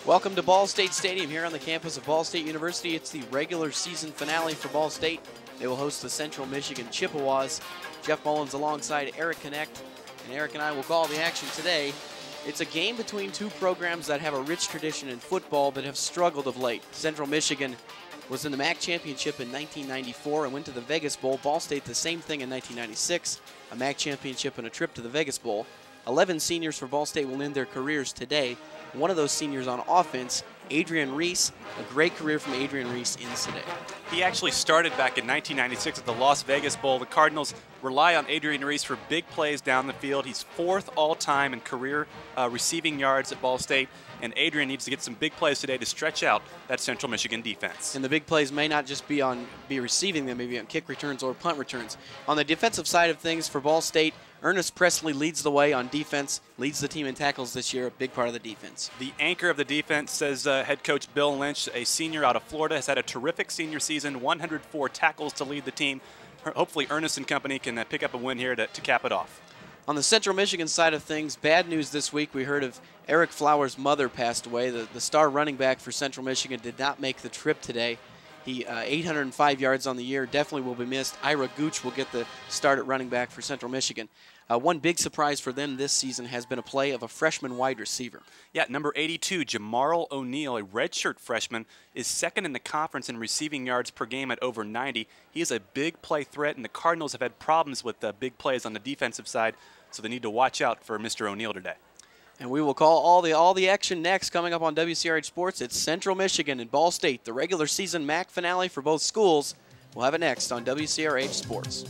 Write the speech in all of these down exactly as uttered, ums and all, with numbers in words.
Welcome to Ball State Stadium here on the campus of Ball State University. It's the regular season finale for Ball State. They will host the Central Michigan Chippewas. Jeff Mullins alongside Eric Connect, and Eric and I will call the action today. It's a game between two programs that have a rich tradition in football but have struggled of late. Central Michigan was in the M A C championship in nineteen ninety-four and went to the Vegas Bowl. Ball State the same thing in nineteen ninety-six, a M A C championship and a trip to the Vegas Bowl. eleven seniors for Ball State will end their careers today. One of those seniors on offense, Adrian Reese, a great career from Adrian Reese ends today. He actually started back in nineteen ninety-six at the Las Vegas Bowl. The Cardinals rely on Adrian Reese for big plays down the field. He's fourth all-time in career uh, receiving yards at Ball State, and Adrian needs to get some big plays today to stretch out that Central Michigan defense. And the big plays may not just be on be receiving them, maybe on kick returns or punt returns. On the defensive side of things for Ball State, Ernest Presley leads the way on defense, leads the team in tackles this year, a big part of the defense. The anchor of the defense, says uh, head coach Bill Lynch, a senior out of Florida, has had a terrific senior season, one hundred four tackles to lead the team. Hopefully Ernest and company can uh, pick up a win here to, to cap it off. On the Central Michigan side of things, bad news this week. We heard of Eric Flowers' mother passed away. The, the star running back for Central Michigan did not make the trip today. He uh, eight hundred five yards on the year, definitely will be missed. Ira Gooch will get the start at running back for Central Michigan. Uh, one big surprise for them this season has been a play of a freshman wide receiver. Yeah, number eighty-two, Jamarl O'Neal, a redshirt freshman, is second in the conference in receiving yards per game at over ninety. He is a big play threat, and the Cardinals have had problems with uh, big plays on the defensive side, so they need to watch out for Mister O'Neal today. And we will call all the all the action next. Coming up on W C R H Sports, it's Central Michigan and Ball State, the regular season M A C finale for both schools. We'll have it next on W C R H Sports.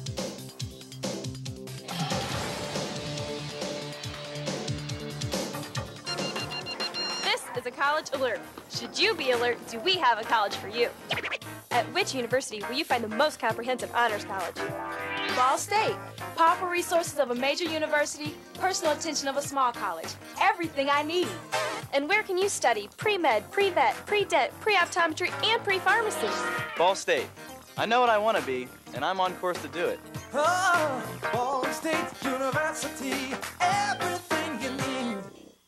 Is a college alert. Should you be alert, do we have a college for you? At which university will you find the most comprehensive honors college? Ball State. Powerful resources of a major university, personal attention of a small college. Everything I need. And where can you study pre-med, pre-vet, pre-dent, pre-optometry, and pre-pharmacy? Ball State. I know what I want to be, and I'm on course to do it. Oh, Ball State University, everything you need.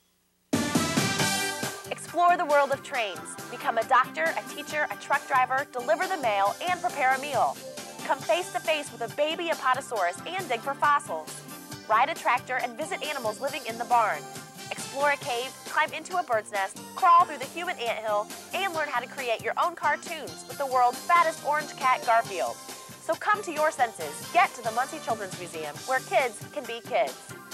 Explore the world of trains. Become a doctor, a teacher, a truck driver, deliver the mail, and prepare a meal. Come face to face with a baby apatosaurus and dig for fossils. Ride a tractor and visit animals living in the barn. Explore a cave, climb into a bird's nest, crawl through the human anthill, and learn how to create your own cartoons with the world's fattest orange cat, Garfield. So come to your senses. Get to the Muncie Children's Museum, where kids can be kids.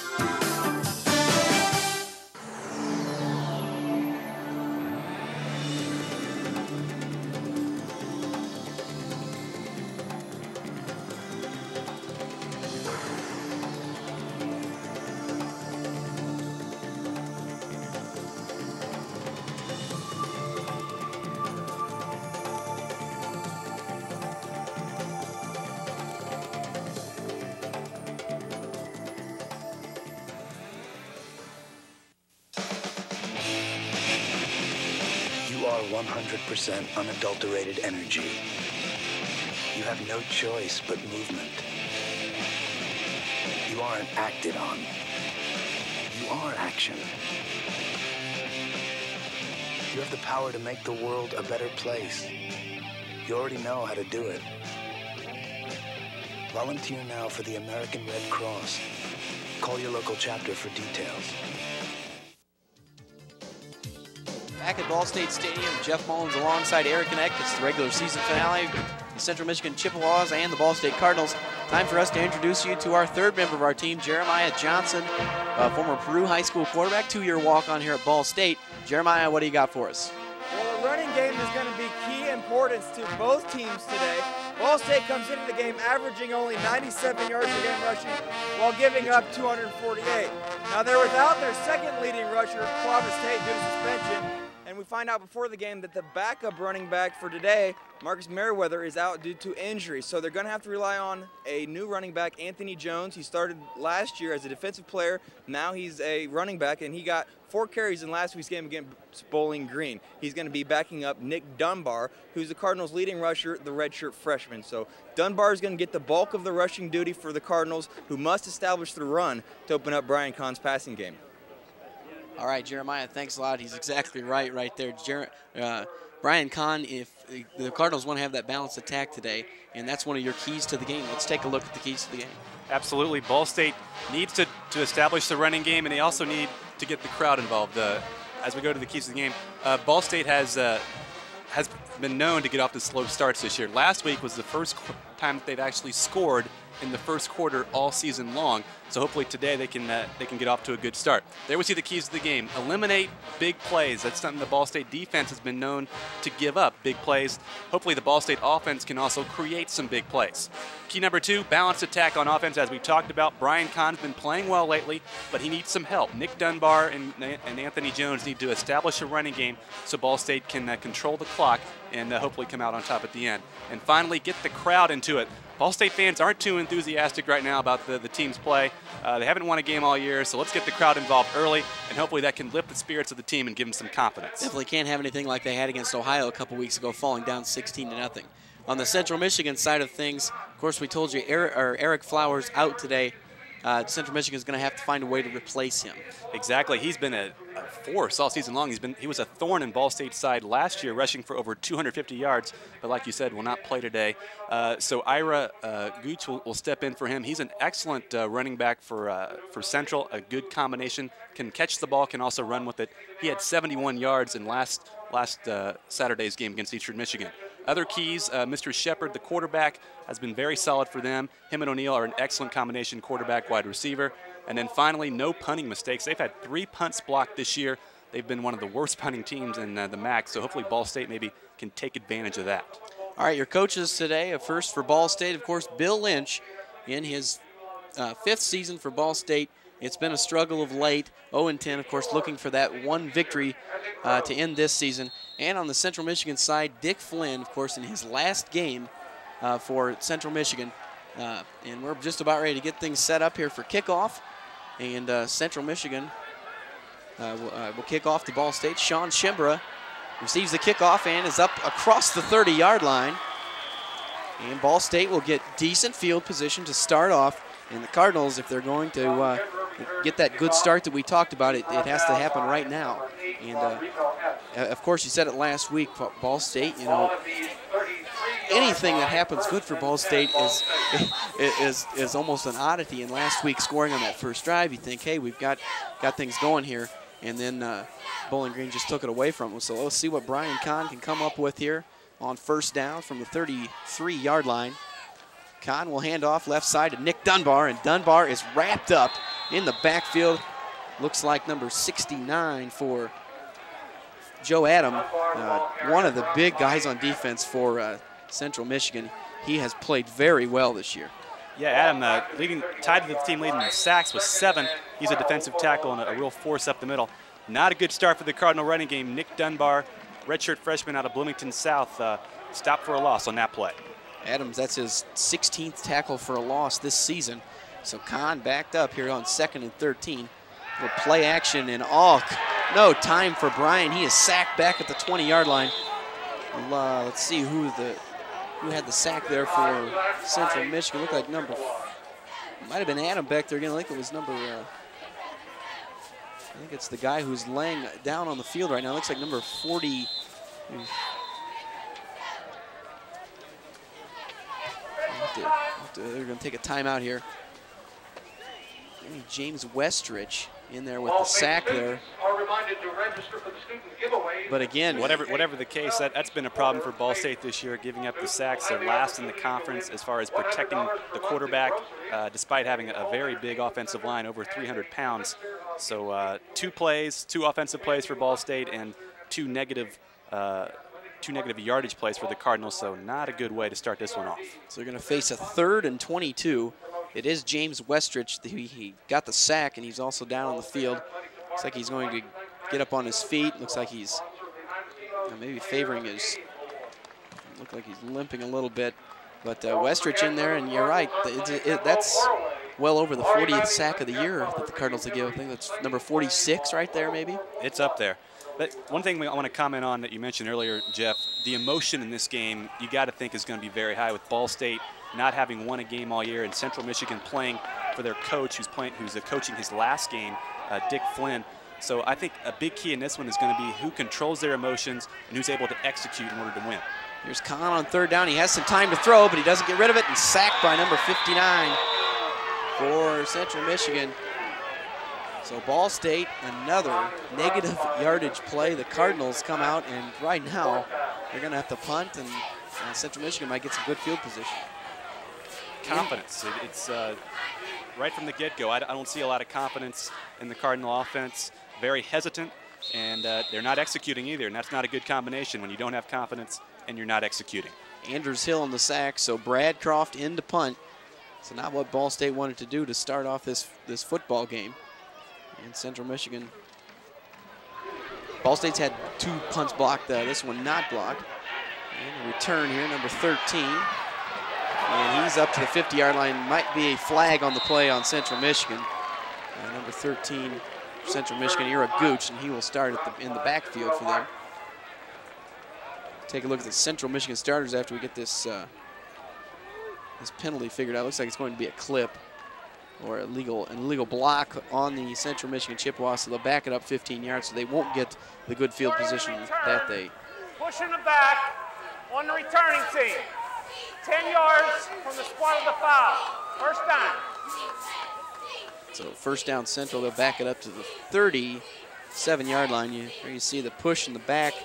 one hundred percent unadulterated energy. You have no choice but movement. You aren't acted on. You are action. You have the power to make the world a better place. You already know how to do it. Volunteer now for the American Red Cross. Call your local chapter for details. Back at Ball State Stadium, Jeff Mullins alongside Eric Connect. It's the regular season finale, the Central Michigan Chippewas and the Ball State Cardinals. Time for us to introduce you to our third member of our team, Jeremiah Johnson, uh, former Peru High School quarterback, two-year walk-on here at Ball State. Jeremiah, what do you got for us? Well, the running game is going to be key importance to both teams today. Ball State comes into the game averaging only ninety-seven yards a game rushing while giving up two hundred forty-eight. Now they're without their second leading rusher, Clovis Tate, due to suspension. And we find out before the game that the backup running back for today, Marcus Merriweather, is out due to injury. So they're going to have to rely on a new running back, Anthony Jones. He started last year as a defensive player. Now he's a running back, and he got four carries in last week's game against Bowling Green. He's going to be backing up Nick Dunbar, who's the Cardinals' leading rusher, the redshirt freshman. So Dunbar is going to get the bulk of the rushing duty for the Cardinals, who must establish the run to open up Brian Kahn's passing game. All right, Jeremiah, thanks a lot. He's exactly right right there. Jer uh, Brian Kahn, if the Cardinals want to have that balanced attack today, and that's one of your keys to the game. Let's take a look at the keys to the game. Absolutely. Ball State needs to, to establish the running game, and they also need to get the crowd involved. Uh, as we go to the keys to the game, uh, Ball State has uh, has been known to get off to slow starts this year. Last week was the first time that they've actually scored in the first quarter all season long. So hopefully today they can uh, they can get off to a good start. There we see the keys to the game. Eliminate big plays. That's something the Ball State defense has been known to give up, big plays. Hopefully the Ball State offense can also create some big plays. Key number two, balanced attack on offense. As we talked about, Brian Kahn's been playing well lately, but he needs some help. Nick Dunbar and, and Anthony Jones need to establish a running game so Ball State can uh, control the clock and uh, hopefully come out on top at the end. And finally, get the crowd into it. Ball State fans aren't too enthusiastic right now about the, the team's play. Uh, they haven't won a game all year, so let's get the crowd involved early, and hopefully that can lift the spirits of the team and give them some confidence. Definitely can't have anything like they had against Ohio a couple weeks ago, falling down sixteen to nothing. On the Central Michigan side of things, of course, we told you Eric, or Eric Flowers out today. Uh, Central Michigan is going to have to find a way to replace him. Exactly. He's been a, a force all season long. He's been he was a thorn in Ball State's side last year, rushing for over two hundred fifty yards, but like you said, will not play today. Uh, so Ira uh, Gooch will, will step in for him. He's an excellent uh, running back for uh, for Central, a good combination. Can catch the ball, can also run with it. He had seventy-one yards in last last uh, Saturday's game against Eastern Michigan. Other keys, uh, Mister Shepard, the quarterback, has been very solid for them. Him and O'Neal are an excellent combination quarterback, wide receiver. And then finally, no punting mistakes. They've had three punts blocked this year. They've been one of the worst punting teams in uh, the M A C, so hopefully Ball State maybe can take advantage of that. All right, your coaches today, first for Ball State, of course, Bill Lynch in his uh, fifth season for Ball State. It's been a struggle of late, oh and ten, of course, looking for that one victory uh, to end this season. And on the Central Michigan side, Dick Flynn, of course, in his last game uh, for Central Michigan. Uh, and we're just about ready to get things set up here for kickoff. And uh, Central Michigan uh, will, uh, will kick off to Ball State. Sean Shimbra receives the kickoff and is up across the thirty-yard line. And Ball State will get decent field position to start off. And the Cardinals, if they're going to uh, get that good start that we talked about, it, it has to happen right now. And, uh, of course, you said it last week, Ball State, you know, anything that happens good for Ball State is, is, is almost an oddity. And last week, scoring on that first drive, you think, hey, we've got, got things going here. And then uh, Bowling Green just took it away from them. So let's see what Brian Kahn can come up with here on first down from the thirty-three-yard line. Kahn will hand off left side to Nick Dunbar, and Dunbar is wrapped up in the backfield. Looks like number sixty-nine for Joe Adam, uh, one of the big guys on defense for uh, Central Michigan. He has played very well this year. Yeah, Adam, uh, leading, tied to the team leading in sacks with seven. He's a defensive tackle and a, a real force up the middle. Not a good start for the Cardinal running game. Nick Dunbar, redshirt freshman out of Bloomington South, uh, stopped for a loss on that play. Adams, that's his sixteenth tackle for a loss this season. So Kahn backed up here on second and thirteen. Little play action, and oh, no time for Brian. He is sacked back at the twenty-yard line. Well, uh, let's see who the who had the sack there for Central Michigan. Looked like number, might have been Adam back there again. I think it was number, uh, I think it's the guy who's laying down on the field right now. Looks like number forty. They're going to take a timeout here. James Westridge in there with the sack there. But again, whatever whatever the case, that, that's been a problem for Ball State this year, giving up the sacks. They're last in the conference as far as protecting the quarterback, uh, despite having a, a very big offensive line, over three hundred pounds. So uh, two plays, two offensive plays for Ball State, and two negative uh, two negative yardage plays for the Cardinals, so not a good way to start this one off. So they're going to face a third and twenty-two. It is James Westridge. He, he got the sack, and he's also down on the field. Looks like he's going to get up on his feet. Looks like he's you know, maybe favoring his, look like he's limping a little bit. But uh, Westridge in there, and you're right. It, it, it, that's well over the fortieth sack of the year that the Cardinals have given. I think that's number forty-six right there, maybe. It's up there. But one thing I want to comment on that you mentioned earlier, Jeff, the emotion in this game, you got to think is going to be very high with Ball State not having won a game all year, and Central Michigan playing for their coach, who's playing, who's coaching his last game, uh, Dick Flynn. So I think a big key in this one is going to be who controls their emotions and who's able to execute in order to win. Here's Kahn on third down. He has some time to throw, but he doesn't get rid of it, and sacked by number fifty-nine for Central Michigan. So Ball State, another negative yardage play. The Cardinals come out, and right now they're going to have to punt, and uh, Central Michigan might get some good field position. Confidence. It, it's uh, right from the get-go. I, I don't see a lot of confidence in the Cardinal offense. Very hesitant, and uh, they're not executing either, and that's not a good combination when you don't have confidence and you're not executing. Andrews Hill in the sack, so Brad Croft in to punt. So not what Ball State wanted to do to start off this, this football game. And Central Michigan, Ball State's had two punts blocked, uh, this one not blocked. And a return here, number thirteen. And he's up to the fifty-yard line. Might be a flag on the play on Central Michigan. Uh, number thirteen, Central Michigan, Ira Gooch, and he will start at the, in the backfield for them. Take a look at the Central Michigan starters after we get this, uh, this penalty figured out. Looks like it's going to be a clip or a legal, an illegal block on the Central Michigan Chippewas, so they'll back it up fifteen yards, so they won't get the good field position that they. Pushing the back on the returning team. ten yards from the spot of the foul. First down. So first down Central, they'll back it up to the thirty-seven-yard line. You, there you see the push in the back.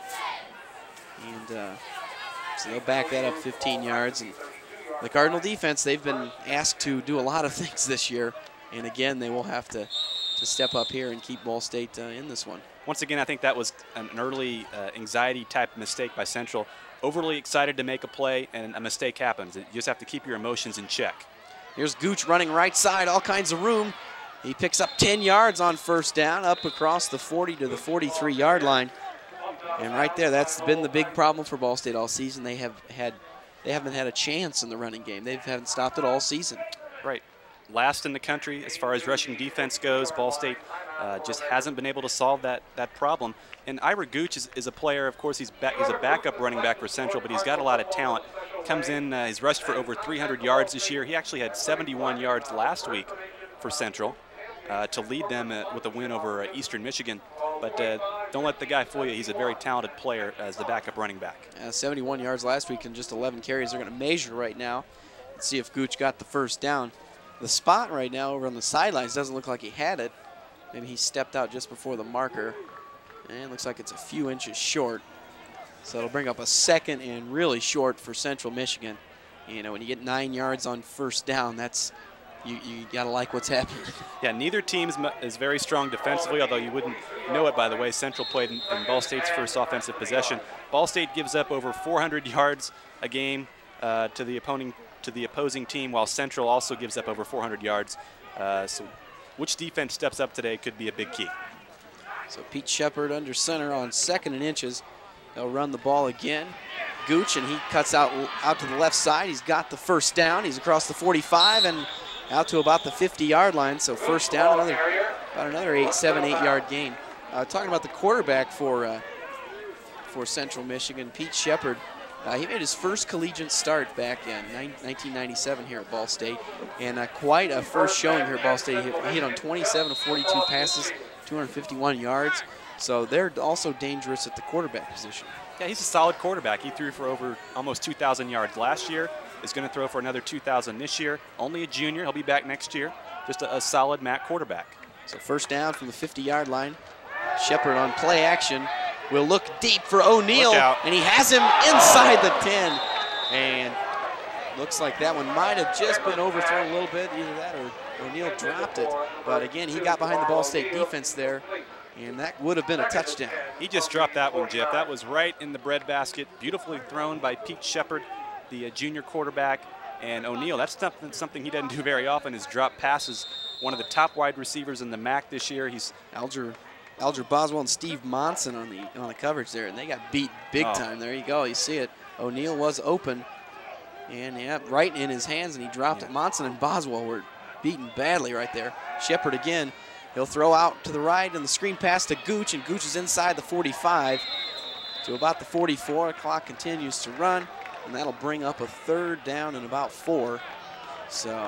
And uh, so they'll back that up fifteen yards. And the Cardinal defense, they've been asked to do a lot of things this year. And again, they will have to, to step up here and keep Ball State uh, in this one. Once again, I think that was an early uh, anxiety type mistake by Central. Overly excited to make a play, and a mistake happens. You just have to keep your emotions in check. Here's Gooch running right side, all kinds of room. He picks up ten yards on first down, up across the forty to the forty-three-yard line. And right there, that's been the big problem for Ball State all season. They have had, they haven't had a chance in the running game. They haven't stopped it all season. Right. Last in the country as far as rushing defense goes. Ball State uh, just hasn't been able to solve that that problem. And Ira Gooch is, is a player, of course, he's, back, he's a backup running back for Central, but he's got a lot of talent. Comes in, uh, he's rushed for over three hundred yards this year. He actually had seventy-one yards last week for Central uh, to lead them uh, with a win over uh, Eastern Michigan. But uh, don't let the guy fool you. He's a very talented player as the backup running back. Uh, seventy-one yards last week and just eleven carries. They're going to measure right now and see if Gooch got the first down. The spot right now over on the sidelines doesn't look like he had it. Maybe he stepped out just before the marker. And it looks like it's a few inches short. So it'll bring up a second and really short for Central Michigan. You know, when you get nine yards on first down, that's you, you got to like what's happening. Yeah, neither team is, is very strong defensively, although you wouldn't know it by the way Central played in, in Ball State's first offensive possession. Ball State gives up over four hundred yards a game uh, to the opposing to the opposing team, while Central also gives up over four hundred yards. Uh, so which defense steps up today could be a big key. So Pete Shepard under center on second and inches. They'll run the ball again. Gooch, and he cuts out, out to the left side. He's got the first down. He's across the forty-five and out to about the fifty-yard line. So first down, another, about another eight, seven, eight-yard gain. Uh, talking about the quarterback for, uh, for Central Michigan, Pete Shepard. Uh, he made his first collegiate start back in nineteen ninety-seven here at Ball State, and uh, quite a first showing here at Ball State. He hit on twenty-seven of forty-two passes, two hundred fifty-one yards. So they're also dangerous at the quarterback position. Yeah, he's a solid quarterback. He threw for over almost two thousand yards last year. Is going to throw for another two thousand this year. Only a junior. He'll be back next year. Just a, a solid M A C quarterback. So first down from the fifty-yard line. Shepard on play action will look deep for O'Neal, and he has him inside the ten. And looks like that one might have just been overthrown a little bit, either that or O'Neal dropped it. But again, he got behind the Ball State defense there, and that would have been a touchdown. He just dropped that one, Jeff. That was right in the breadbasket, beautifully thrown by Pete Shepard, the uh, junior quarterback. And O'Neal, that's something, something he doesn't do very often, is drop passes. One of the top wide receivers in the M A C this year. He's Alger. Alger Boswell and Steve Monson on the on the coverage there, and they got beat big oh. time. There you go. You see it. O'Neal was open, and yeah, right in his hands, and he dropped yeah. it. Monson and Boswell were beaten badly right there. Shepard again. He'll throw out to the right, and the screen pass to Gooch, and Gooch is inside the forty-five to about the forty-four. The clock continues to run, and that'll bring up a third down and about four. So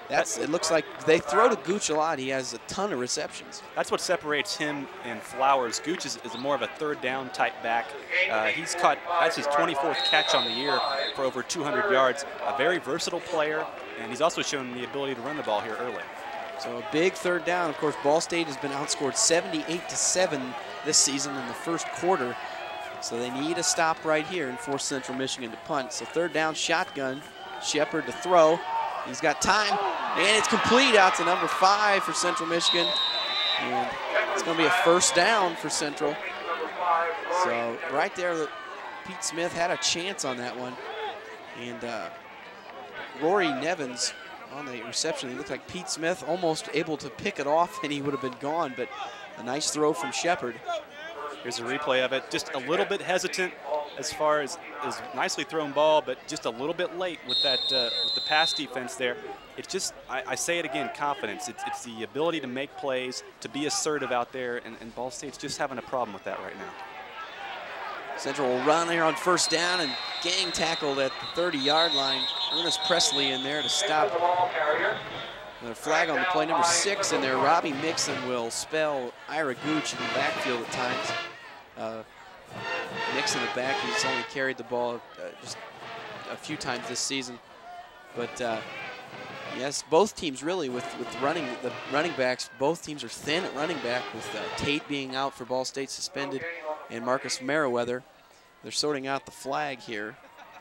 That's, it looks like they throw to Gooch a lot. He has a ton of receptions. That's what separates him and Flowers. Gooch is, is more of a third down type back. Uh, he's caught, that's his twenty-fourth catch on the year for over two hundred yards. A very versatile player, and he's also shown the ability to run the ball here early. So a big third down. Of course, Ball State has been outscored seventy-eight to seven this season in the first quarter. So they need a stop right here and force Central Michigan to punt. So third down, shotgun, Shepard to throw. He's got time, and it's complete out to number five for Central Michigan. And it's going to be a first down for Central. So right there, Pete Smith had a chance on that one. And uh, Rory Nevins on the reception. It looked like Pete Smith almost able to pick it off, and he would have been gone, but a nice throw from Shepard. Here's a replay of it. Just a little bit hesitant as far as, as nicely thrown ball, but just a little bit late with that uh, with the pass defense there. It's just, I, I say it again, confidence. It's, it's the ability to make plays, to be assertive out there, and, and Ball State's just having a problem with that right now. Central will run here on first down and gang tackled at the thirty-yard line. Ernest Presley in there to stop. Another flag on the play, number six in there. Robbie Mixon will spell Ira Gooch in the backfield at times. Uh, Mixon, the back, he's only carried the ball uh, just a few times this season. But uh, yes, both teams really with, with running the running backs, both teams are thin at running back with uh, Tate being out for Ball State suspended and Marcus Merriweather. They're sorting out the flag here.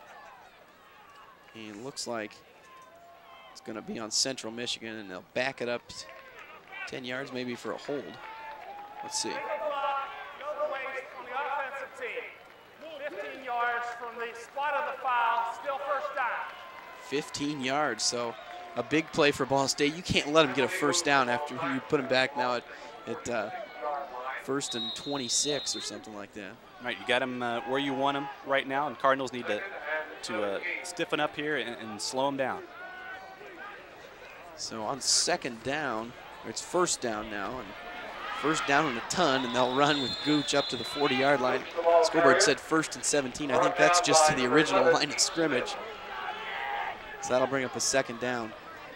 And it looks like it's going to be on Central Michigan, and they'll back it up ten yards maybe for a hold. Let's see. fifteen yards from the spot of the foul, still first down. fifteen yards, so a big play for Ball State. You can't let them get a first down after you put them back now at, at uh, first and twenty-six or something like that. Right, you got them uh, where you want them right now, and Cardinals need to, to uh, stiffen up here and, and slow them down. So on second down, or it's first down now, and first down and a ton, and they'll run with Gooch up to the forty-yard line. Scoreboard said first and seventeen. I think that's just to the original line of scrimmage. So that'll bring up a second down.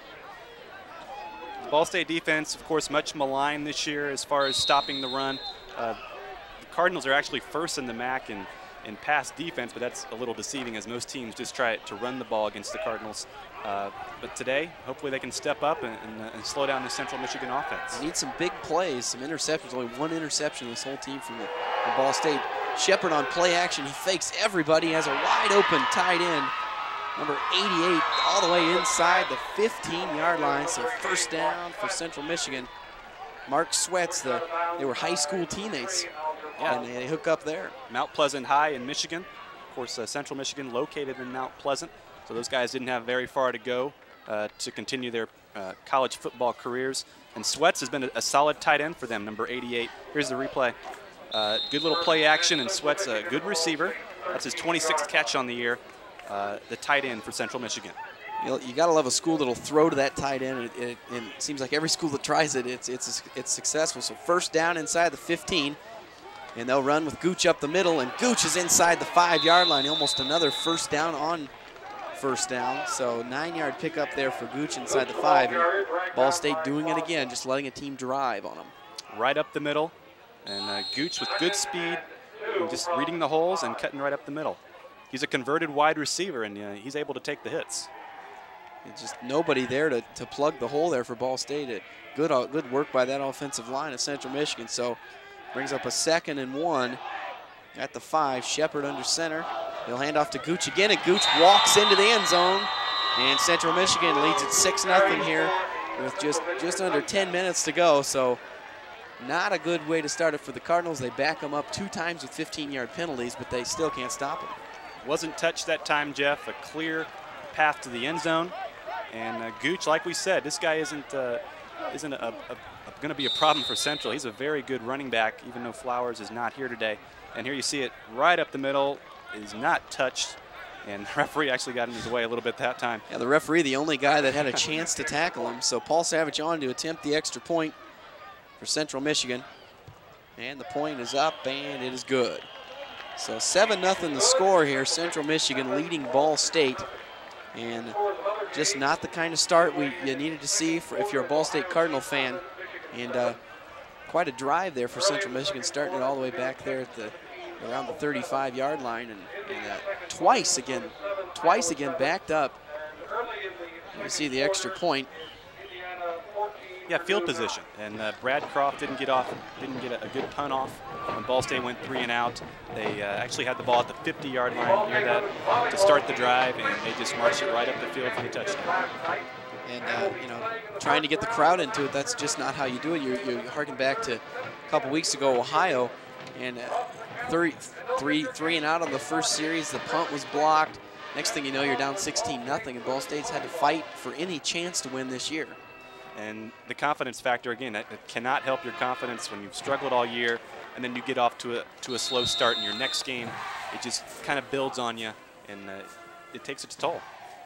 Ball State defense, of course, much maligned this year as far as stopping the run. Uh, the Cardinals are actually first in the M A C in, in pass defense, but that's a little deceiving as most teams just try to run the ball against the Cardinals. Uh, but today, hopefully they can step up and, and, uh, and slow down the Central Michigan offense. They need some big plays, some interceptions. Only one interception this whole team from, the, from Ball State. Shepard on play action. He fakes everybody. Has a wide open tight end. Number eighty-eight all the way inside the fifteen-yard line. So first down for Central Michigan. Mark Sweats, the, they were high school teammates. Yeah. And they hook up there. Mount Pleasant High in Michigan. Of course, uh, Central Michigan located in Mount Pleasant. So those guys didn't have very far to go uh, to continue their uh, college football careers. And Sweats has been a, a solid tight end for them, number eighty-eight. Here's the replay. Uh, good little play action, and Sweats a good receiver. That's his twenty-sixth catch on the year, uh, the tight end for Central Michigan. You know, you got to love a school that'll throw to that tight end, and it, it, and it seems like every school that tries it, it's, it's, it's successful. So first down inside the fifteen, and they'll run with Gooch up the middle, and Gooch is inside the five-yard line. Almost another first down on first down. So nine-yard pickup there for Gooch inside the five, and Ball State doing it again, just letting a team drive on them. Right up the middle, and uh, Gooch with good speed, and just reading the holes and cutting right up the middle. He's a converted wide receiver, and uh, he's able to take the hits. It's just nobody there to, to plug the hole there for Ball State. It, good, uh, good work by that offensive line of Central Michigan. So brings up a second and one at the five. Shepard under center. He'll hand off to Gooch again, and Gooch walks into the end zone. And Central Michigan leads it six nothing here with just, just under ten minutes to go. So not a good way to start it for the Cardinals. They back them up two times with fifteen-yard penalties, but they still can't stop them. Wasn't touched that time, Jeff. A clear path to the end zone. And uh, Gooch, like we said, this guy isn't uh, isn't a, a, a, going to be a problem for Central. He's a very good running back, even though Flowers is not here today. And here you see it right up the middle. Is not touched. And the referee actually got in his way a little bit that time. Yeah, the referee, the only guy that had a chance to tackle him. So Paul Savage on to attempt the extra point for Central Michigan. And the point is up, and it is good. So seven nothing the score here. Central Michigan leading Ball State. And just not the kind of start we you needed to see for if you're a Ball State Cardinal fan. And uh, quite a drive there for Central Michigan, starting it all the way back there at the around the thirty-five yard line, and, and uh, twice again, twice again backed up. You see the extra point. Yeah, field position, and uh, Brad Croft didn't get off, didn't get a, a good punt off when Ball State went three and out. They uh, actually had the ball at the fifty yard line near that to start the drive, and they just marched it right up the field for the touchdown. And uh, you know, trying to get the crowd into it, that's just not how you do it. You you harken back to a couple weeks ago, Ohio, and uh, three, three, three and out on the first series. The punt was blocked. Next thing you know, you're down sixteen nothing, and Ball State's had to fight for any chance to win this year. And the confidence factor, again, that, that cannot help your confidence when you've struggled all year, and then you get off to a to a slow start in your next game. It just kind of builds on you, and uh, it takes its toll.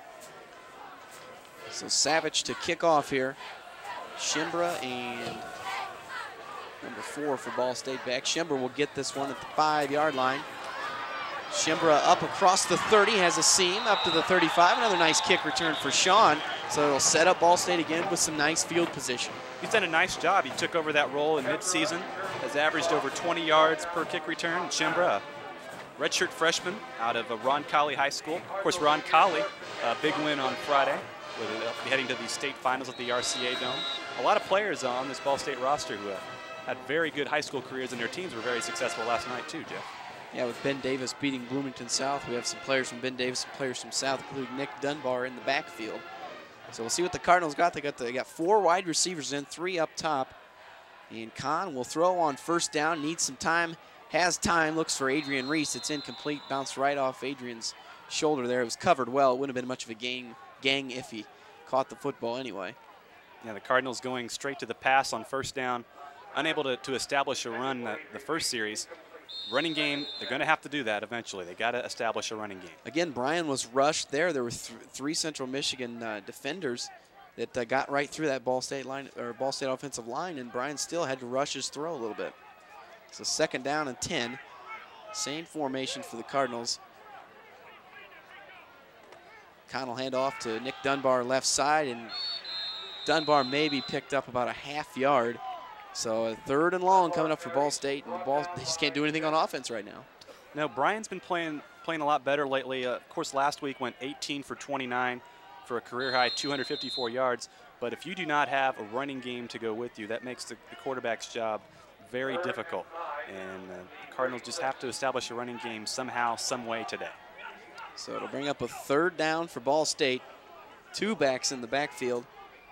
So Savage to kick off here. Shimbra and number four for Ball State back. Shimbra will get this one at the five yard line. Shimbra up across the thirty, has a seam up to the thirty-five. Another nice kick return for Sean. So it'll set up Ball State again with some nice field position. He's done a nice job. He took over that role in midseason, has averaged over twenty yards per kick return. Shimbra, redshirt freshman out of uh, Ron Colley High School. Of course, Ron Colley, a big win on Friday. We'll be heading to the state finals at the R C A Dome. A lot of players on this Ball State roster who have had very good high school careers, and their teams were very successful last night too, Jeff. Yeah, with Ben Davis beating Bloomington South, we have some players from Ben Davis and players from South, including Nick Dunbar in the backfield. So we'll see what the Cardinals got. They got the, they got four wide receivers in, three up top. And Kahn will throw on first down, needs some time, has time, looks for Adrian Reese. It's incomplete, bounced right off Adrian's shoulder there. It was covered well. It wouldn't have been much of a gang, gang if he caught the football anyway. Yeah, the Cardinals going straight to the pass on first down, unable to, to establish a run the, the first series. Running game, they're going to have to do that eventually. They got to establish a running game. Again, Brian was rushed there. There were th three Central Michigan uh, defenders that uh, got right through that Ball State line or Ball State offensive line, and Brian still had to rush his throw a little bit. So second down and ten. Same formation for the Cardinals. Kahn will hand off to Nick Dunbar left side, and Dunbar maybe picked up about a half yard. So a third and long coming up for Ball State, and the ball, they just can't do anything on offense right now. No, Brian's been playing playing a lot better lately. Uh, of course, last week went eighteen for twenty-nine for a career high two hundred fifty-four yards. But if you do not have a running game to go with you, that makes the, the quarterback's job very difficult. And uh, the Cardinals just have to establish a running game somehow, some way today. So it'll bring up a third down for Ball State. Two backs in the backfield.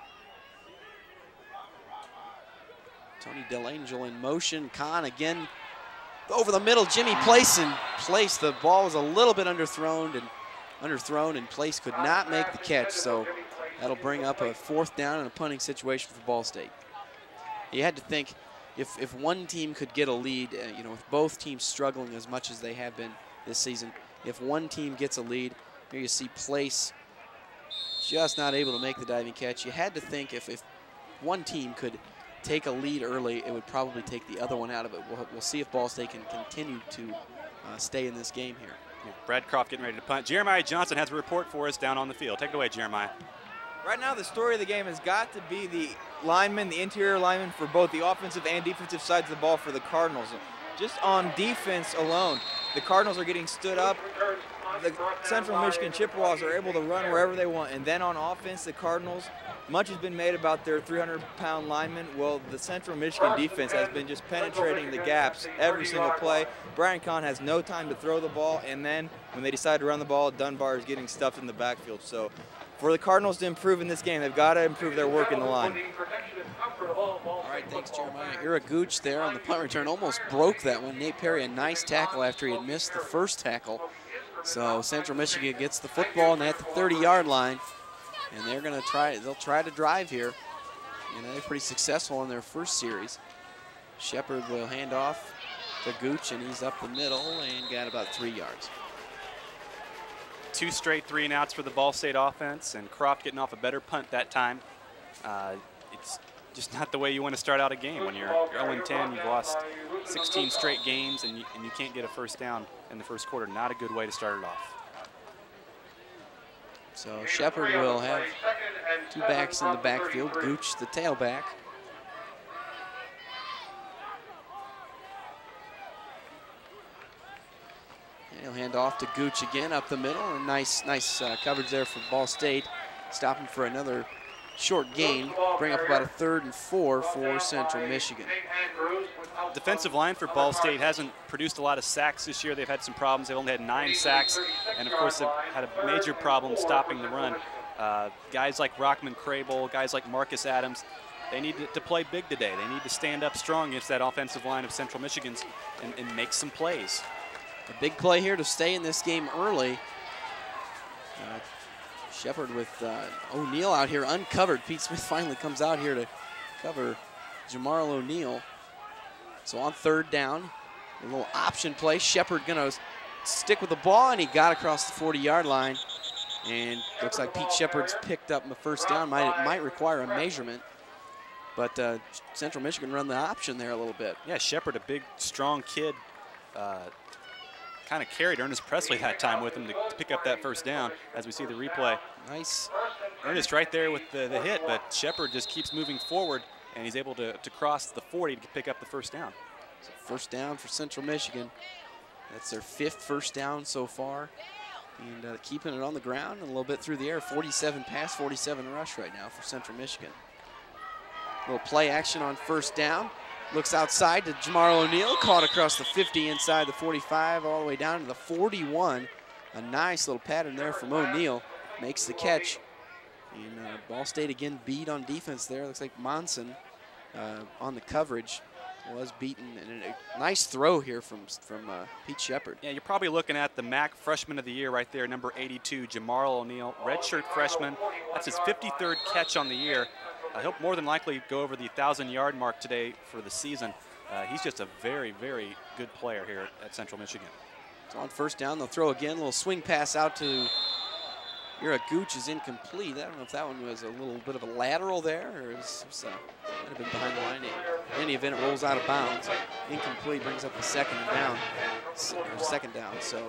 Tony Delangel in motion. Kahn again over the middle. Jimmy Place in place. The ball was a little bit underthrown, and underthrown, and Place could not make the catch. So that'll bring up a fourth down and a punting situation for Ball State. You had to think if if one team could get a lead, uh, you know, with both teams struggling as much as they have been this season, if one team gets a lead, here you see Place just not able to make the diving catch. You had to think if if one team could take a lead early, it would probably take the other one out of it. We'll, we'll see if Ball State can continue to uh, stay in this game here. Yeah, Brad Croft getting ready to punt. Jeremiah Johnson has a report for us down on the field. Take it away, Jeremiah. Right now, the story of the game has got to be the linemen, the interior linemen for both the offensive and defensive sides of the ball for the Cardinals. Just on defense alone, the Cardinals are getting stood up. The Central Michigan Chippewas are able to run wherever they want. And then on offense, the Cardinals, much has been made about their three hundred pound linemen. Well, the Central Michigan defense has been just penetrating the gaps every single play. Brian Kahn has no time to throw the ball, and then when they decide to run the ball, Dunbar is getting stuffed in the backfield. So for the Cardinals to improve in this game, they've got to improve their work in the line. All right, thanks, Jeremiah. Ira Gooch there on the punt return almost broke that one. Nate Perry, a nice tackle after he had missed the first tackle. So Central Michigan gets the football and at the thirty yard line, and they're going to try, they'll try to drive here. And they're pretty successful in their first series. Shepard will hand off to Gooch, and he's up the middle and got about three yards. Two straight three and outs for the Ball State offense, and Croft getting off a better punt that time. Uh, it's just not the way you want to start out a game. When you're oh and ten, you've lost sixteen straight games, and you, and you can't get a first down in the first quarter. Not a good way to start it off. So Shepard will have two backs in the backfield. Gooch, the tailback. And he'll hand off to Gooch again up the middle. And nice, nice uh, coverage there for Ball State. Stopping for another short gain. Bring up about a third and four for Central Michigan. Defensive line for Ball State hasn't produced a lot of sacks this year. They've had some problems. They've only had nine sacks, and of course they've had a major problem stopping the run. Uh, guys like Rockman Crable, guys like Marcus Adams, they need to, to play big today. They need to stand up strong against that offensive line of Central Michigan's and, and make some plays. A big play here to stay in this game early. Uh, Shepard with uh, O'Neal out here uncovered. Pete Smith finally comes out here to cover Jamarl O'Neal. So on third down, a little option play. Shepard gonna stick with the ball, and he got across the forty yard line. And looks like Pete Shepard's picked up the first down. Might, might require a measurement. But uh, Central Michigan run the option there a little bit. Yeah, Shepard, a big, strong kid. Uh, kind of carried Ernest Presley that time with him to, to pick up that first down as we see the replay. Nice. Ernest right there with the, the hit, but Shepard just keeps moving forward, and he's able to, to cross the forty to pick up the first down. So first down for Central Michigan. That's their fifth first down so far. And uh, keeping it on the ground and a little bit through the air. forty-seven pass, forty-seven rush right now for Central Michigan. A little play action on first down. Looks outside to Jamarl O'Neal, caught across the fifty, inside the forty-five, all the way down to the forty-one. A nice little pattern there from O'Neal. Makes the catch. And uh, Ball State again beat on defense there. Looks like Monson uh, on the coverage was beaten. And a nice throw here from, from uh, Pete Shepard. Yeah, you're probably looking at the M A C Freshman of the Year right there, number eighty-two, Jamarl O'Neal, redshirt freshman. That's his fifty-third catch on the year. I hope more than likely go over the one thousand yard mark today for the season. Uh, he's just a very, very good player here at Central Michigan. So on first down, they'll throw again. A little swing pass out to Ira Gooch is incomplete. I don't know if that one was a little bit of a lateral there, or it was, it was, uh, might have been behind the line. In any event, it rolls out of bounds. Incomplete, brings up the second down. Or second down. So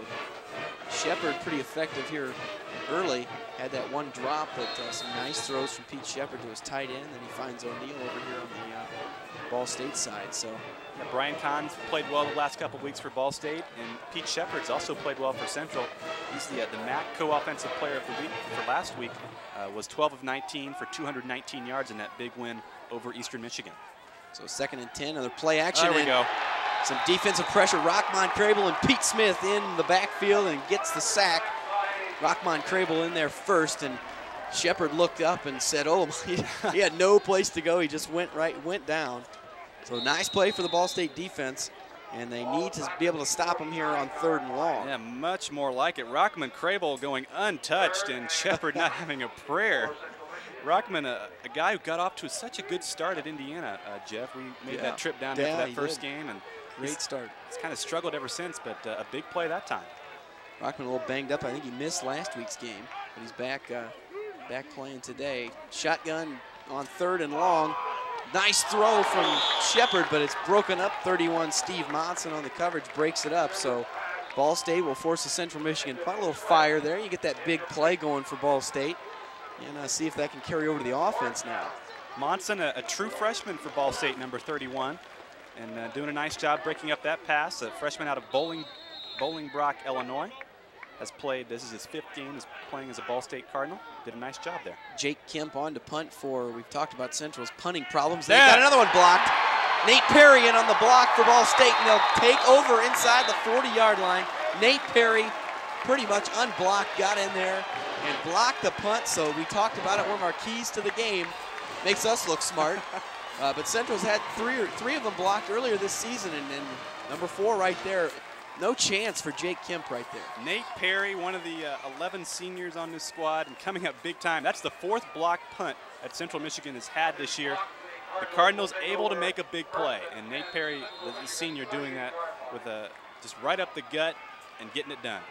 Shepard pretty effective here early. Had that one drop, but uh, some nice throws from Pete Shepard to his tight end. Then he finds O'Neal over here on the uh, Ball State side. So yeah, Brian Kahn's played well the last couple of weeks for Ball State, and Pete Shepard's also played well for Central. He's the, uh, the M A C co-offensive player of the week for last week. Uh, was twelve of nineteen for two hundred nineteen yards in that big win over Eastern Michigan. So second and ten, another play action. There we go. Some defensive pressure. Rockmon Crable and Pete Smith in the backfield and gets the sack. Rockmon Crable in there first, and Shepard looked up and said, oh, he had no place to go. He just went right, went down. So nice play for the Ball State defense, and they need to be able to stop him here on third and long. Yeah, much more like it. Rockman Crable going untouched, and Shepard not having a prayer. Rockman, a, a guy who got off to such a good start at Indiana, uh, Jeff. We made yeah. that trip down yeah, there for that first did. game, and great start. He's kind of struggled ever since, but uh, a big play that time. Rockman a little banged up. I think he missed last week's game, but he's back, uh, back playing today. Shotgun on third and long. Nice throw from Shepard, but it's broken up. thirty-one, Steve Monson on the coverage breaks it up. So Ball State will force the Central Michigan punt. A little fire there. You get that big play going for Ball State, and uh, see if that can carry over to the offense now. Monson, a, a true freshman for Ball State, number thirty-one, and uh, doing a nice job breaking up that pass. A freshman out of Bowling. Bolingbrook, Illinois, has played, this is his fifth game, is playing as a Ball State Cardinal. Did a nice job there. Jake Kemp on to punt for, we've talked about Central's punting problems. They got another one blocked. Nate Perry in on the block for Ball State, and they'll take over inside the forty yard line. Nate Perry pretty much unblocked, got in there and blocked the punt. So we talked about it, one of our keys to the game. Makes us look smart. uh, but Central's had three, or, three of them blocked earlier this season, and, and number four right there. No chance for Jake Kemp right there. Nate Perry, one of the uh, eleven seniors on this squad, and coming up big time. That's the fourth block punt that Central Michigan has had this year. The Cardinals able to make a big play, and Nate Perry, the, the senior, doing that with a just right up the gut and getting it done.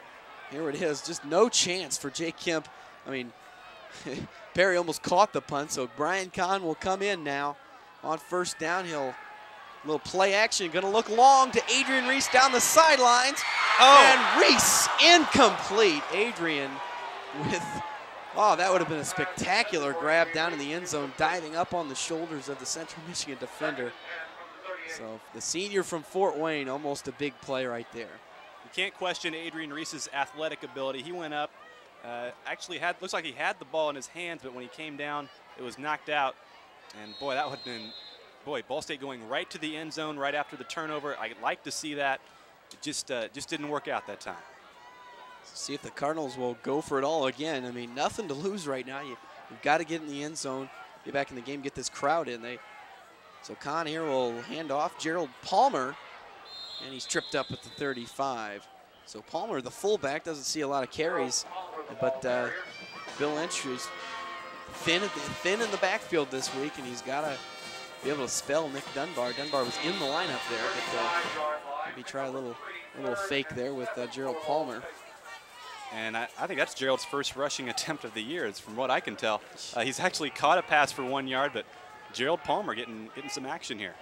Here it is, just no chance for Jake Kemp. I mean, Perry almost caught the punt, so Brian Kahn will come in now on first down. He'll little play action, gonna look long to Adrian Reese down the sidelines. Oh. And Reese incomplete. Adrian with, oh, that would have been a spectacular grab down in the end zone, diving up on the shoulders of the Central Michigan defender. So the senior from Fort Wayne, almost a big play right there. You can't question Adrian Reese's athletic ability. He went up, uh, actually had, looks like he had the ball in his hands, but when he came down, it was knocked out. And boy, that would have been, boy, Ball State going right to the end zone right after the turnover. I'd like to see that. It just, uh, just didn't work out that time. See if the Cardinals will go for it all again. I mean, nothing to lose right now. You, you've got to get in the end zone, get back in the game, get this crowd in. They, so Kahn here will hand off Gerald Palmer, and he's tripped up at the thirty-five. So Palmer, the fullback, doesn't see a lot of carries, but uh, Bill Lynch is thin, at the, thin in the backfield this week, and he's got to be able to spell Nick Dunbar. Dunbar was in the lineup there, but uh, maybe try a little, a little fake there with uh, Gerald Palmer. And I, I think that's Gerald's first rushing attempt of the year, is from what I can tell. Uh, he's actually caught a pass for one yard, but Gerald Palmer getting, getting some action here.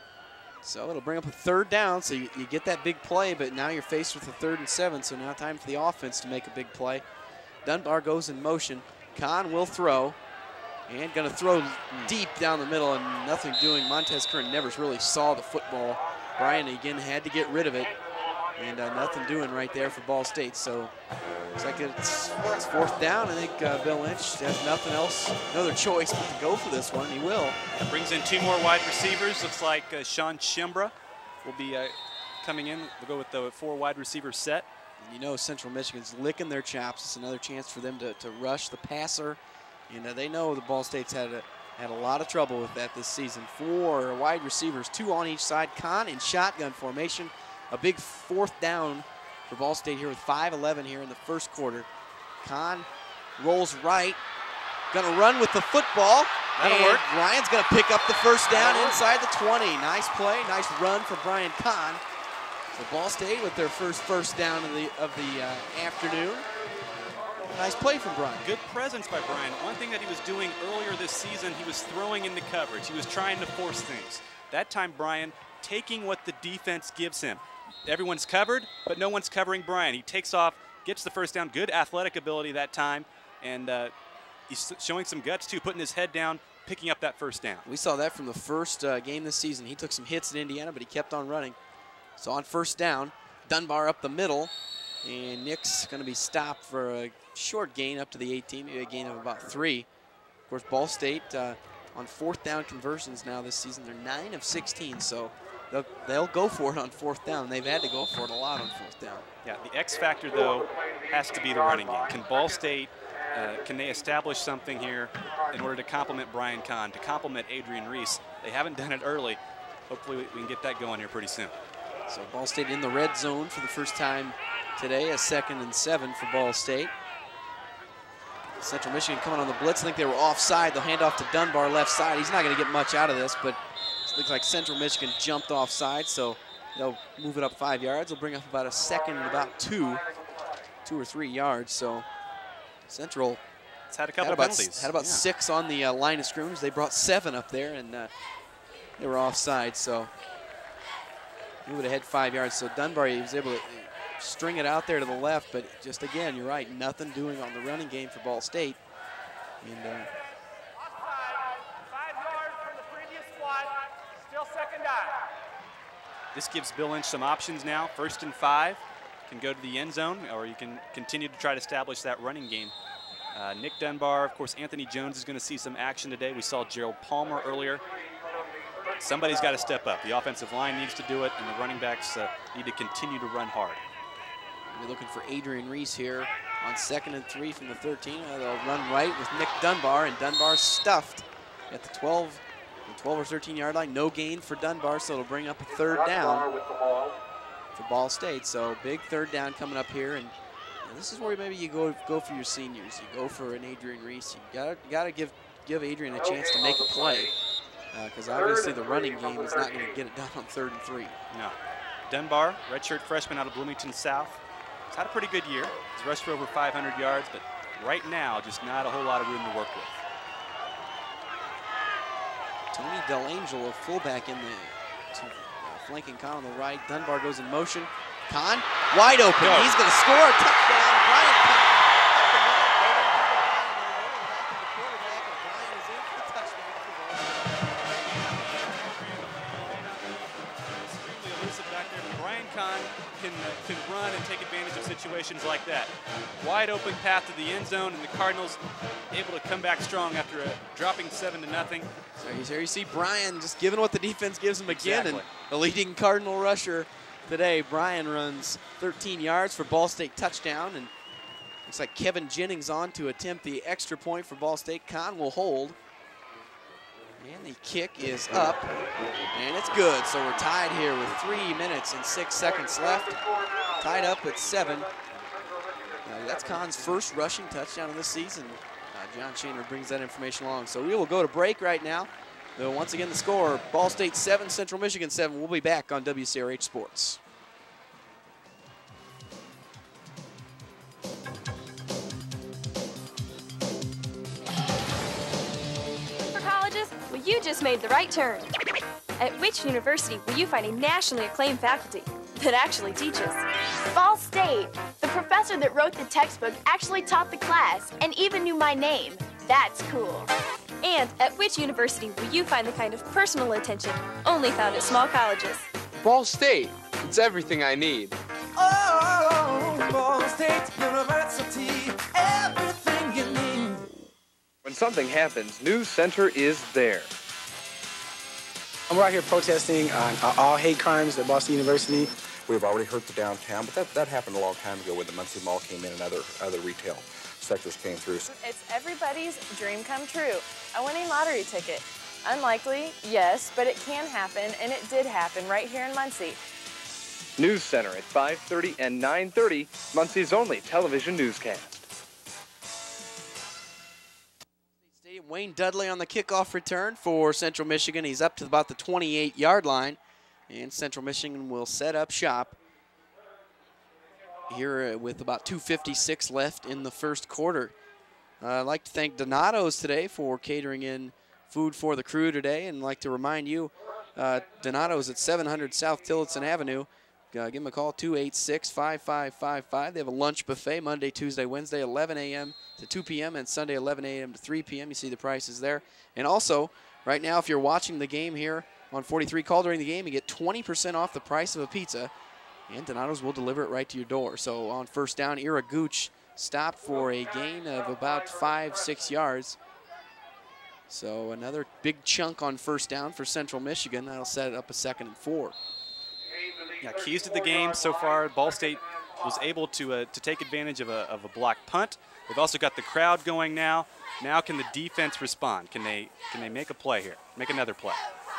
So it'll bring up a third down, so you, you get that big play, but now you're faced with a third and seven, so now time for the offense to make a big play. Dunbar goes in motion. Kahn will throw, and going to throw deep down the middle, and nothing doing. Montez Kern Nevers really saw the football. Brian, again, had to get rid of it. And uh, nothing doing right there for Ball State. So looks like it's, it's fourth down. I think uh, Bill Lynch has nothing else, no other choice but to go for this one. He will. That brings in two more wide receivers. Looks like uh, Sean Shimbra will be uh, coming in. We'll go with the four wide receiver set. And you know Central Michigan's licking their chops. It's another chance for them to, to rush the passer. And uh, they know the Ball State's had a, had a lot of trouble with that this season. Four wide receivers, two on each side. Kahn in shotgun formation. A big fourth down for Ball State here with five eleven here in the first quarter. Kahn rolls right, gonna run with the football. That'll and work. Ryan's gonna pick up the first down inside the twenty. Nice play, nice run from Brian Kahn. So Ball State with their first first down of the, of the uh, afternoon. Nice play from Brian. Good presence by Brian. One thing that he was doing earlier this season, he was throwing into coverage. He was trying to force things. That time, Brian taking what the defense gives him. Everyone's covered, but no one's covering Brian. He takes off, gets the first down. Good athletic ability that time, and uh, he's showing some guts too, putting his head down, picking up that first down. We saw that from the first uh, game this season. He took some hits at Indiana, but he kept on running. So on first down, Dunbar up the middle, and Nick's going to be stopped for a short gain up to the eighteen, maybe a gain of about three. Of course, Ball State uh, on fourth down conversions now this season. They're nine of sixteen, so They'll, they'll go for it on fourth down. They've had to go for it a lot on fourth down. Yeah, the X factor, though, has to be the running game. Can Ball State, uh, can they establish something here in order to complement Brian Kahn, to complement Adrian Reese? They haven't done it early. Hopefully we can get that going here pretty soon. So Ball State in the red zone for the first time today, a second and seven for Ball State. Central Michigan coming on the blitz. I think they were offside. They'll hand off to Dunbar left side. He's not going to get much out of this, but it looks like Central Michigan jumped offside, so they'll move it up five yards. They'll bring up about a second and about two, two or three yards. So Central it's had a couple had about, penalties. Had about yeah. six on the uh, line of scrimmage. They brought seven up there, and uh, they were offside. So move it ahead five yards. So Dunbar he was able to string it out there to the left, but just again, you're right, nothing doing on the running game for Ball State. And uh, this gives Bill Lynch some options now. First and five, can go to the end zone, or you can continue to try to establish that running game. Uh, Nick Dunbar, of course, Anthony Jones is going to see some action today. We saw Gerald Palmer earlier. Somebody's got to step up. The offensive line needs to do it, and the running backs uh, need to continue to run hard. We're looking for Adrian Reese here on second and three from the thirteen. Uh, they'll run right with Nick Dunbar, and Dunbar's stuffed at the twelve. twelve or thirteen yard line, no gain for Dunbar, so it'll bring up a third down for Ball State. So big third down coming up here, and, and this is where maybe you go go for your seniors. You go for an Adrian Reese. You gotta gotta give give Adrian a chance to make a play, because uh, obviously the running game is not going to get it done on third and three. No. Dunbar, redshirt freshman out of Bloomington South, has had a pretty good year. He's rushed for over five hundred yards, but right now just not a whole lot of room to work with. Tony Delangelo, a fullback in the to, uh, flanking Kahn on the right. Dunbar goes in motion. Kahn wide open. Go. He's going to score a touchdown. Brian Kahn Con can, uh, can run and take advantage of situations like that. Wide open path to the end zone, and the Cardinals able to come back strong after a dropping seven to nothing. So here you see Brian just giving what the defense gives him again, Exactly. and the leading Cardinal rusher today. Brian runs thirteen yards for Ball State touchdown, and looks like Kevin Jennings on to attempt the extra point for Ball State. Con will hold. And the kick is up, and it's good. So we're tied here with three minutes and six seconds left. Tied up at seven. Uh, that's Con's first rushing touchdown of this season. Uh, John Shaner brings that information along. So we will go to break right now. Though once again, the score, Ball State seven, Central Michigan seven. We'll be back on W C R H Sports. Well, you just made the right turn. At which university will you find a nationally acclaimed faculty that actually teaches? Ball State. The professor that wrote the textbook actually taught the class and even knew my name. That's cool. And at which university will you find the kind of personal attention only found at small colleges? Ball State. It's everything I need. Oh, Ball State University, everything you need. When something happens, News Center is there. We're out here protesting on uh, all hate crimes at Ball State University. We've already hurt the downtown, but that, that happened a long time ago when the Muncie Mall came in and other, other retail sectors came through. It's everybody's dream come true, a winning lottery ticket. Unlikely, yes, but it can happen, and it did happen right here in Muncie. News Center at five thirty and nine thirty, Muncie's only television newscast. Wayne Dudley on the kickoff return for Central Michigan. He's up to about the twenty-eight yard line, and Central Michigan will set up shop here with about two fifty-six left in the first quarter. Uh, I'd like to thank Donato's today for catering in food for the crew today, and I'd like to remind you, uh, Donato's at seven hundred South Tillotson Avenue. Uh, give them a call, two eight six, five five five five. They have a lunch buffet Monday, Tuesday, Wednesday, eleven a m to two p m and Sunday, eleven a m to three p m You see the prices there. And also, right now, if you're watching the game here on forty-three, call during the game, you get twenty percent off the price of a pizza, and Donato's will deliver it right to your door. So on first down, Ira Gooch stopped for a gain of about five, six yards. So another big chunk on first down for Central Michigan. That'll set it up a second and four. Yeah, keys to the game so far. Ball State was able to uh, to take advantage of a, of a block punt. They've also got the crowd going now. Now can the defense respond? Can they can they make a play here? Make another play.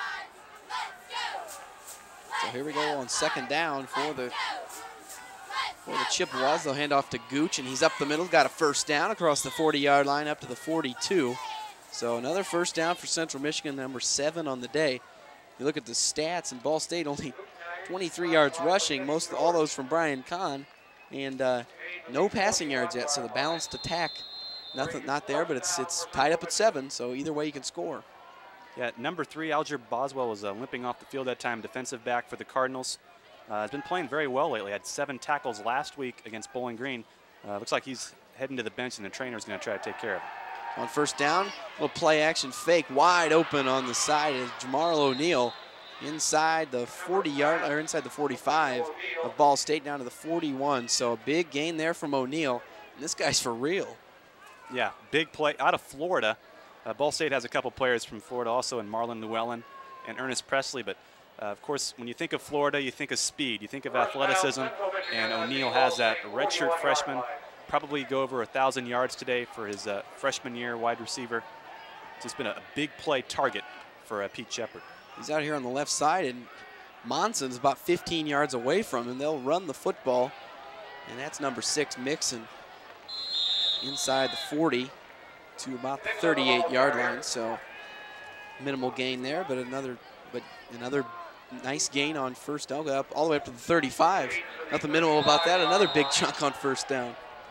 So here we go on second down for the for the Chippewas. They'll hand off to Gooch, and he's up the middle. Got a first down across the forty yard line up to the forty-two. So another first down for Central Michigan, number seven on the day. You look at the stats, and Ball State only twenty-three yards rushing, most all those from Brian Kahn, and uh, no passing yards yet. So the balanced attack, nothing, not there, but it's it's tied up at seven. So either way, you can score. Yeah, number three, Alger Boswell was uh, limping off the field that time, defensive back for the Cardinals. Uh, has been playing very well lately. Had seven tackles last week against Bowling Green. Uh, looks like he's heading to the bench, and the trainer's going to try to take care of him. On first down, little play action fake, wide open on the side is Jamarl O'Neal. Inside the forty yard, or inside the forty-five of Ball State down to the forty-one. So a big gain there from O'Neal. And this guy's for real. Yeah, big play out of Florida. Uh, Ball State has a couple players from Florida also, in Marlon Llewellyn and Ernest Presley. But uh, of course, when you think of Florida, you think of speed, you think of athleticism, and O'Neal has that. A redshirt freshman, probably go over a thousand yards today for his uh, freshman year wide receiver. It's just been a, a big play target for uh, Pete Shepard. He's out here on the left side, and Monson's about fifteen yards away from him. They'll run the football, and that's number six, Mixon, inside the forty to about the thirty-eight yard line. So minimal gain there, but another, but another nice gain on first down, up all the way up to the thirty-five. Nothing minimal about that. Another big chunk on first down.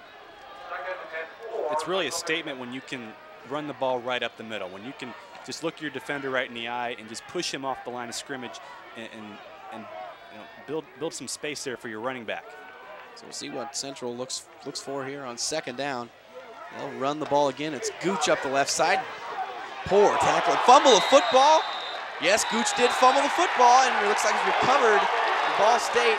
It's really a statement when you can run the ball right up the middle, when you can just look your defender right in the eye and just push him off the line of scrimmage and, and, and you know, build build some space there for your running back. So we'll see what Central looks looks for here on second down. They'll run the ball again. It's Gooch up the left side. Poor tackle. Fumble of football. Yes, Gooch did fumble the football, and it looks like it's recovered. Ball State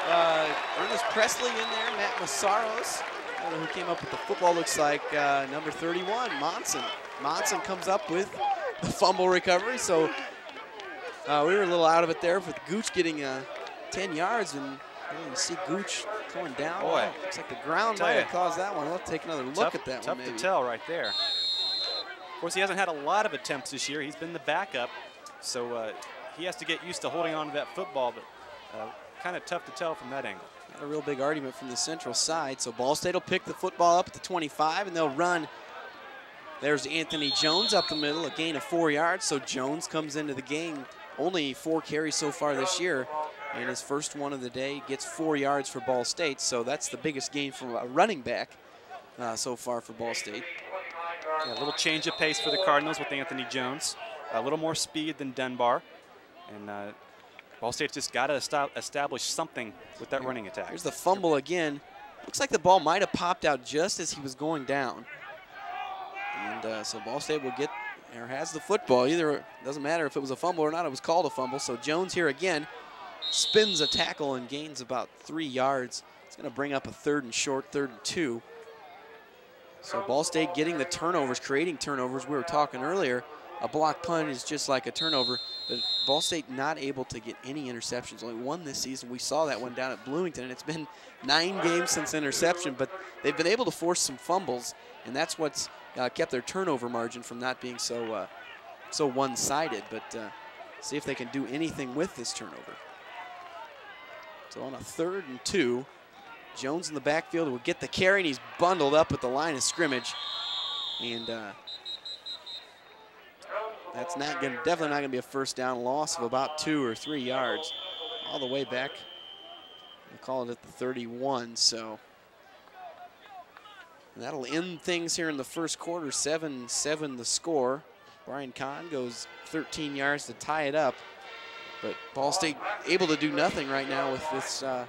uh, Ernest Presley in there, Matt Massaros. I don't know who came up with the football. Looks like uh, number thirty-one, Monson. Monson comes up with the fumble recovery. So uh, we were a little out of it there with Gooch getting uh, ten yards, and you see Gooch going down. Boy, oh, looks like the ground might have caused that one. We'll take another look tough, at that tough one. Tough to tell right there. Of course, he hasn't had a lot of attempts this year. He's been the backup, so uh, he has to get used to holding on to that football, but uh, kind of tough to tell from that angle. Not a real big argument from the central side. So Ball State will pick the football up at the twenty-five, and they'll run. There's Anthony Jones up the middle, a gain of four yards. So Jones comes into the game, only four carries so far this year, and his first one of the day gets four yards for Ball State. So that's the biggest gain from a running back uh, so far for Ball State. Yeah, a little change of pace for the Cardinals with Anthony Jones. A little more speed than Dunbar. And uh, Ball State's just got to establish something with that running attack. Here's the fumble again. Looks like the ball might have popped out just as he was going down. And uh, so Ball State will get, or has the football. Either, it doesn't matter if it was a fumble or not, it was called a fumble. So Jones here again spins a tackle and gains about three yards. It's going to bring up a third and short, third and two. So Ball State getting the turnovers, creating turnovers. We were talking earlier, a block punt is just like a turnover, but Ball State not able to get any interceptions. Only one this season. We saw that one down at Bloomington, and it's been nine games since interception, but they've been able to force some fumbles, and that's what's uh, kept their turnover margin from not being so uh, so one-sided. But uh, see if they can do anything with this turnover. So on a third and two, Jones in the backfield will get the carry, and he's bundled up at the line of scrimmage. And uh, that's not going, definitely not going to be a first down, loss of about two or three yards, all the way back. We'll call it at the thirty-one. So and that'll end things here in the first quarter. seven seven the score. Brian Kahn goes thirteen yards to tie it up, but Ball State able to do nothing right now with this. Uh,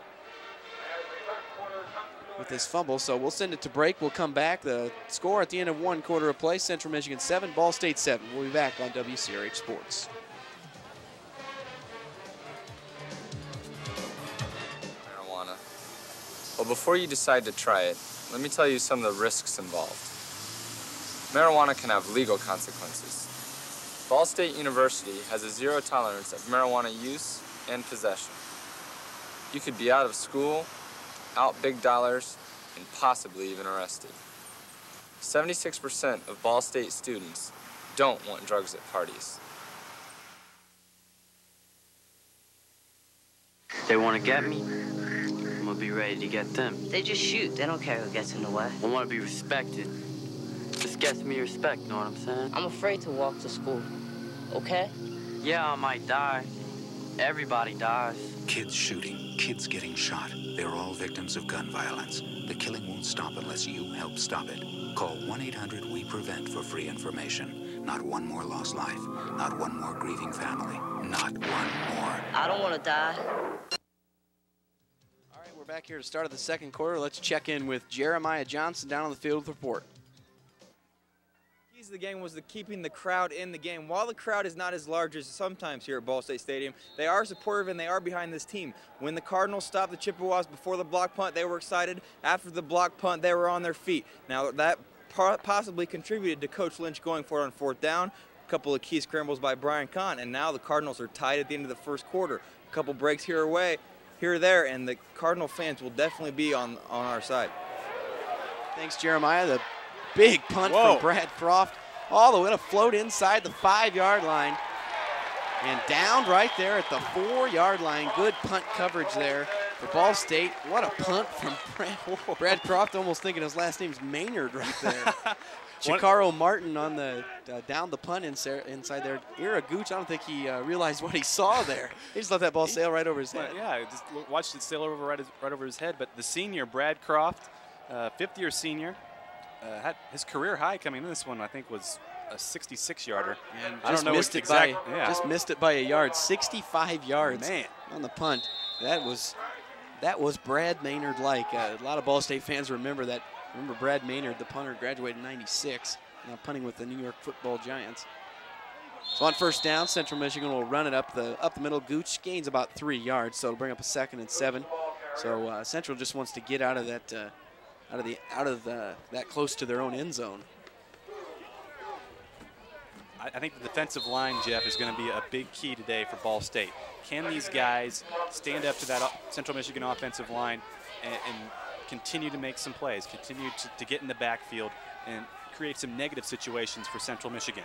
with this fumble, so we'll send it to break. We'll come back. The score at the end of one quarter of play, Central Michigan seven, Ball State seven. We'll be back on W C R H Sports. Marijuana. Well, before you decide to try it, let me tell you some of the risks involved. Marijuana can have legal consequences. Ball State University has a zero tolerance of marijuana use and possession. You could be out of school, out big dollars, and possibly even arrested. seventy-six percent of Ball State students don't want drugs at parties. They want to get me, I'm gonna be ready to get them. They just shoot, they don't care who gets in the way. I want to be respected. This gets me respect, know what I'm saying? I'm afraid to walk to school, okay? Yeah, I might die. Everybody dies. Kids shooting, kids getting shot. They're all victims of gun violence. The killing won't stop unless you help stop it. Call one eight hundred we prevent for free information. Not one more lost life. Not one more grieving family. Not one more. I don't want to die. All right, we're back here to start of the second quarter. Let's check in with Jeremiah Johnson down on the field with the report. Keys of the game was the keeping the crowd in the game. While the crowd is not as large as sometimes here at Ball State Stadium, they are supportive and they are behind this team. When the Cardinals stopped the Chippewas before the block punt, they were excited. After the block punt, they were on their feet. Now that possibly contributed to Coach Lynch going for it on fourth down. A couple of key scrambles by Brian Kahn, and now the Cardinals are tied at the end of the first quarter. A couple breaks here away, here or there, and the Cardinal fans will definitely be on, on our side. Thanks, Jeremiah. The big punt Whoa. from Brad Croft, all the way to float inside the five-yard line and down right there at the four-yard line. Good punt coverage there for Ball State. What a punt from Brad, Brad Croft, almost thinking his last name's Maynard right there. Chicaro Martin on the uh, down the punt inside, inside there. Ira Gooch, I don't think he uh, realized what he saw there. He just let that ball sail right over his head. Yeah, just watched it sail over right, right over his head. But the senior, Brad Croft, uh, fifth-year senior, Uh, had his career high coming in this one, I think, was a sixty-six yarder. And I just don't know missed it exact, by yeah. just missed it by a yard. sixty-five yards Man. on the punt. That was that was Brad Maynard like. Uh, a lot of Ball State fans remember that. Remember Brad Maynard, the punter, graduated in ninety-six, now punting with the New York Football Giants. So on first down, Central Michigan will run it up the up the middle. Gooch gains about three yards, so it'll bring up a second and seven. So uh, Central just wants to get out of that, uh, out of the, out of the, that close to their own end zone. I, I think the defensive line, Jeff, is going to be a big key today for Ball State. Can these guys stand up to that Central Michigan offensive line and, and continue to make some plays, continue to, to get in the backfield and create some negative situations for Central Michigan?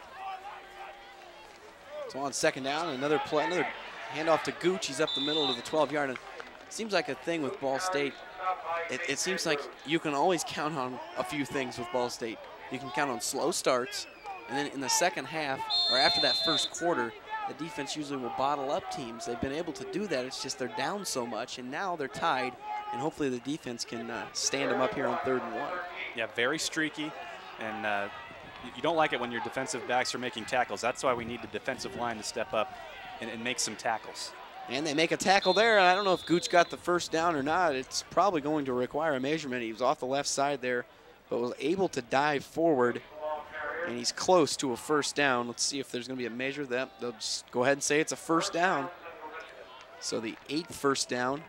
So on second down, another play, another handoff to Gooch. He's up the middle to the twelve yard. And it seems like a thing with Ball State. It, it seems like you can always count on a few things with Ball State. You can count on slow starts, and then in the second half, or after that first quarter, the defense usually will bottle up teams. They've been able to do that. It's just they're down so much, and now they're tied, and hopefully the defense can uh, stand them up here on third and one. Yeah, very streaky, and uh, you don't like it when your defensive backs are making tackles. That's why we need the defensive line to step up and, and make some tackles. And they make a tackle there. I don't know if Gooch got the first down or not. It's probably going to require a measurement. He was off the left side there, but was able to dive forward, and he's close to a first down. Let's see if there's going to be a measure. That they'll just go ahead and say it's a first down. So the eighth first down,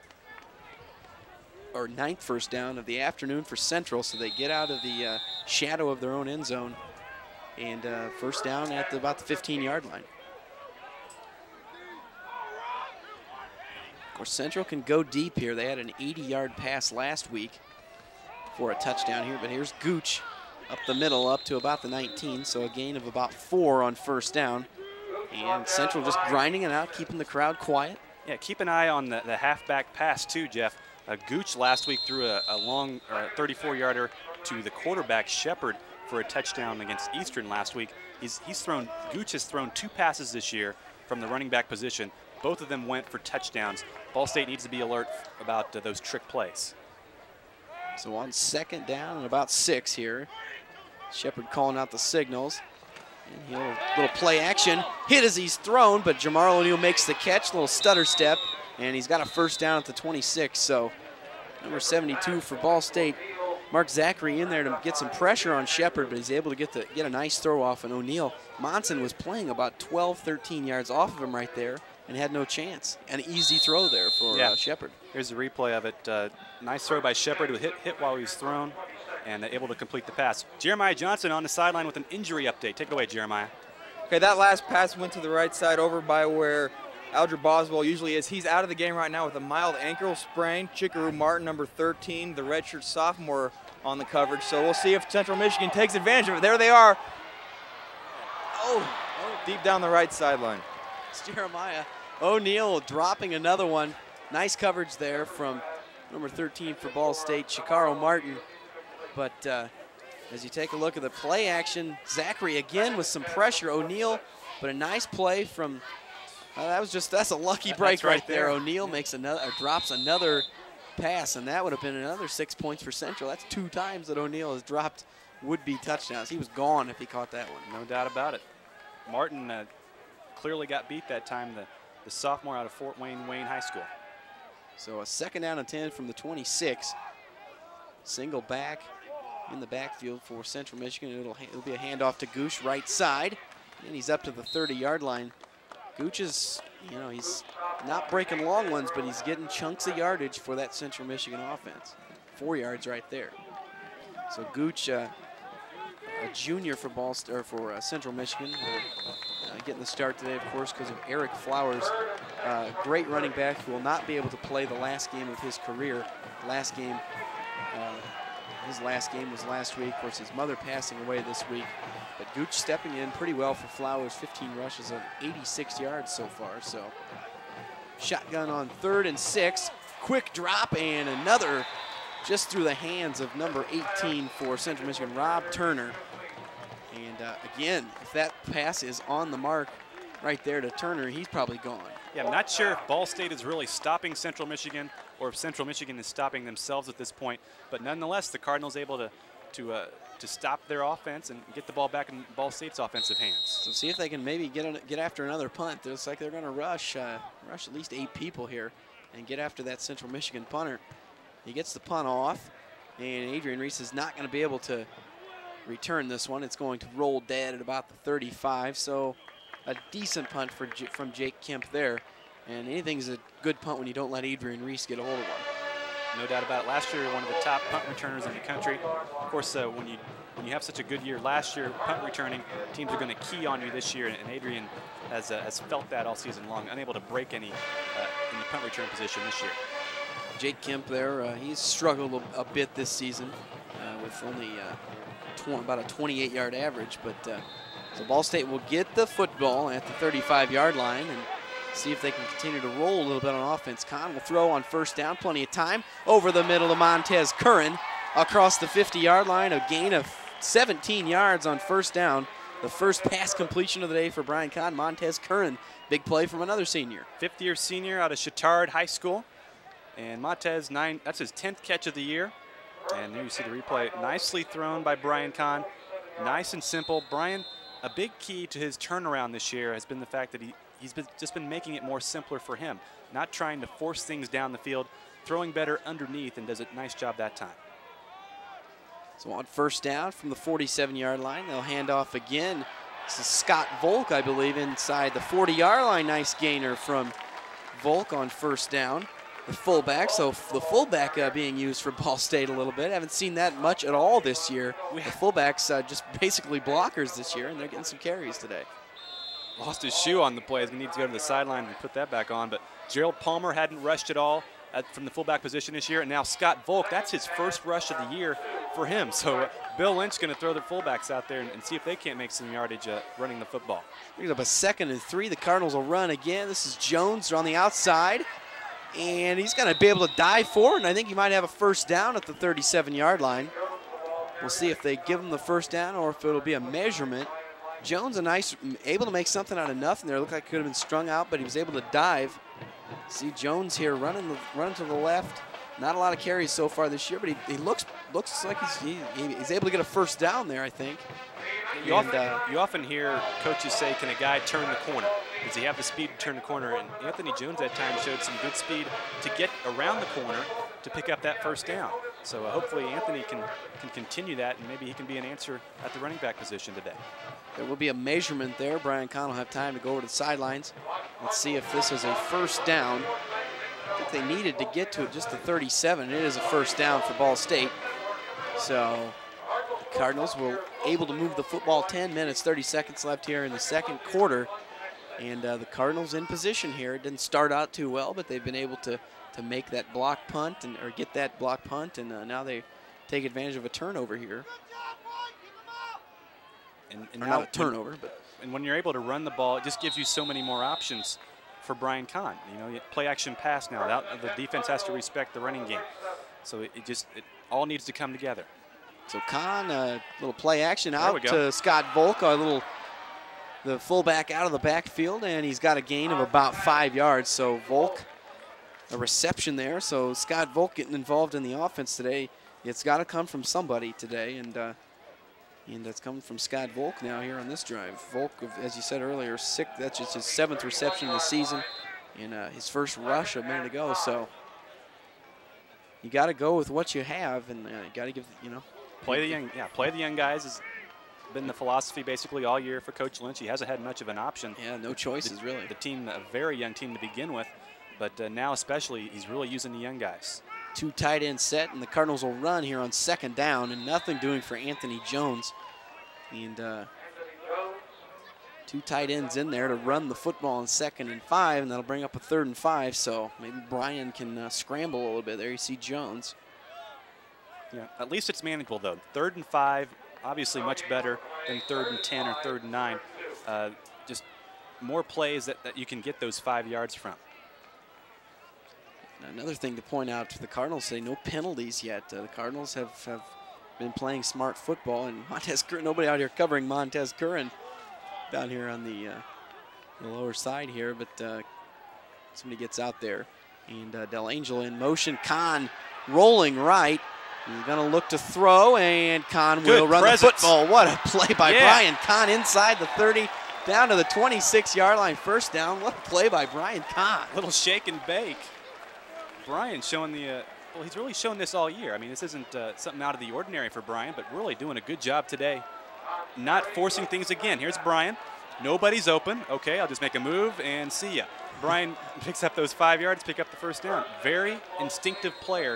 or ninth first down of the afternoon for Central, so they get out of the uh, shadow of their own end zone, and uh, first down at the, about the fifteen yard line. Of course, Central can go deep here. They had an eighty yard pass last week for a touchdown here, but here's Gooch up the middle, up to about the nineteen, so a gain of about four on first down. And Central just grinding it out, keeping the crowd quiet. Yeah, keep an eye on the, the halfback pass too, Jeff. Uh, Gooch last week threw a, a long thirty-four yarder to the quarterback Shepard for a touchdown against Eastern last week. He's, he's thrown, Gooch has thrown two passes this year from the running back position. Both of them went for touchdowns. Ball State needs to be alert about uh, those trick plays. So on second down and about six here, Shepard calling out the signals. And he'll little play action, hit as he's thrown, but Jamar O'Neal makes the catch, little stutter step, and he's got a first down at the twenty-six. So number seventy-two for Ball State, Mark Zachary in there to get some pressure on Shepard, but he's able to get the get a nice throw off. And O'Neal, Monson was playing about twelve, thirteen yards off of him right there and had no chance. An easy throw there for yeah. uh, Shepard. Here's a replay of it. Uh, nice throw by Shepard, who hit, hit while he was thrown and able to complete the pass. Jeremiah Johnson on the sideline with an injury update. Take it away, Jeremiah. Okay, that last pass went to the right side over by where Aldra Boswell usually is. He's out of the game right now with a mild ankle sprain. Chickaroo Martin, number thirteen, the redshirt sophomore, on the coverage. So we'll see if Central Michigan takes advantage of it. There they are. Oh, oh deep down the right sideline. It's Jeremiah O'Neal dropping another one. Nice coverage there from number thirteen for Ball State, Chicaro Martin. But uh, as you take a look at the play action, Zachary again with some pressure. O'Neal, but a nice play from, uh, that was just, that's a lucky break right, right there. there. O'Neal makes another, or drops another pass, and that would have been another six points for Central. That's two times that O'Neal has dropped would-be touchdowns. He was gone if he caught that one. No doubt about it. Martin uh, clearly got beat that time, the, the sophomore out of Fort Wayne Wayne High School. So a second down and ten from the twenty-six. Single back in the backfield for Central Michigan. It'll, it'll be a handoff to Gooch right side, and he's up to the thirty yard line. Gooch is, you know, he's not breaking long ones, but he's getting chunks of yardage for that Central Michigan offense. Four yards right there. So Gooch, uh, a junior for Ball or for uh, Central Michigan, uh, uh, getting the start today, of course, because of Eric Flowers, uh, great running back who will not be able to play the last game of his career. Last game. Uh, His last game was last week. Of course, his mother passing away this week. But Gooch stepping in pretty well for Flowers. fifteen rushes of eighty-six yards so far. So shotgun on third and six. Quick drop and another just through the hands of number eighteen for Central Michigan, Rob Turner. And uh, again, if that pass is on the mark right there to Turner, he's probably gone. Yeah, I'm not sure if Ball State is really stopping Central Michigan or if Central Michigan is stopping themselves at this point. But nonetheless, the Cardinals able to to uh, to stop their offense and get the ball back in Ball State's offensive hands. So see if they can maybe get on, get after another punt. It looks like they're going to rush uh, rush at least eight people here and get after that Central Michigan punter. He gets the punt off, and Adrian Reese is not going to be able to return this one. It's going to roll dead at about the thirty-five. So a decent punt for J from Jake Kemp there. And anything's a good punt when you don't let Adrian Reese get a hold of one. no doubt about it. Last year, one of the top punt returners in the country. Of course, uh, when you when you have such a good year last year, punt returning, teams are going to key on you this year, and, and Adrian has uh, has felt that all season long, unable to break any uh, in the punt return position this year. Jake Kemp there, uh, he's struggled a, a bit this season uh, with only uh, about a twenty-eight yard average, but uh, so Ball State will get the football at the thirty-five yard line and see if they can continue to roll a little bit on offense. Kahn will throw on first down, plenty of time, over the middle to Montez Curran across the fifty yard line, a gain of seventeen yards on first down. The first pass completion of the day for Brian Kahn. Montez Curran, big play from another senior. fifth year senior out of Chittard High School. And Montez, nine, that's his tenth catch of the year. And there you see the replay. Nicely thrown by Brian Kahn. Nice and simple. Brian, a big key to his turnaround this year has been the fact that he, he's been, just been making it more simpler for him. Not trying to force things down the field, throwing better underneath, and does a nice job that time. So on first down from the forty-seven yard line, they'll hand off again. This is Scott Volk, I believe, inside the forty yard line. Nice gainer from Volk on first down. The fullback, so the fullback uh, being used for Ball State a little bit. Haven't seen that much at all this year. The fullbacks uh, just basically blockers this year, and they're getting some carries today. Lost his shoe on the play. He's going to need to go to the sideline and put that back on. But Gerald Palmer hadn't rushed at all at, from the fullback position this year. And now Scott Volk, that's his first rush of the year for him. So uh, Bill Lynch going to throw the fullbacks out there and, and see if they can't make some yardage uh, running the football. Brings up a second and three. The Cardinals will run again. This is Jones. They're on the outside. And he's going to be able to dive forward, and I think he might have a first down at the thirty-seven yard line. We'll see if they give him the first down or if it'll be a measurement. Jones, a nice, able to make something out of nothing there. Looked like it could have been strung out, but he was able to dive. See Jones here running, the, running to the left. Not a lot of carries so far this year, but he, he looks looks like he's, he, he's able to get a first down there, I think. You, and, often, uh, you often hear coaches say, can a guy turn the corner? Does he have the speed to turn the corner? And Anthony Jones at times showed some good speed to get around the corner to pick up that first down. So uh, hopefully Anthony can, can continue that, and maybe he can be an answer at the running back position today. There will be a measurement there. Brian Kahn will have time to go over to the sidelines. Let's see if this is a first down. I think they needed to get to it just to thirty-seven. It is a first down for Ball State. So the Cardinals will able to move the football. ten minutes, thirty seconds left here in the second quarter. And uh, the Cardinals in position here. It didn't start out too well, but they've been able to, to make that block punt and or get that block punt, and uh, now they take advantage of a turnover here. And, and or now, not a turnover, but and when you're able to run the ball, it just gives you so many more options for Brian Kahn. You know, you play action pass now. That, the defense has to respect the running game. So it, it just it all needs to come together. So Kahn, a uh, little play action There out we go. to Scott Volk, a little the fullback out of the backfield, and he's got a gain of about five yards. So Volk, a reception there. So Scott Volk getting involved in the offense today. It's got to come from somebody today, and uh, and that's coming from Scott Volk now here on this drive. Volk, as you said earlier, six, that's just his seventh reception of the season, and uh, his first rush a minute ago. So you got to go with what you have, and uh, you got to give, you know. Play the young, yeah, play the young guys has been the philosophy basically all year for Coach Lynch. He hasn't had much of an option. Yeah, no choices the, really. The team, a very young team to begin with, but uh, now especially he's really using the young guys. Two tight end set, and the Cardinals will run here on second down, and nothing doing for Anthony Jones. And uh, two tight ends in there to run the football on second and five, and that'll bring up a third and five. So maybe Brian can uh, scramble a little bit there. You see Jones. Yeah, at least it's manageable though. Third and five, obviously much better than third and ten or third and nine. Uh, just more plays that, that you can get those five yards from. Another thing to point out to the Cardinals, say no penalties yet. Uh, the Cardinals have, have been playing smart football, and Montez Curran, nobody out here covering Montez Curran down here on the, uh, the lower side here, but uh, somebody gets out there. And uh, Del Angel in motion. Kahn rolling right. He's going to look to throw, and Kahn Good will run presence. the football. What a play by Yeah. Brian Kahn inside the thirty, down to the twenty-six yard line, first down. What a play by Brian Kahn. Little shake and bake. Brian showing the, uh, well, he's really shown this all year. I mean, this isn't uh, something out of the ordinary for Brian, but really doing a good job today. Not forcing things again. Here's Brian. Nobody's open. Okay, I'll just make a move and see ya. Brian picks up those five yards, pick up the first down. Very instinctive player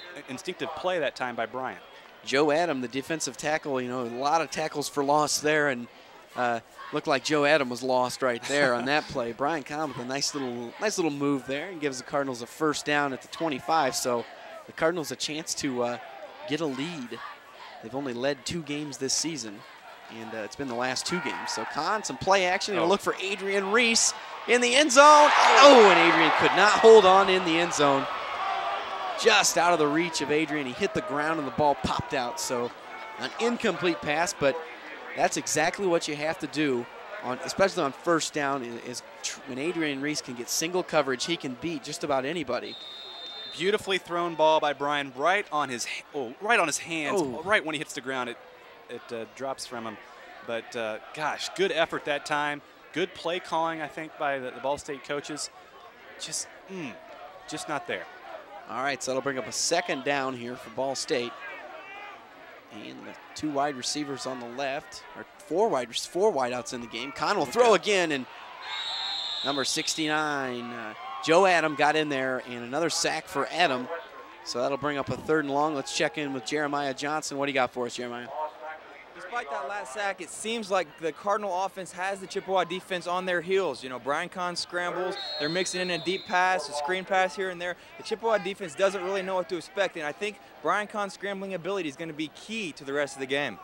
instinctive play that time by Bryant. Joe Adam, the defensive tackle, you know, a lot of tackles for loss there, and uh, looked like Joe Adam was lost right there on that play. Brian Kahn with a nice little, nice little move there and gives the Cardinals a first down at the twenty-five. So the Cardinals a chance to uh, get a lead. They've only led two games this season, and uh, it's been the last two games. So Kahn, some play action. Gonna Oh. look for Adrian Reese in the end zone. Oh, and Adrian could not hold on in the end zone. Just out of the reach of Adrian. He hit the ground and the ball popped out. So an incomplete pass, but that's exactly what you have to do, on, especially on first down, is tr when Adrian Reese can get single coverage, he can beat just about anybody. Beautifully thrown ball by Brian, right on his oh, right on his hands, Oh. right when he hits the ground, it it uh, drops from him. But uh, gosh, good effort that time. Good play calling, I think, by the, the Ball State coaches. Just, mm, just not there. All right, so that'll bring up a second down here for Ball State. And the two wide receivers on the left, or four wide, four wideouts in the game. Kahn will throw again, and number sixty-nine, uh, Joe Adam got in there, and another sack for Adam. So that'll bring up a third and long. Let's check in with Jeremiah Johnson. What do you got for us, Jeremiah? Despite that last sack, it seems like the Cardinal offense has the Chippewa defense on their heels. You know, Brian Kahn scrambles. They're mixing in a deep pass, a screen pass here and there. The Chippewa defense doesn't really know what to expect, and I think Brian Kahn's scrambling ability is going to be key to the rest of the game.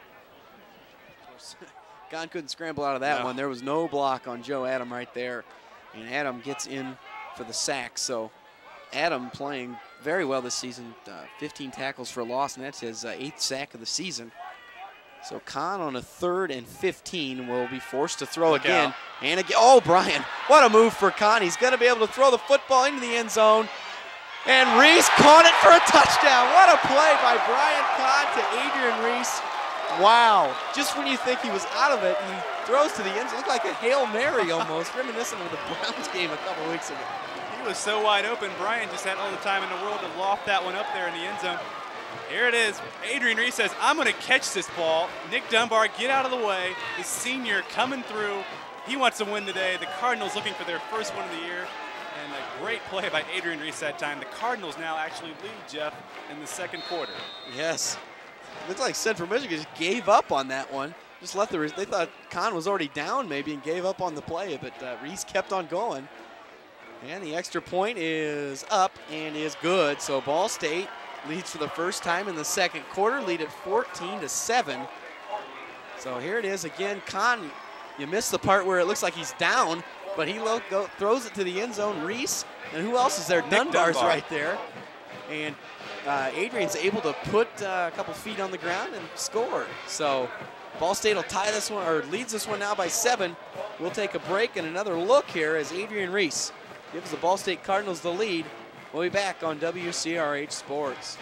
Kahn couldn't scramble out of that No. one. There was no block on Joe Adam right there. And Adam gets in for the sack. So Adam playing very well this season. Uh, fifteen tackles for a loss, and that's his uh, eighth sack of the season. So Kahn on a third and fifteen will be forced to throw Look again. out. And again, oh, Brian, what a move for Kahn. He's going to be able to throw the football into the end zone. And Reese caught it for a touchdown. What a play by Brian Kahn to Adrian Reese. Wow. Just when you think he was out of it, he throws to the end zone. Looked like a Hail Mary almost, reminiscent of the Browns game a couple weeks ago. He was so wide open. Brian just had all the time in the world to loft that one up there in the end zone. Here it is. Adrian Reese says, I'm going to catch this ball. Nick Dunbar, get out of the way. The senior coming through. He wants to win today. The Cardinals looking for their first one of the year. And a great play by Adrian Reese that time. The Cardinals now actually lead, Jeff, in the second quarter. Yes. Looks like Central Michigan just gave up on that one. Just let the, they thought Kahn was already down maybe and gave up on the play, but uh, Reese kept on going. And the extra point is up and is good. So Ball State leads for the first time in the second quarter, lead at fourteen to seven. So here it is again. Kahn, you missed the part where it looks like he's down, but he lo go, throws it to the end zone. Reese, and who else is there? Nick Dunbar's Dunbar. right there. And uh, Adrian's able to put uh, a couple feet on the ground and score. So Ball State will tie this one, or leads this one now by seven. We'll take a break and another look here as Adrian Reese gives the Ball State Cardinals the lead. We'll be back on W C R H Sports.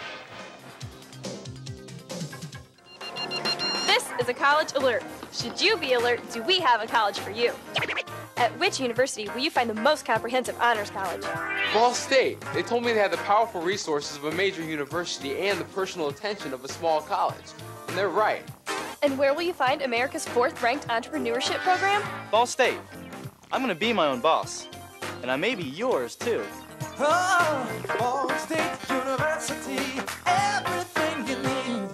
This is a college alert. Should you be alert, do we have a college for you? At which university will you find the most comprehensive honors college? Ball State. They told me they had the powerful resources of a major university and the personal attention of a small college. And they're right. And where will you find America's fourth-ranked entrepreneurship program? Ball State. I'm going to be my own boss. And I may be yours, too. Oh, Ball State University, everything you need.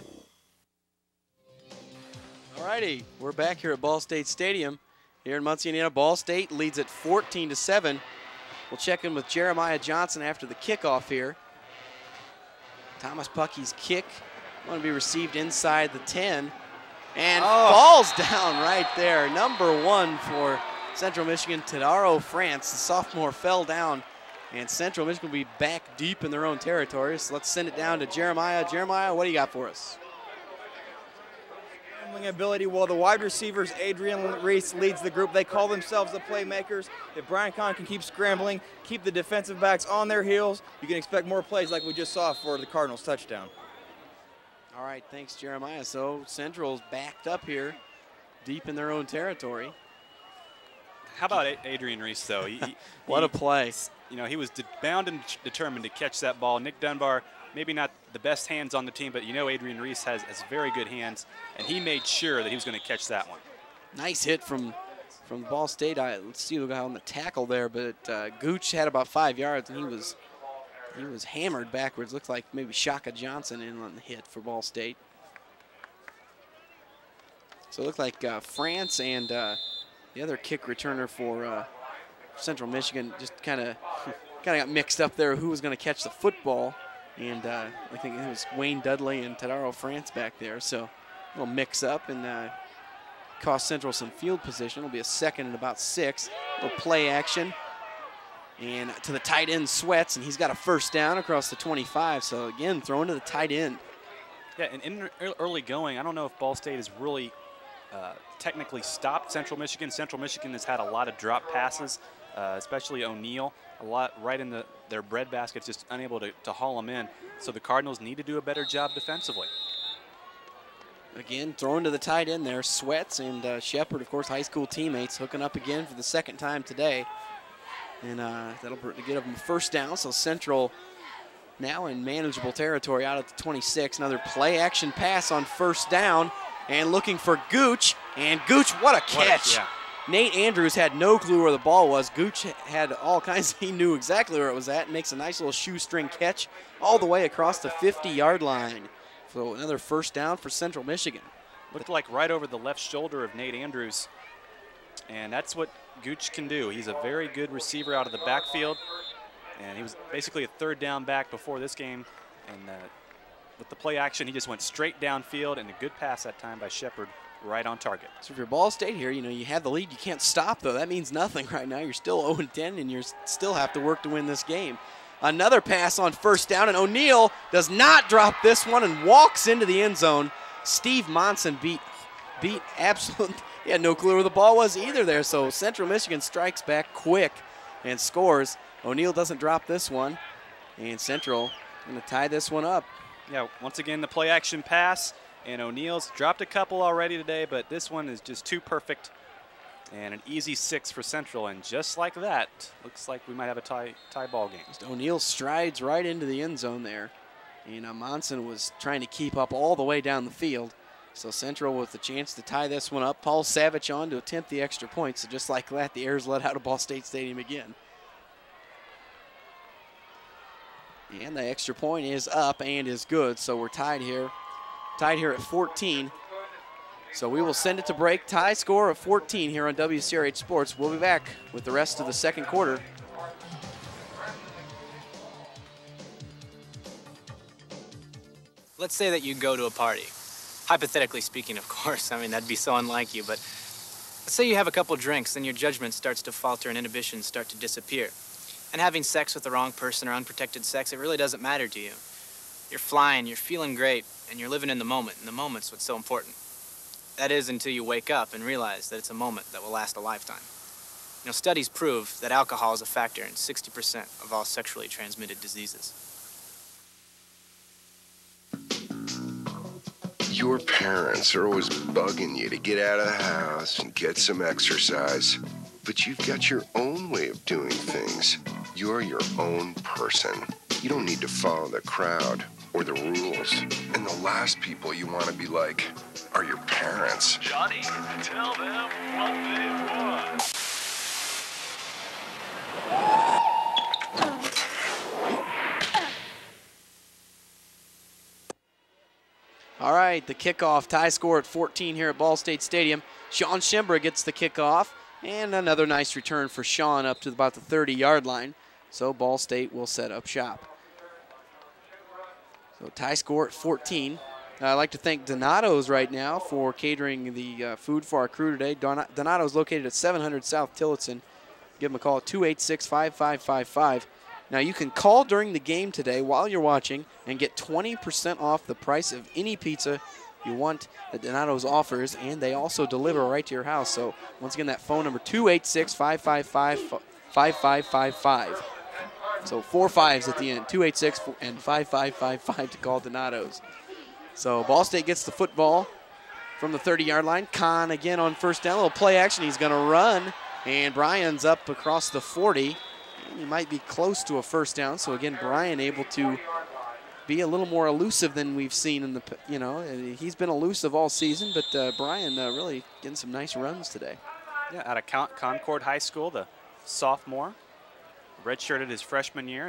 All righty, we're back here at Ball State Stadium. Here in Muncie, Indiana, Ball State leads at fourteen to seven. We'll check in with Jeremiah Johnson after the kickoff here. Thomas Puckey's kick going to be received inside the ten. And Oh. falls down right there. Number one for Central Michigan, Tadaro France. The sophomore fell down. And Central Michigan will be back deep in their own territory. So let's send it down to Jeremiah. Jeremiah, what do you got for us? Scrambling ability, well, the wide receivers, Adrian Reese leads the group. They call themselves the playmakers. If Brian Kahn can keep scrambling, keep the defensive backs on their heels, you can expect more plays like we just saw for the Cardinals touchdown. All right, thanks, Jeremiah. So Central's backed up here, deep in their own territory. How about A- Adrian Reese, though? He, he- What he- a play. You know, he was de bound and determined to catch that ball. Nick Dunbar, maybe not the best hands on the team, but you know Adrian Reese has, has very good hands, and he made sure that he was going to catch that one. Nice hit from from Ball State. I, let's see who got on the tackle there, but uh, Gooch had about five yards, and he was he was hammered backwards. Looked like maybe Shaka Johnson in on the hit for Ball State. So it looked like uh, France and uh, the other kick returner for uh, Central Michigan just kind of kind of got mixed up there who was going to catch the football. And uh, I think it was Wayne Dudley and Tadaro France back there. So a little mix up and uh, cost Central some field position. It'll be a second and about six. A little play action. And to the tight end, Sweats, and he's got a first down across the twenty-five. So again, throwing to the tight end. Yeah, and in early going, I don't know if Ball State has really uh, technically stopped Central Michigan. Central Michigan has had a lot of drop passes, uh, especially O'Neal, a lot right in the, their bread baskets, just unable to, to haul them in. So the Cardinals need to do a better job defensively. Again, throwing to the tight end there, Sweats and uh, Shepard, of course, high school teammates, hooking up again for the second time today. And uh, that'll get them a first down. So Central now in manageable territory out at the twenty-six. Another play action pass on first down and looking for Gooch. And Gooch, what a catch. What a, yeah. Nate Andrews had no clue where the ball was. Gooch had all kinds, he knew exactly where it was at. Makes a nice little shoestring catch all the way across the fifty-yard line. So another first down for Central Michigan. Looked like right over the left shoulder of Nate Andrews. And that's what Gooch can do. He's a very good receiver out of the backfield. And he was basically a third down back before this game. And uh, with the play action, he just went straight downfield, and a good pass that time by Shepard right on target. So if you're Ball State here, you know, you have the lead. You can't stop, though. That means nothing right now. You're still oh and ten, and you still have to work to win this game. Another pass on first down, and O'Neal does not drop this one and walks into the end zone. Steve Monson beat, beat absolutely. He had no clue where the ball was either there. So Central Michigan strikes back quick and scores. O'Neal doesn't drop this one, and Central going to tie this one up. Yeah, once again, the play action pass, and O'Neal's dropped a couple already today, but this one is just too perfect. And an easy six for Central, and just like that, looks like we might have a tie, tie ball game. O'Neal strides right into the end zone there, and uh, Monson was trying to keep up all the way down the field. So Central with the chance to tie this one up. Paul Savage on to attempt the extra point. So just like that, the Airs let out of Ball State Stadium again. And the extra point is up and is good. So we're tied here, tied here at fourteen. So we will send it to break. Tie score of fourteen here on W C R H Sports. We'll be back with the rest of the second quarter. Let's say that you go to a party. Hypothetically speaking, of course. I mean, that'd be so unlike you, but let's say you have a couple drinks, then your judgment starts to falter and inhibitions start to disappear. And having sex with the wrong person or unprotected sex, it really doesn't matter to you. You're flying, you're feeling great, and you're living in the moment, and the moment's what's so important. That is until you wake up and realize that it's a moment that will last a lifetime. You know, studies prove that alcohol is a factor in sixty percent of all sexually transmitted diseases. Your parents are always bugging you to get out of the house and get some exercise. But you've got your own way of doing things. You're your own person. You don't need to follow the crowd or the rules. And the last people you want to be like are your parents. Johnny, tell them what they want. All right, the kickoff, tie score at fourteen here at Ball State Stadium. Sean Shimbra gets the kickoff, and another nice return for Sean up to about the thirty-yard line. So Ball State will set up shop. So tie score at fourteen. I'd like to thank Donato's right now for catering the uh, food for our crew today. Don Donato's located at seven hundred South Tillotson. Give them a call at two eight six, five five five five. Now you can call during the game today while you're watching and get twenty percent off the price of any pizza you want that Donato's offers, and they also deliver right to your house. So once again, that phone number, two eight six, five five five, five five five five. So four fives at the end, two eight six and five five five five to call Donato's. So Ball State gets the football from the thirty-yard line. Kahn again on first down, a little play action. He's going to run, and Brian's up across the forty. He might be close to a first down. So again, Brian able to be a little more elusive than we've seen in the, you know, he's been elusive all season, but uh, Brian uh, really getting some nice runs today. Yeah, out of Con Concord High School, the sophomore, redshirted his freshman year, and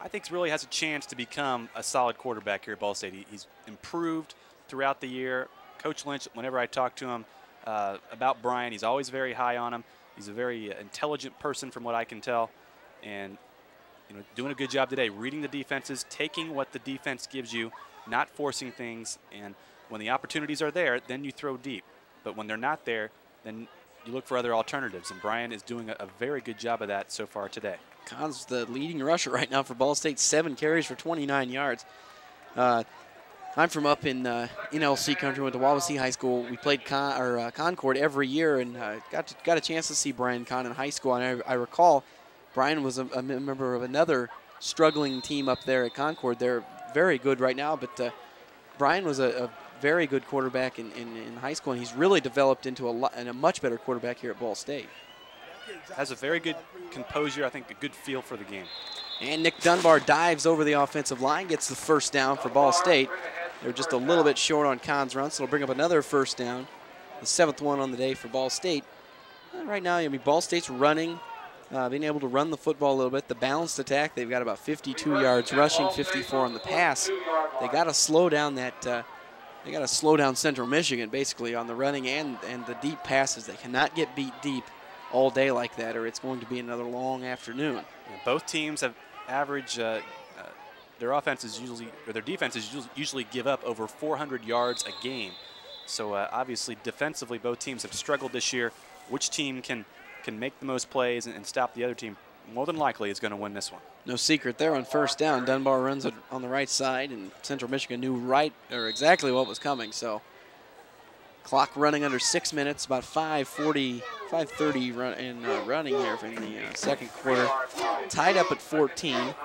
I think really has a chance to become a solid quarterback here at Ball State. He, he's improved throughout the year. Coach Lynch, whenever I talk to him uh, about Brian, he's always very high on him. He's a very uh, intelligent person from what I can tell. And you know, doing a good job today, reading the defenses, taking what the defense gives you, not forcing things. And when the opportunities are there, then you throw deep. But when they're not there, then you look for other alternatives. And Brian is doing a, a very good job of that so far today. Kahn's the leading rusher right now for Ball State, seven carries for twenty-nine yards. Uh, I'm from up in uh, N L C country, went to Wawasee High School. We played Con or uh, Concord every year, and uh, got to, got a chance to see Brian Kahn in high school. And I, I recall Brian was a, a member of another struggling team up there at Concord. They're very good right now, but uh, Brian was a, a very good quarterback in, in, in high school, and he's really developed into a, lot, and a much better quarterback here at Ball State. Has a very good composure, I think a good feel for the game. And Nick Dunbar dives over the offensive line, gets the first down for Ball State. They're just a little bit short on Kahn's run, so it'll bring up another first down, the seventh one on the day for Ball State. Uh, right now, I mean, Ball State's running, uh, being able to run the football a little bit. The balanced attack, they've got about fifty-two yards rushing, fifty-four on the pass. They got to slow down that. Uh, they got to slow down Central Michigan basically on the running and and the deep passes. They cannot get beat deep all day like that, or it's going to be another long afternoon. Yeah, both teams have average. Uh, uh, their offenses usually, or their defenses usually, usually give up over four hundred yards a game. So uh, obviously, defensively, both teams have struggled this year. Which team can can make the most plays and, and stop the other team? More than likely, is going to win this one. No secret there on first down. Dunbar runs it on the right side, and Central Michigan knew right or exactly what was coming. So clock running under six minutes, about five forty, five thirty run in uh, running here from the uh, second quarter. Tied up at fourteen.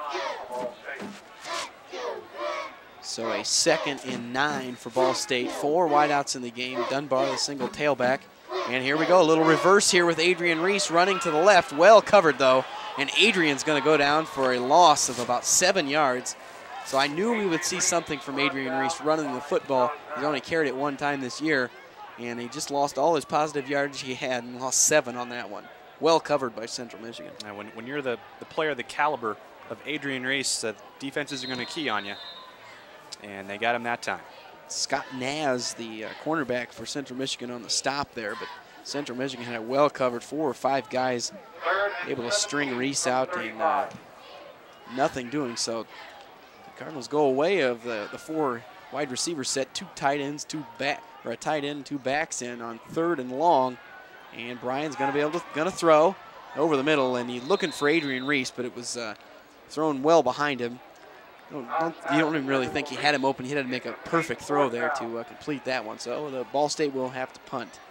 So a second and nine for Ball State. Four wideouts in the game. Dunbar, the single tailback. And here we go, a little reverse here with Adrian Reese running to the left. Well covered, though. And Adrian's going to go down for a loss of about seven yards. So I knew we would see something from Adrian Reese running the football. He's only carried it one time this year. And he just lost all his positive yardage he had and lost seven on that one. Well covered by Central Michigan. Now, when, when you're the, the player of the caliber of Adrian Reese, uh, defenses are going to key on you. And they got him that time. Scott Naz, the uh, cornerback for Central Michigan, on the stop there, but Central Michigan had it well covered. Four or five guys able to string Reese out and uh, nothing doing so. The Cardinals go away of the, the four wide receiver set, two tight ends, two back, or a tight end, two backs in on third and long, and Brian's going to be able to going to throw over the middle, and he's looking for Adrian Reese, but it was uh, thrown well behind him. Don't, don't, you don't even really think he had him open. He had to make a perfect throw there to uh, complete that one. So the Ball State will have to punt.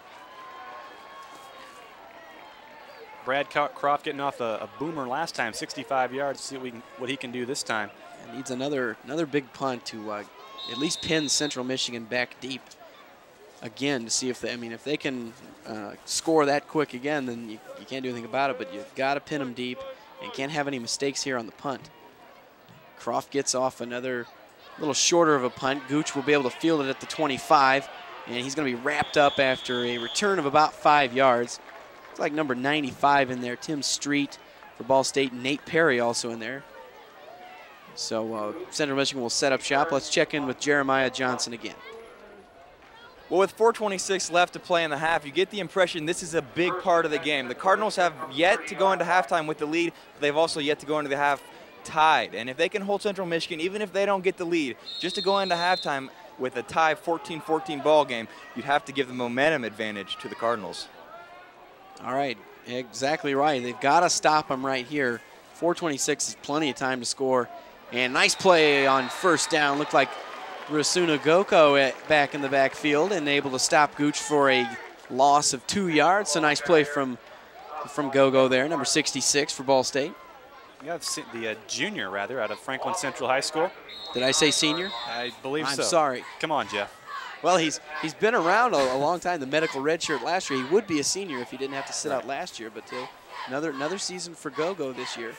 Brad Croft getting off a, a boomer last time, sixty-five yards. See what, we can, what he can do this time. And needs another another big punt to uh, at least pin Central Michigan back deep again to see if they. I mean, if they can uh, score that quick again, then you, you can't do anything about it. But you've got to pin them deep and can't have any mistakes here on the punt. Croft gets off another little shorter of a punt. Gooch will be able to field it at the twenty-five, and he's going to be wrapped up after a return of about five yards. It's like number ninety-five in there, Tim Street for Ball State, Nate Perry also in there. So uh, Central Michigan will set up shop. Let's check in with Jeremiah Johnson again. Well, with four twenty-six left to play in the half, you get the impression this is a big part of the game. The Cardinals have yet to go into halftime with the lead, but they've also yet to go into the half tied. And if they can hold Central Michigan, even if they don't get the lead, just to go into halftime with a tie fourteen fourteen ball game, you'd have to give the momentum advantage to the Cardinals. All right, exactly right. They've got to stop them right here. four twenty-six is plenty of time to score. And nice play on first down. Looked like Rasuna Goko back in the backfield and able to stop Gooch for a loss of two yards. So nice play from, from Gogo there, number sixty-six for Ball State. You have the uh, junior, rather, out of Franklin Central High School. Did I say senior? I believe I'm so. I'm sorry. Come on, Jeff. Well, he's he's been around a, a long time. The medical redshirt last year. He would be a senior if he didn't have to sit out last year. But uh, another another season for Gogo this year.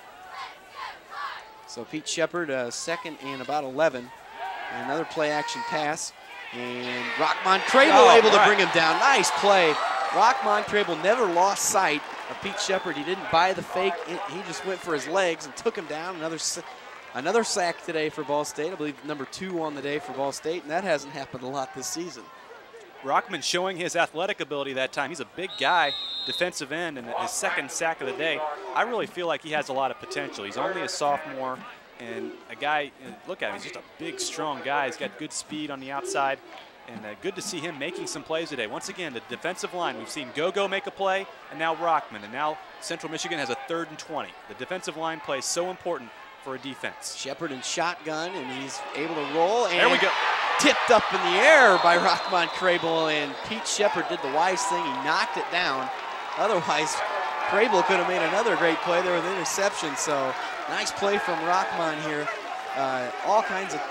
So Pete Shepard, uh, second and about eleven. And another play-action pass. And Rockmont Crable oh, able right. to bring him down. Nice play. Rockmont Crable never lost sight of Pete Shepard. He didn't buy the fake. He just went for his legs and took him down. Another, another sack today for Ball State. I believe number two on the day for Ball State, and that hasn't happened a lot this season. Rockman showing his athletic ability that time. He's a big guy, defensive end, and his second sack of the day. I really feel like he has a lot of potential. He's only a sophomore, and a guy, look at him, he's just a big, strong guy. He's got good speed on the outside, and uh, good to see him making some plays today. Once again, the defensive line, we've seen Gogo make a play, and now Rockman, and now Central Michigan has a third and twenty. The defensive line play is so important for a defense. Shepard in shotgun, and he's able to roll. And there we go. Tipped up in the air by Rockman Crable, and Pete Shepard did the wise thing. He knocked it down. Otherwise, Crable could have made another great play there with an interception. So nice play from Rockman here. Uh, all kinds of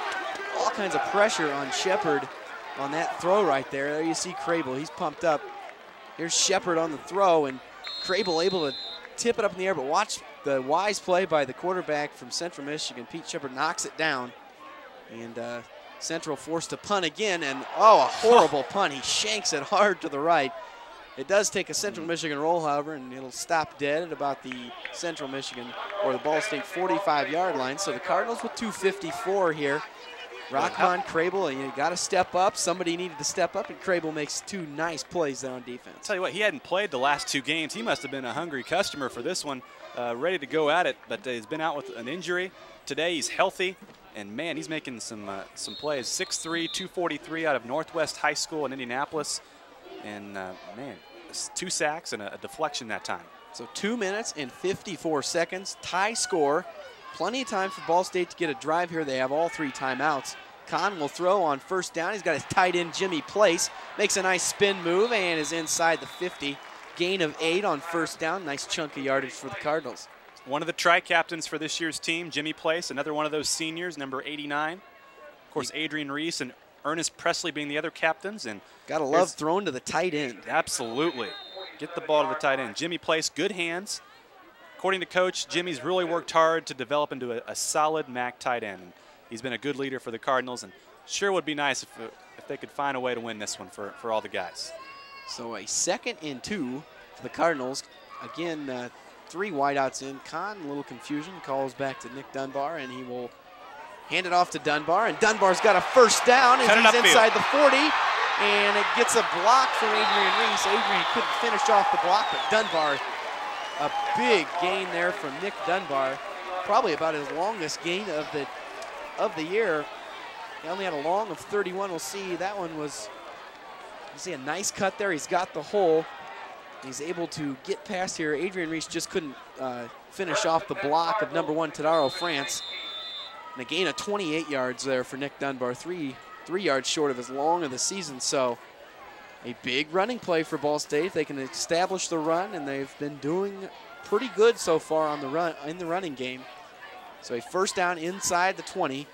all kinds of pressure on Shepard on that throw right there. There you see Crable. He's pumped up. Here's Shepard on the throw, and Crable able to tip it up in the air. But watch the wise play by the quarterback from Central Michigan. Pete Shepard knocks it down, and uh, Central forced to punt again, and oh, a horrible punt. He shanks it hard to the right. It does take a Central Michigan roll, however, and it'll stop dead at about the Central Michigan or the Ball State forty-five yard line. So the Cardinals with two fifty-four here. Rockman, Crable, and you got to step up. Somebody needed to step up, and Crable makes two nice plays there on defense. I'll tell you what, he hadn't played the last two games. He must have been a hungry customer for this one, uh, ready to go at it, but uh, he's been out with an injury. Today he's healthy. And, man, he's making some uh, some plays. six three, two forty-three out of Northwest High School in Indianapolis. And, uh, man, two sacks and a, a deflection that time. So two minutes and fifty-four seconds. Tie score. Plenty of time for Ball State to get a drive here. They have all three timeouts. Kahn will throw on first down. He's got his tight end, Jimmy Place. Makes a nice spin move and is inside the fifty. Gain of eight on first down. Nice chunk of yardage for the Cardinals. One of the tri-captains for this year's team, Jimmy Place, another one of those seniors, number eighty-nine. Of course, Adrian Reese and Ernest Presley being the other captains. And gotta love throwing to the tight end. Absolutely. Get the ball to the tight end. Jimmy Place, good hands. According to Coach, Jimmy's really worked hard to develop into a, a solid M A C tight end. He's been a good leader for the Cardinals, and sure would be nice if, if they could find a way to win this one for, for all the guys. So a second and two for the Cardinals. Again, uh, three wideouts in. Kahn, a little confusion, calls back to Nick Dunbar, and he will hand it off to Dunbar. And Dunbar's got a first down, and he's inside the forty. And it gets a block from Adrian Reese. Adrian couldn't finish off the block, but Dunbar, a big gain there from Nick Dunbar. Probably about his longest gain of the of the year. He only had a long of thirty-one. We'll see. That one was, you see a nice cut there. He's got the hole. He's able to get past here. Adrian Reese just couldn't uh, finish off the block of number one, Tadaro France. And a gain of twenty-eight yards there for Nick Dunbar, three, three yards short of his long of the season. So a big running play for Ball State. They can establish the run, and they've been doing pretty good so far on the run in the running game. So a first down inside the twenty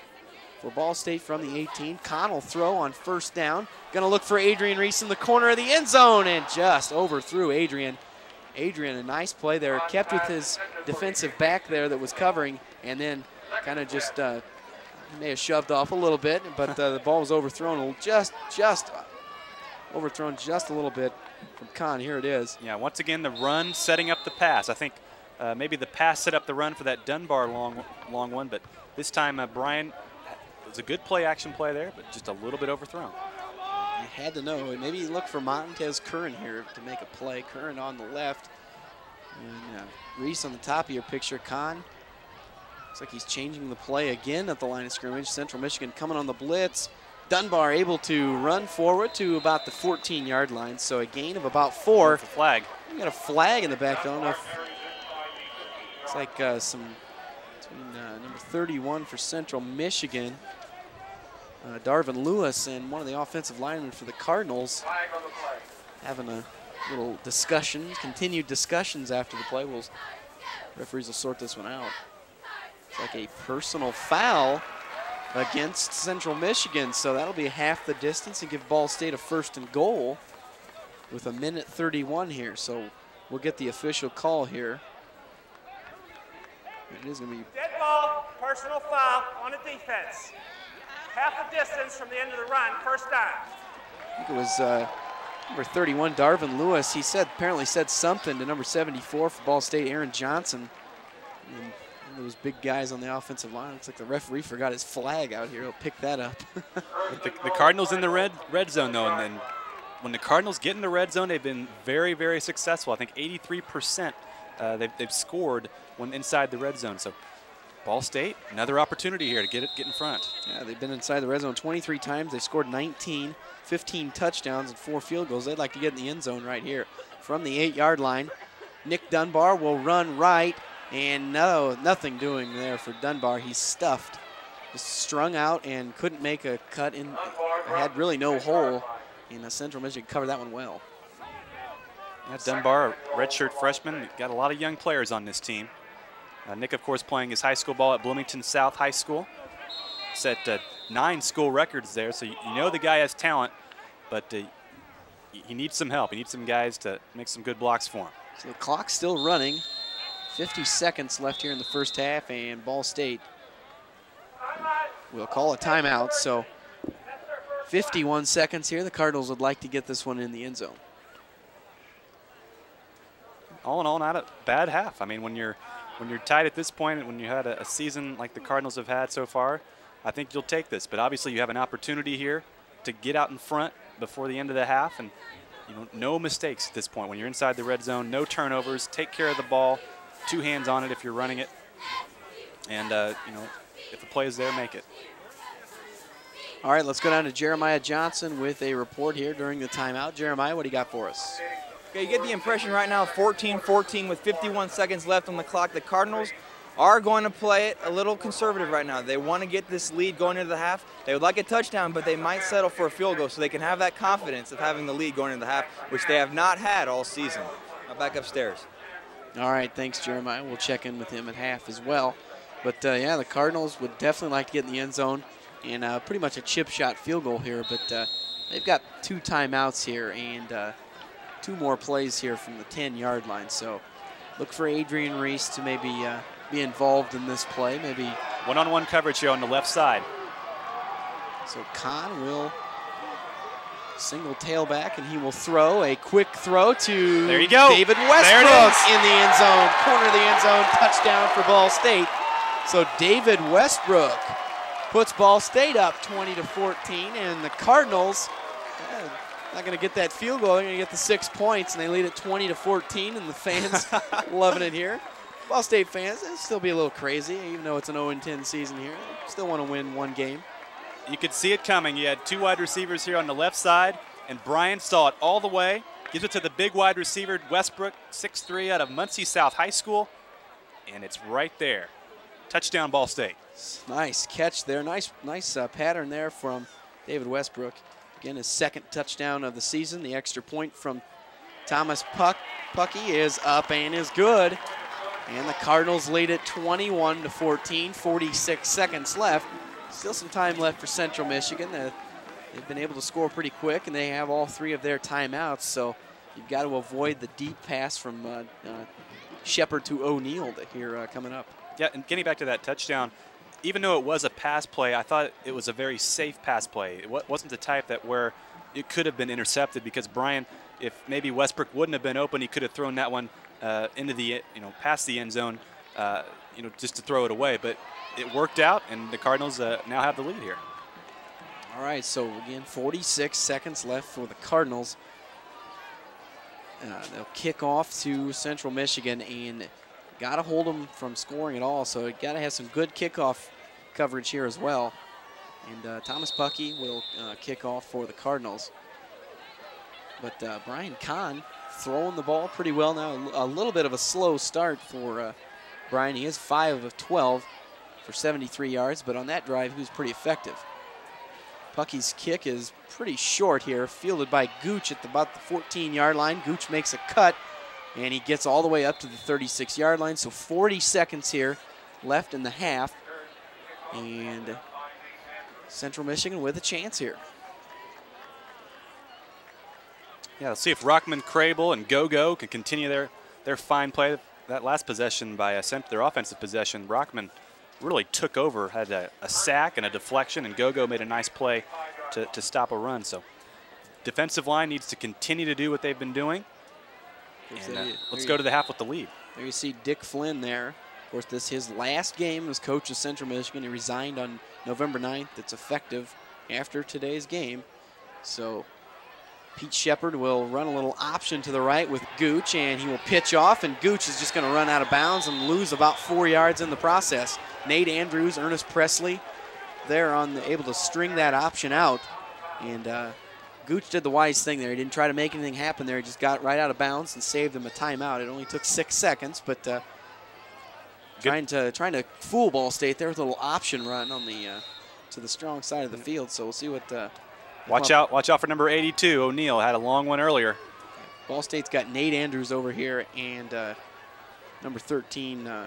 for Ball State from the eighteen. Kahn will throw on first down. Gonna look for Adrian Reese in the corner of the end zone and just overthrew Adrian. Adrian, a nice play there. Kept with his defensive back there that was covering, and then kind of just uh, may have shoved off a little bit, but uh, the ball was overthrown just, just overthrown just a little bit from Kahn. Here it is. Yeah, once again, the run setting up the pass. I think uh, maybe the pass set up the run for that Dunbar long, long one, but this time uh, Brian, it was a good play action play there, but just a little bit overthrown. You had to know. Maybe you look for Montez Curran here to make a play. Curran on the left. And uh, Reese on the top of your picture. Kahn. Looks like he's changing the play again at the line of scrimmage. Central Michigan coming on the blitz. Dunbar able to run forward to about the fourteen yard line. So a gain of about four. That's a flag. We got a flag in the backfield. I don't know if it's like uh, some between uh, number thirty-one for Central Michigan. Uh, Darvin Lewis and one of the offensive linemen for the Cardinals having a little discussion, continued discussions after the play. We'll, referees will sort this one out. It's like a personal foul against Central Michigan, so that'll be half the distance and give Ball State a first and goal with a minute thirty-one here. So we'll get the official call here. It is going to be dead ball, personal foul on the defense. Half the distance from the end of the run, first down. I think it was uh, Number thirty-one, Darvin Lewis, he said apparently said something to number seventy-four for Ball State, Aaron Johnson. And one of those big guys on the offensive line. Looks like the referee forgot his flag out here. He'll pick that up. the, the Cardinals in the red red zone, though, and then when the Cardinals get in the red zone, they've been very, very successful. I think eighty-three percent uh, they've, they've scored when inside the red zone. So Ball State, another opportunity here to get it get in front. Yeah, they've been inside the red zone twenty-three times. They scored nineteen, fifteen touchdowns and four field goals. They'd like to get in the end zone right here from the eight-yard line. Nick Dunbar will run right, and no, nothing doing there for Dunbar. He's stuffed, just strung out, and couldn't make a cut in. Had really no hole, and uh, Central Michigan covered that one well. Yeah, Dunbar, a redshirt freshman, got a lot of young players on this team. Uh, Nick, of course, playing his high school ball at Bloomington South High School. Set uh, nine school records there, so you, you know the guy has talent, but uh, he needs some help. He needs some guys to make some good blocks for him. So the clock's still running. fifty seconds left here in the first half, and Ball State will call a timeout. So fifty-one seconds here. The Cardinals would like to get this one in the end zone. All in all, not a bad half. I mean, when you're when you're tied at this point, and when you had a, a season like the Cardinals have had so far, I think you'll take this. But obviously, you have an opportunity here to get out in front before the end of the half, and you know, no mistakes at this point. When you're inside the red zone, no turnovers. Take care of the ball. Two hands on it if you're running it, and uh, you know, if the play is there, make it. All right, let's go down to Jeremiah Johnson with a report here during the timeout. Jeremiah, what do you got for us? Okay, you get the impression right now, fourteen fourteen with fifty-one seconds left on the clock. The Cardinals are going to play it a little conservative right now. They want to get this lead going into the half. They would like a touchdown, but they might settle for a field goal so they can have that confidence of having the lead going into the half, which they have not had all season. Now back upstairs. All right, thanks, Jeremiah. We'll check in with him at half as well. But, uh, yeah, the Cardinals would definitely like to get in the end zone, and uh, pretty much a chip shot field goal here. But uh, they've got two timeouts here and uh, two more plays here from the ten-yard line. So look for Adrian Reese to maybe uh, be involved in this play. Maybe one-on-one coverage here on the left side. So Kahn will single tailback, and he will throw a quick throw to there you go. David Westbrook in the end zone, corner of the end zone, touchdown for Ball State. So David Westbrook puts Ball State up twenty to fourteen, and the Cardinals eh, not going to get that field goal. They're going to get the six points, and they lead at twenty to fourteen, and the fans loving it here. Ball State fans, they'll still be a little crazy, even though it's an oh and ten season here. They still want to win one game. You could see it coming. You had two wide receivers here on the left side, and Brian saw it all the way. Gives it to the big wide receiver, Westbrook, six three out of Muncie South High School, and it's right there. Touchdown, Ball State. Nice catch there. Nice, nice uh, pattern there from David Westbrook. Again, his second touchdown of the season. The extra point from Thomas Puck. Pucky is up and is good. And the Cardinals lead it twenty-one to fourteen, forty-six seconds left. Still some time left for Central Michigan. Uh, they've been able to score pretty quick, and they have all three of their timeouts, so you've got to avoid the deep pass from uh, uh, Shepard to O'Neal here uh, coming up. Yeah, and getting back to that touchdown, even though it was a pass play, I thought it was a very safe pass play. It wasn't the type that where it could have been intercepted, because Brian, if maybe Westbrook wouldn't have been open, he could have thrown that one uh, into the, you know, past the end zone, uh, you know, just to throw it away. But it worked out, and the Cardinals uh, now have the lead here. All right, so again, forty-six seconds left for the Cardinals. Uh, they'll kick off to Central Michigan, and got to hold them from scoring at all, so got to have some good kickoff coverage here as well. And uh, Thomas Pucky will uh, kick off for the Cardinals. But uh, Brian Kahn throwing the ball pretty well now. A little bit of a slow start for uh, Brian. He is five of twelve for seventy-three yards, but on that drive, he was pretty effective. Pucky's kick is pretty short here, fielded by Gooch at the, about the fourteen-yard line. Gooch makes a cut, and he gets all the way up to the thirty-six-yard line. So forty seconds here left in the half, and Central Michigan with a chance here. Yeah, let's see if Rockman, Crable, and Go-Go can continue their, their fine play. That last possession by a, their offensive possession, Rockman really took over, had a, a sack and a deflection, and Go-Go made a nice play to, to stop a run. So defensive line needs to continue to do what they've been doing. And, uh, let's go to the half with the lead. There you see Dick Flynn there. Of course, this is his last game as coach of Central Michigan. He resigned on November ninth. It's effective after today's game. So Pete Shepard will run a little option to the right with Gooch, and he will pitch off, and Gooch is just going to run out of bounds and lose about four yards in the process. Nate Andrews, Ernest Presley, they're on the, able to string that option out, and uh, Gooch did the wise thing there. He didn't try to make anything happen there. He just got right out of bounds and saved them a timeout. It only took six seconds, but uh, trying to trying to fool Ball State there with a little option run on the uh, to the strong side of the field. So we'll see what. Uh, Watch out! Watch out for number eighty-two. O'Neal had a long one earlier. Ball State's got Nate Andrews over here and uh, number thirteen. Uh,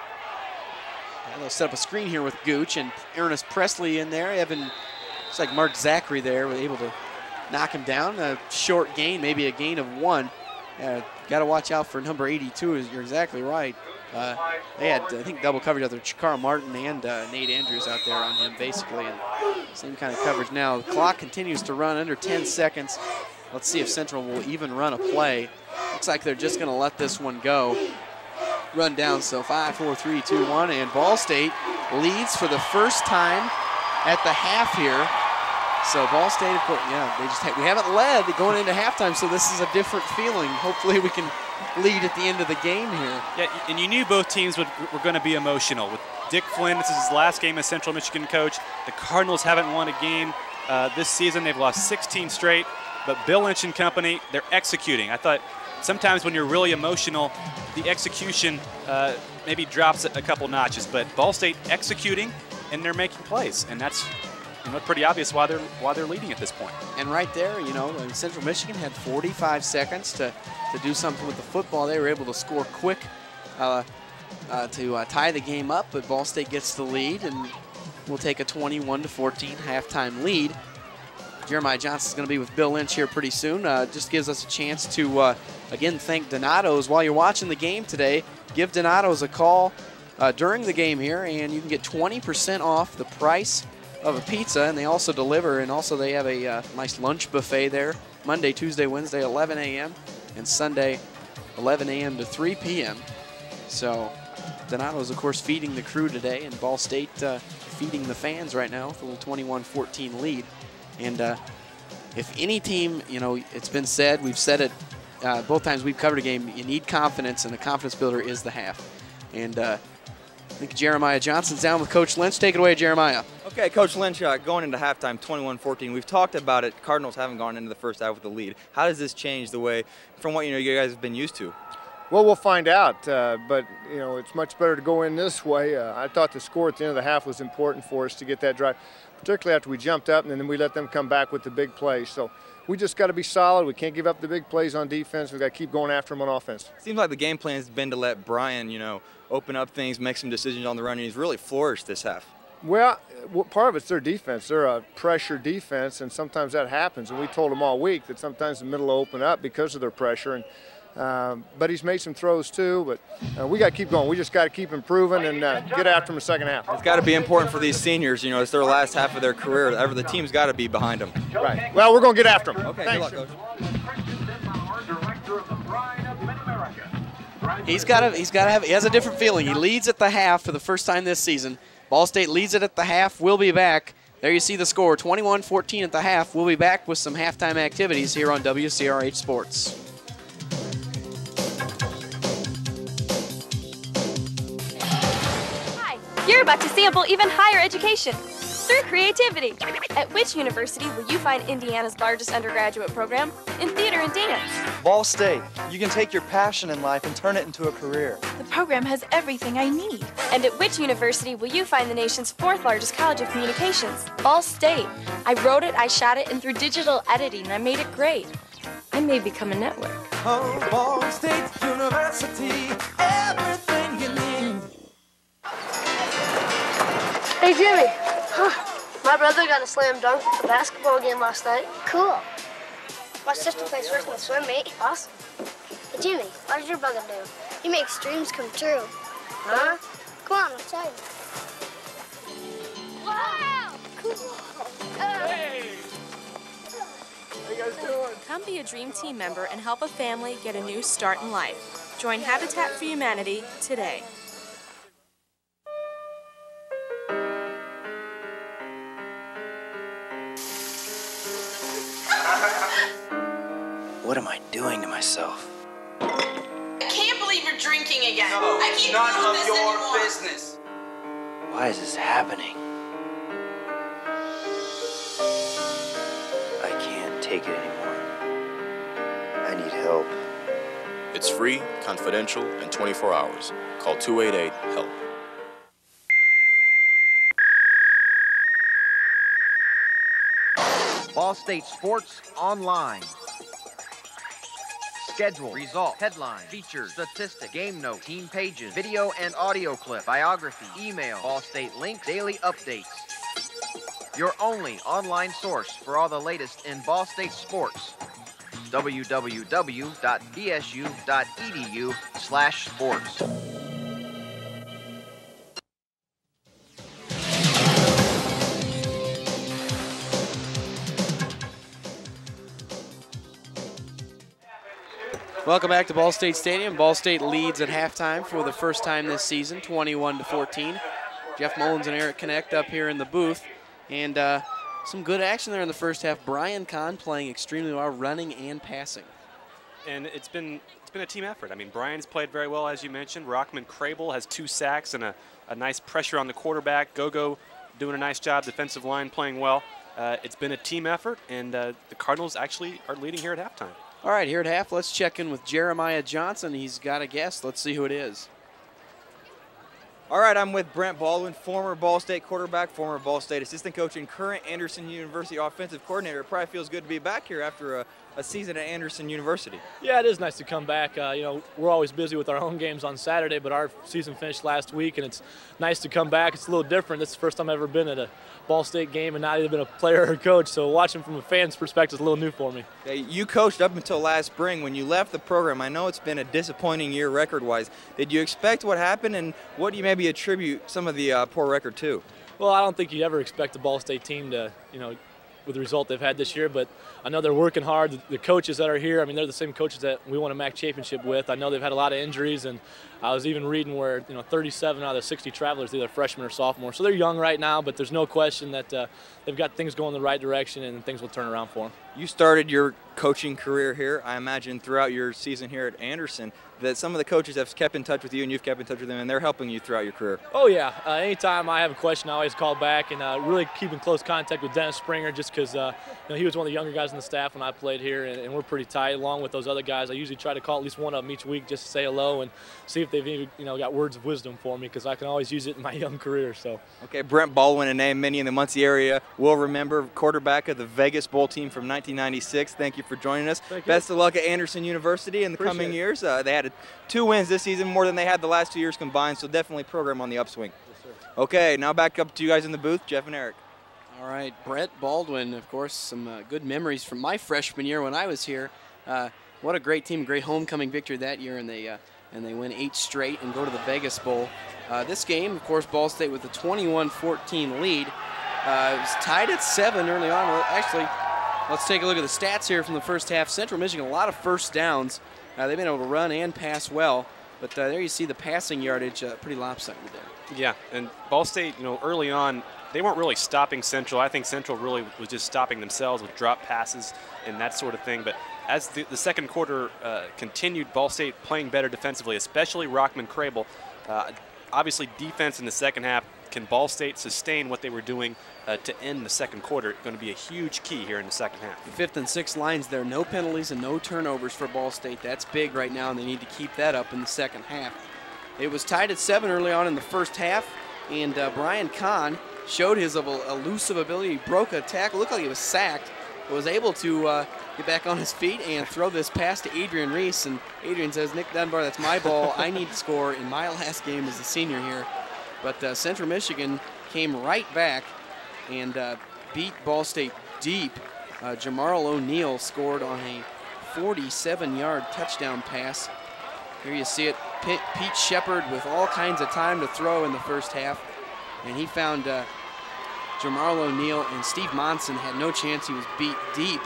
they'll set up a screen here with Gooch and Ernest Presley in there. Evan, it's like Mark Zachary there, was able to knock him down. A short gain, maybe a gain of one. Uh, got to watch out for number eighty-two. You're exactly right. Uh, they had, I think, double coverage out there. Chikara Martin and uh, Nate Andrews out there on him, basically. And same kind of coverage now. The clock continues to run under ten seconds. Let's see if Central will even run a play. Looks like they're just going to let this one go. Run down, so five, four, three, two, one, and Ball State leads for the first time at the half here. So Ball State, of course, yeah, they just ha we haven't led going into halftime, so this is a different feeling. Hopefully we can lead at the end of the game here. Yeah, and you knew both teams would, were going to be emotional. With Dick Flynn, this is his last game as Central Michigan coach. The Cardinals haven't won a game uh, this season. They've lost sixteen straight, but Bill Lynch and company, they're executing. I thought sometimes when you're really emotional, the execution uh, maybe drops a couple notches, but Ball State executing, and they're making plays, and that's you know, pretty obvious why they're why they're leading at this point. And right there, you know, Central Michigan had forty-five seconds to, to do something with the football. They were able to score quick uh, uh, to uh, tie the game up, but Ball State gets the lead, and we'll take a twenty-one to fourteen halftime lead. Jeremiah Johnson's going to be with Bill Lynch here pretty soon. Uh, just gives us a chance to, uh, again, thank Donato's. While you're watching the game today, give Donato's a call uh, during the game here, and you can get twenty percent off the price of a pizza, and they also deliver, and also they have a uh, nice lunch buffet there, Monday, Tuesday, Wednesday, eleven A M, and Sunday, eleven A M to three P M So Donato's, of course, feeding the crew today, and Ball State uh, feeding the fans right now with a little twenty-one fourteen lead. And uh, if any team, you know, it's been said, we've said it uh, both times we've covered a game, you need confidence, and the confidence builder is the half. And uh, I think Jeremiah Johnson's down with Coach Lynch. Take it away, Jeremiah. Okay, Coach Lynch, uh, going into halftime, twenty-one fourteen. We've talked about it. Cardinals haven't gone into the first half with the lead. How does this change the way, from what you know you guys have been used to? Well, we'll find out. Uh, but you know, it's much better to go in this way. Uh, I thought the score at the end of the half was important for us to get that drive, particularly after we jumped up and then we let them come back with the big plays. So we just got to be solid. We can't give up the big plays on defense. We've got to keep going after them on offense. Seems like the game plan has been to let Brian, you know, open up things, make some decisions on the run, and he's really flourished this half. Well, part of it's their defense. They're a pressure defense, and sometimes that happens. And we told them all week that sometimes the middle will open up because of their pressure. And um, but he's made some throws too. But uh, we got to keep going. We just got to keep improving and uh, get after him in the second half. It's got to be important for these seniors. You know, it's their last half of their career. Ever the team's got to be behind them. Right. Well, we're going to get after them. Okay. Thanks. Good luck, Coach. He's got to. He's got to have. He has a different feeling. He leads at the half for the first time this season. Ball State leads it at the half. We'll be back. There you see the score, twenty-one fourteen at the half. We'll be back with some halftime activities here on W C R H Sports. Hi, you're about to sample even higher education through creativity. At which university will you find Indiana's largest undergraduate program in theater and dance? Ball State. You can take your passion in life and turn it into a career. The program has everything I need. And at which university will you find the nation's fourth largest college of communications? Ball State. I wrote it, I shot it, and through digital editing, I made it great. I may become a network. Oh, Ball State University, everything you need. Hey, Jimmy. Huh. My brother got a slam dunk at the basketball game last night. Cool. My sister plays first in the swim meet. Awesome. Hey, Jimmy, what does your brother do? He makes dreams come true. Huh? Come on, I'll tell you. Wow! Cool. Uh, Hey! you guys doing? Come be a Dream Team member and help a family get a new start in life. Join Habitat for Humanity today. What am I doing to myself? I can't believe you're drinking again. No, I can't none deal with of this your anymore. business. Why is this happening? I can't take it anymore. I need help. It's free, confidential, and twenty-four hours. Call two eight eight, HELP. Ball State Sports Online. Schedule, result, headline, features, statistic, game note, team pages, video and audio clip, biography, email, Ball State link, daily updates. Your only online source for all the latest in Ball State sports. w w w dot b s u dot e d u slash sports. Welcome back to Ball State Stadium. Ball State leads at halftime for the first time this season, twenty-one to fourteen. Jeff Mullins and Eric Connect up here in the booth. And uh, some good action there in the first half. Brian Kahn playing extremely well, running and passing. And it's been it's been a team effort. I mean, Brian's played very well, as you mentioned. Rockman Crable has two sacks and a, a nice pressure on the quarterback. Gogo doing a nice job. Defensive line playing well. Uh, it's been a team effort, and uh, the Cardinals actually are leading here at halftime. All right, here at half, let's check in with Jeremiah Johnson. He's got a guest. Let's see who it is. All right, I'm with Brent Baldwin, former Ball State quarterback, former Ball State assistant coach, and current Anderson University offensive coordinator. It probably feels good to be back here after a, a season at Anderson University. Yeah, it is nice to come back. Uh, you know, we're always busy with our home games on Saturday, but our season finished last week, and it's nice to come back. It's a little different. This is the first time I've ever been at a Ball State game and not even been a player or coach, so watching from a fan's perspective is a little new for me. Yeah, you coached up until last spring. When you left the program, I know it's been a disappointing year record-wise. Did you expect what happened, and what do you maybe attribute some of the uh, poor record to? Well, I don't think you ever expect the Ball State team to, you know, with the result they've had this year, but I know they're working hard. The, the coaches that are here, I mean, they're the same coaches that we won a M A C championship with. I know they've had a lot of injuries, and I was even reading where, you know, thirty-seven out of the sixty travelers, either freshmen or sophomore. So they're young right now, but there's no question that uh, they've got things going the right direction, and things will turn around for them. You started your coaching career here. I imagine throughout your season here at Anderson that some of the coaches have kept in touch with you, and you've kept in touch with them, and they're helping you throughout your career. Oh, yeah. Uh, anytime I have a question, I always call back, and uh, really keep in close contact with Dennis Springer just because uh, you know, he was one of the younger guys on the staff when I played here, and, and we're pretty tight along with those other guys. I usually try to call at least one of them each week just to say hello and see if they've even, you know, got words of wisdom for me, because I can always use it in my young career. So. Okay, Brent Baldwin, a name many in the Muncie area will remember, quarterback of the Vegas Bowl team from nineteen ninety-six. Thank you for joining us. Thank Best you. of luck at Anderson University in the Appreciate coming it. years. Uh, they had a, two wins this season, more than they had the last two years combined, so definitely program on the upswing. Yes, sir. Okay, now back up to you guys in the booth, Jeff and Eric. All right, Brett Baldwin, of course, some uh, good memories from my freshman year when I was here. Uh, what a great team, great homecoming victory that year, and they uh, and they win eight straight and go to the Vegas Bowl. Uh, this game, of course, Ball State with a twenty-one fourteen lead. Uh, it was tied at seven early on. Well, actually, let's take a look at the stats here from the first half. Central Michigan, a lot of first downs. Uh, they've been able to run and pass well, but uh, there you see the passing yardage uh, pretty lopsided there. Yeah, and Ball State, you know, early on, they weren't really stopping Central. I think Central really was just stopping themselves with drop passes and that sort of thing. But as the, the second quarter uh, continued, Ball State playing better defensively, especially Rockman Crable. Uh, obviously, defense in the second half. Can Ball State sustain what they were doing uh, to end the second quarter? It's going to be a huge key here in the second half. The fifth and sixth lines there, no penalties and no turnovers for Ball State. That's big right now, and they need to keep that up in the second half. It was tied at seven early on in the first half, and uh, Brian Kahn showed his elusive ability. He broke a tackle, looked like he was sacked, but was able to uh, get back on his feet and throw this pass to Adrian Reese. And Adrian says, Nick Dunbar, that's my ball. I need to score in my last game as a senior here. But uh, Central Michigan came right back and uh, beat Ball State deep. Uh, Jamarl O'Neal scored on a forty-seven yard touchdown pass. Here you see it, Pete, Pete Shepard with all kinds of time to throw in the first half. And he found uh, Jamarl O'Neal, and Steve Monson had no chance. He was beat deep.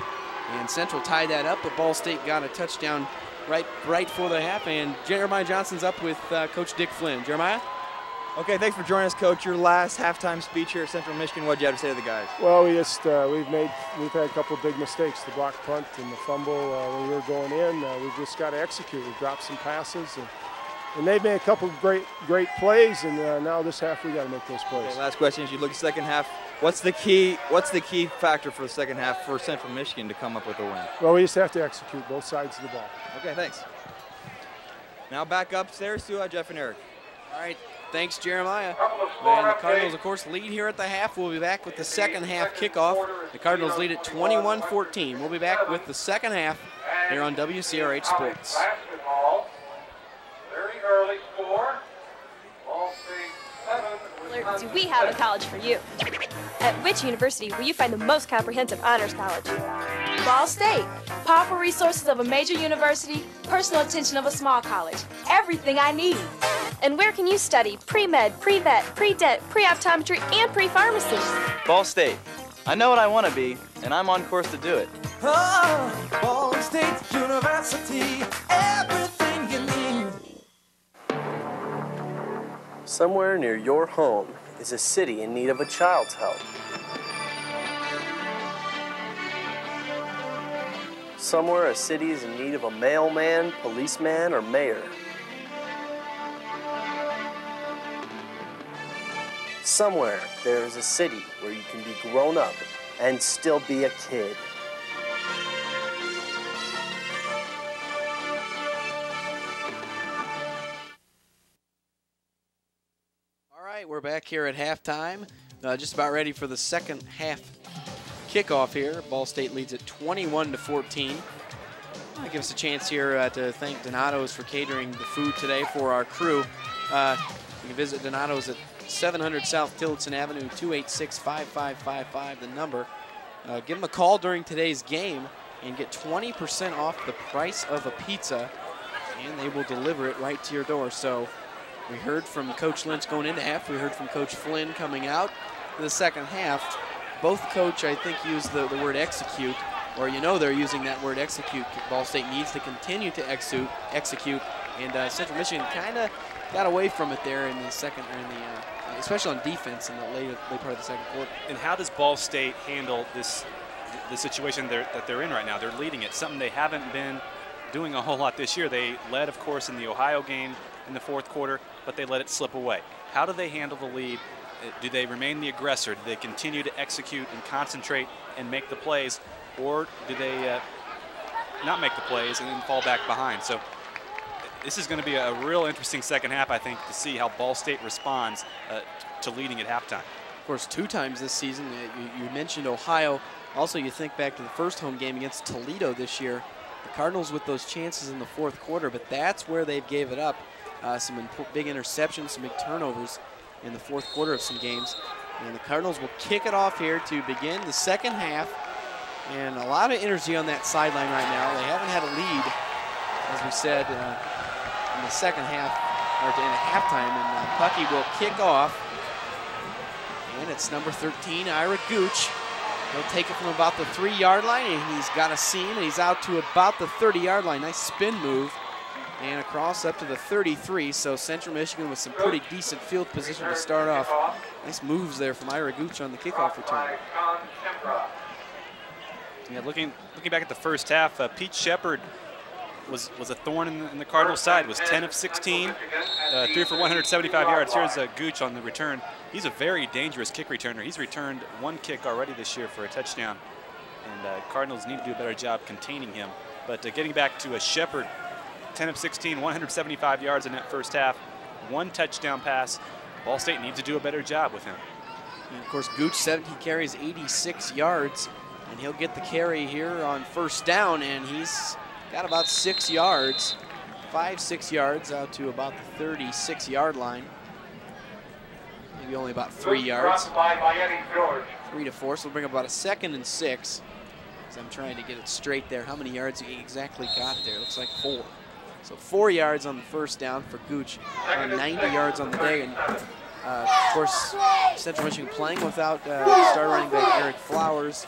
And Central tied that up, but Ball State got a touchdown right right for the half, and Jeremiah Johnson's up with uh, Coach Dick Flynn. Jeremiah? Okay, thanks for joining us, Coach. Your last halftime speech here at Central Michigan. What did you have to say to the guys? Well, we just uh, we've made we've had a couple of big mistakes. The block punt and the fumble uh, when we were going in. Uh, we've just got to execute. We've dropped some passes, and, and they've made a couple of great great plays. And uh, now this half we got to make those plays. Okay, last question: as you look at the second half, what's the key? What's the key factor for the second half for Central Michigan to come up with a win? Well, we just have to execute both sides of the ball. Okay, thanks. Now back upstairs to uh, Jeff and Eric. All right, thanks, Jeremiah. And the Cardinals, of course, lead here at the half. We'll be back with the second half kickoff. The Cardinals lead at twenty-one fourteen. We'll be back with the second half here on W C R H Sports. Very early score. Ball State seven. Do we have a college for you? At which university will you find the most comprehensive honors college? Ball State. Powerful resources of a major university, personal attention of a small college. Everything I need. And where can you study pre-med, pre-vet, pre-dent, pre-optometry, and pre-pharmacy? Ball State. I know what I want to be, and I'm on course to do it. Oh, Ball State University, everything you need. Somewhere near your home is a city in need of a child's help. Somewhere a city is in need of a mailman, policeman, or mayor. Somewhere there is a city where you can be grown up and still be a kid. All right, we're back here at halftime. Uh, just about ready for the second half kickoff here. Ball State leads at twenty-one to fourteen. That gives us a chance here uh, to thank Donato's for catering the food today for our crew. Uh, you can visit Donato's at seven hundred South Tillotson Avenue, two eight six, five five five five, the number. Uh, give them a call during today's game and get twenty percent off the price of a pizza, and they will deliver it right to your door. So we heard from Coach Lynch going into half. We heard from Coach Flynn coming out for the second half. Both coach, I think, used the, the word execute, or you know they're using that word execute. Ball State needs to continue to execute, execute, and uh, Central Michigan kind of got away from it there in the second, or in the, uh, especially on defense in the late, late part of the second quarter. And how does Ball State handle this, the situation they're, that they're in right now? They're leading it, something they haven't been doing a whole lot this year. They led, of course, in the Ohio game in the fourth quarter, but they let it slip away. How do they handle the lead? Do they remain the aggressor? Do they continue to execute and concentrate and make the plays? Or do they uh, not make the plays and then fall back behind? So this is going to be a real interesting second half, I think, to see how Ball State responds uh, to leading at halftime. Of course, two times this season. You, you mentioned Ohio. Also, you think back to the first home game against Toledo this year. The Cardinals with those chances in the fourth quarter, but that's where they gave it up. Uh, some big interceptions, some big turnovers in the fourth quarter of some games. And the Cardinals will kick it off here to begin the second half. And a lot of energy on that sideline right now. They haven't had a lead, as we said, uh, in the second half, or in the halftime. And uh, Puckey will kick off. And it's number thirteen, Ira Gooch. He'll take it from about the three-yard line, and he's got a seam, and he's out to about the thirty-yard line. Nice spin move. And across up to the thirty-three, so Central Michigan with some pretty decent field position to start off. Nice moves there from Ira Gooch on the kickoff return. Yeah, looking looking back at the first half, uh, Pete Shepard was was a thorn in the, in the Cardinals' side. Was ten of sixteen, uh, threw for one hundred seventy-five yards. Here's uh, Gooch on the return. He's a very dangerous kick returner. He's returned one kick already this year for a touchdown, and uh, Cardinals need to do a better job containing him. But uh, getting back to a Shepard, ten of sixteen, one hundred seventy-five yards in that first half, one touchdown pass. Ball State needs to do a better job with him. And of course, Gooch said he carries eighty-six yards, and he'll get the carry here on first down, and he's got about six yards, five, six yards out to about the thirty-six yard line. Maybe only about three yards. Three to four, so we'll bring up about a second and six. So I'm trying to get it straight there. How many yards he exactly got there? Looks like four. So four yards on the first down for Gooch, uh, ninety yards on the day. And uh, of course, Central Michigan playing without uh, star running back Eric Flowers.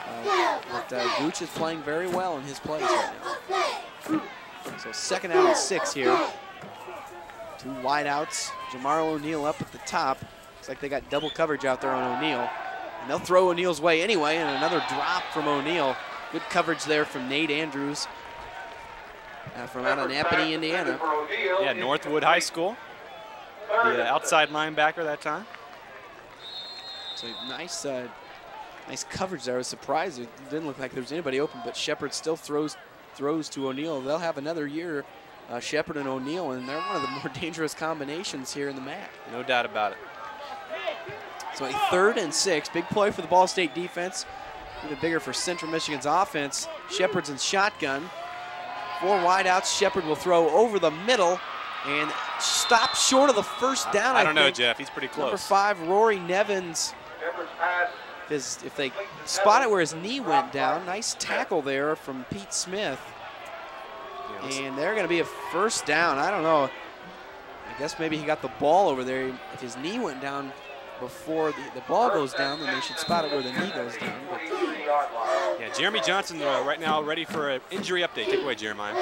Uh, but uh, Gooch is playing very well in his plays right now. So second out and six here. Two wideouts. Jamar O'Neal up at the top. Looks like they got double coverage out there on O'Neal. And they'll throw O'Neal's way anyway, and another drop from O'Neal. Good coverage there from Nate Andrews uh, from out of Napanee, Indiana. Yeah, Northwood High School. The uh, outside linebacker that time. So nice, uh, nice coverage there. I was surprised. It didn't look like there was anybody open, but Shepard still throws throws to O'Neal. They'll have another year, uh, Shepard and O'Neal, and they're one of the more dangerous combinations here in the M A C. No doubt about it. So a third and six. Big play for the Ball State defense. Even bigger for Central Michigan's offense. Shepard's in shotgun. Four wideouts. Shepard will throw over the middle and stop short of the first down. I, I don't think. know, Jeff. He's pretty close. Number five, Rory Nevins. If, his, if they spot it where his knee went down, nice tackle there from Pete Smith. And they're going to be a first down. I don't know. I guess maybe he got the ball over there. If his knee went down before the, the ball goes down, then they should spot it where the knee goes down. But yeah, Jeremy Johnson uh, right now ready for an injury update. Take it away, Jeremiah.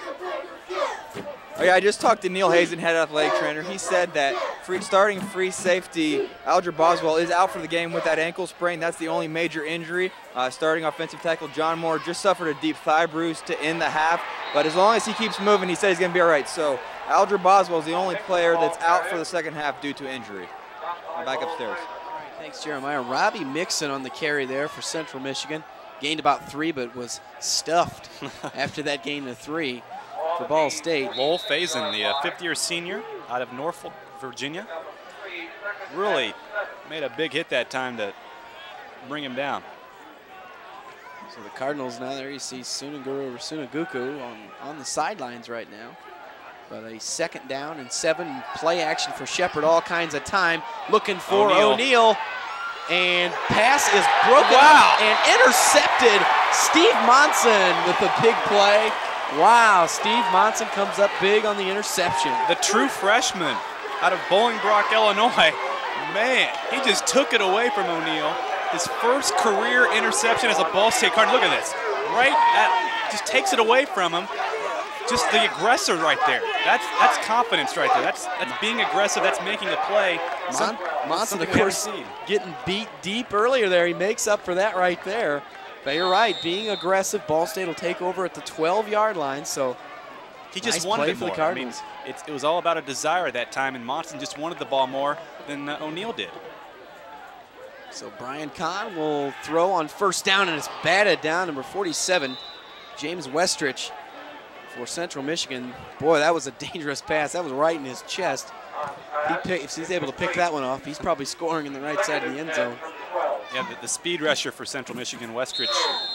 Oh yeah, I just talked to Neil Hazen, head athletic trainer. He said that free, starting free safety Aldra Boswell is out for the game with that ankle sprain. That's the only major injury. Uh, starting offensive tackle John Moore just suffered a deep thigh bruise to end the half. But as long as he keeps moving, he said he's going to be all right. So Aldra Boswell is the only player that's out for the second half due to injury. Back upstairs. All right, thanks, Jeremiah. Robbie Mixon on the carry there for Central Michigan. Gained about three, but was stuffed after that gain of three for Ball State. Lowell Faison, the uh, fifth-year senior out of Norfolk, Virginia. Really made a big hit that time to bring him down. So the Cardinals now there, you see Sunaguru or Sunaguku on, on the sidelines right now. But a second down and seven, play action for Shepard, all kinds of time. Looking for O'Neal. And pass is broken wow. up and intercepted. Steve Monson with a big play. Wow, Steve Monson comes up big on the interception. The true freshman out of Bolingbrook, Illinois. Man, he just took it away from O'Neal. His first career interception as a Ball State Cardinal. Look at this. Right at, just takes it away from him. Just the aggressor right there. That's that's confidence right there. That's that's being aggressive. That's making a play. Mon Monson, of course, getting beat deep earlier there. He makes up for that right there. But you're right, being aggressive. Ball State will take over at the twelve-yard line. So he just nice wanted play it for more. the Cardinals. I mean, it, it was all about a desire at that time, and Monson just wanted the ball more than uh, O'Neal did. So Brian Kahn will throw on first down, and it's batted down. Number forty-seven, James Westrich. For Central Michigan, boy, that was a dangerous pass. That was right in his chest. He pick, if he's able to pick that one off, he's probably scoring in the right side of the end zone. Yeah, the, the speed rusher for Central Michigan, Westrich.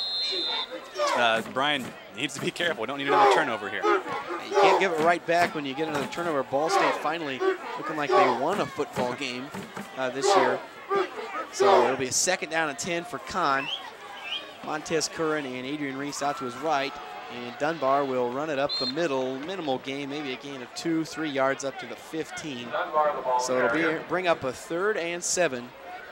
Uh, Brian needs to be careful. Don't need another turnover here. You can't give it right back when you get another turnover. Ball State finally looking like they won a football game uh, this year. So it'll be a second down and ten for Kahn. Montez Curran and Adrian Reese out to his right. And Dunbar will run it up the middle, minimal gain, maybe a gain of two, three yards up to the fifteen. So it'll be bring up a third and seven.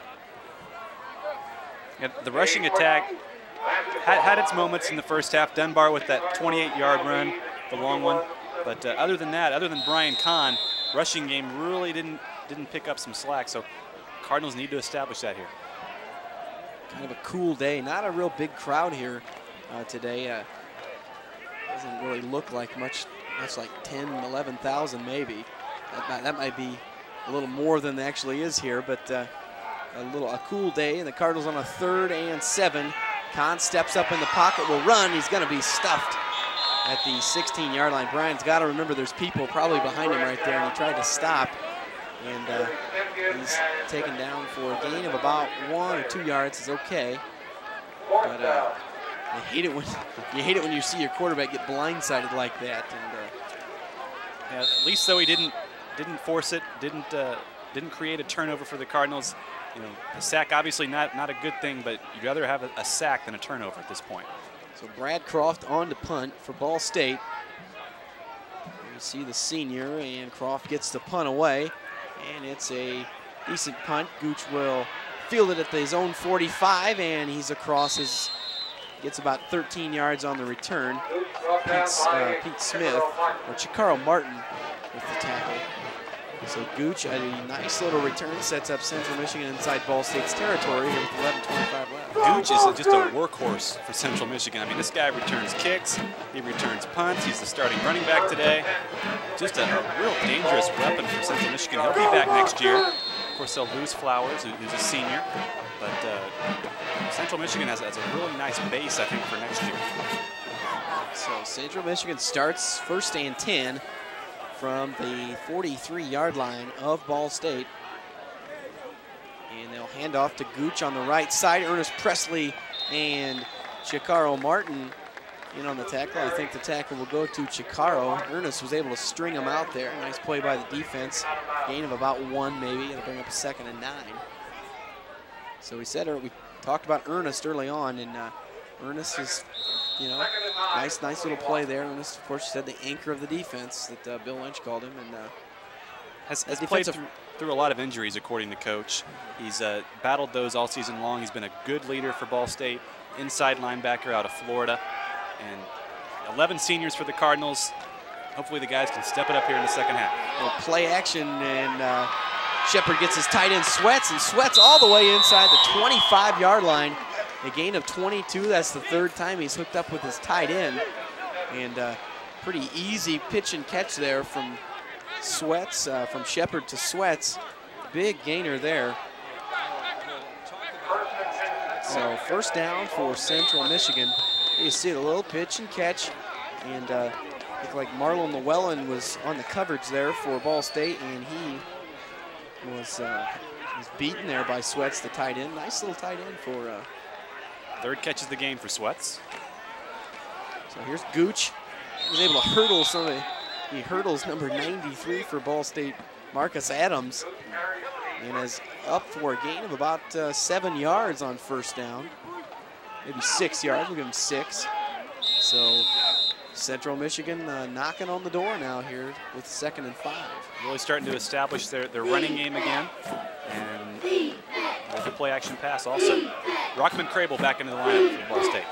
Yeah, the rushing attack had, had its moments in the first half. Dunbar with that twenty-eight-yard run, the long one. But uh, other than that, other than Brian Kahn, rushing game really didn't didn't pick up some slack. So Cardinals need to establish that here. Kind of a cool day. Not a real big crowd here uh, today. Uh, Doesn't really look like much. That's like ten, eleven thousand maybe. That might, that might be a little more than actually is here, but uh, a little a cool day. And the Cardinals on a third and seven. Kahn steps up in the pocket, will run. He's going to be stuffed at the sixteen-yard line. Brian's got to remember there's people probably behind him right there, and he tried to stop. And uh, he's taken down for a gain of about one or two yards. Is okay, but. Uh, You hate it when you hate it when you see your quarterback get blindsided like that. And uh, yeah, at least though he didn't didn't force it, didn't uh, didn't create a turnover for the Cardinals. You know, the sack obviously not not a good thing, but you'd rather have a, a sack than a turnover at this point. So Brad Croft on to punt for Ball State. You see the senior, and Croft gets the punt away, and it's a decent punt. Gooch will fielded at his own forty-five, and he's across his, gets about thirteen yards on the return. Pete, uh, Pete Smith, or Chikaro Martin with the tackle. So Gooch, a nice little return, sets up Central Michigan inside Ball State's territory here with eleven twenty-five left. Gooch is just a workhorse for Central Michigan. I mean, this guy returns kicks, he returns punts, he's the starting running back today. Just a, a real dangerous weapon for Central Michigan. He'll be back next year. Of course, they'll lose Flowers, who's a senior, but uh, Central Michigan has, has a really nice base, I think, for next year. So Central Michigan starts first and ten from the forty-three yard line of Ball State. And they'll hand off to Gooch on the right side. Ernest Presley and Chikaro Martin in on the tackle. I think the tackle will go to Chikaro. Ernest was able to string him out there. Nice play by the defense. Gain of about one maybe. It'll bring up a second and nine. So we said, we talked about Ernest early on, and uh, Ernest is, you know, nice, nice little play there. Ernest, of course, said the anchor of the defense that uh, Bill Lynch called him, and uh, has, has played through, through a lot of injuries, according to Coach. He's uh, battled those all season long. He's been a good leader for Ball State, inside linebacker out of Florida, and eleven seniors for the Cardinals. Hopefully, the guys can step it up here in the second half. Well, play action, and uh, Shepard gets his tight end Sweats, and Sweats all the way inside the twenty-five yard line. A gain of twenty-two. That's the third time he's hooked up with his tight end. And uh, pretty easy pitch and catch there from Sweats, uh, from Shepard to Sweats. Big gainer there. So first down for Central Michigan. You see the little pitch and catch. And uh, looked like Marlon Llewellyn was on the coverage there for Ball State, and he was, uh, was beaten there by Sweats, the tight end. Nice little tight end for uh, third catch of the game for Sweats. So here's Gooch. He was able to hurdle some of the, he hurdles number ninety-three for Ball State, Marcus Adams, and is up for a gain of about uh, seven yards on first down. Maybe six yards, we'll give him six. So Central Michigan uh, knocking on the door now here with second and five. Really starting to establish their, their running game again. And there's a play action pass also. Rockman Crable back into the lineup for Ball State.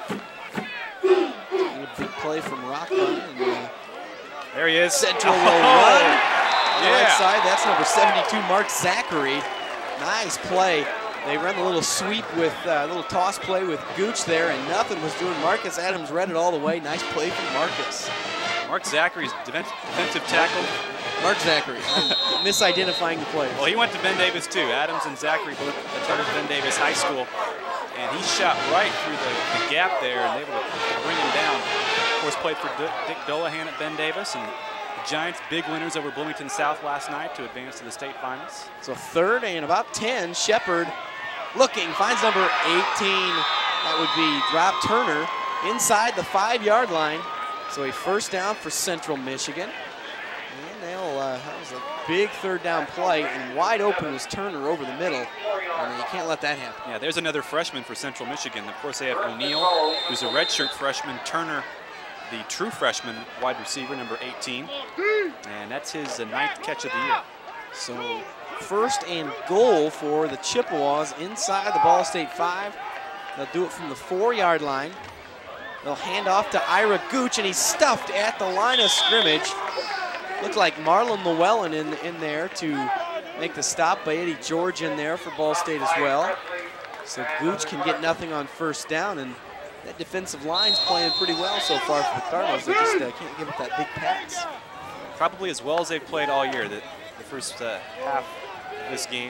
A big play from Rockman. And, uh, there he is. Central will run. On the right side, that's number seventy-two, Mark Zachary. Nice play. They run a little sweep with a uh, little toss play with Gooch there, and nothing was doing. Marcus Adams read it all the way. Nice play from Marcus. Mark Zachary's defensive tackle. Mark Zachary, I'm misidentifying the players. Well, he went to Ben Davis too. Adams and Zachary both attended Ben Davis High School, and he shot right through the, the gap there and able to, to bring him down. Of course, played for D Dick Dolahan at Ben Davis, and the Giants big winners over Bloomington South last night to advance to the state finals. So third and about ten. Shepard looking, finds number eighteen. That would be Rob Turner inside the five yard line. So a first down for Central Michigan. And they'll, uh, that was a big third down play, and wide open was Turner over the middle. And you can't let that happen. Yeah, there's another freshman for Central Michigan. Of course, they have O'Neal, who's a redshirt freshman. Turner, the true freshman wide receiver, number eighteen. And that's his uh, ninth catch of the year. So first and goal for the Chippewas inside the Ball State five. They'll do it from the four yard line. They'll hand off to Ira Gooch, and he's stuffed at the line of scrimmage. Looked like Marlon Llewellyn in, in there to make the stop, by Eddie George in there for Ball State as well. So Gooch can get nothing on first down, and that defensive line's playing pretty well so far for the Cardinals. They just uh, can't give it that big pass. Probably as well as they've played all year, the, the first uh, half of this game.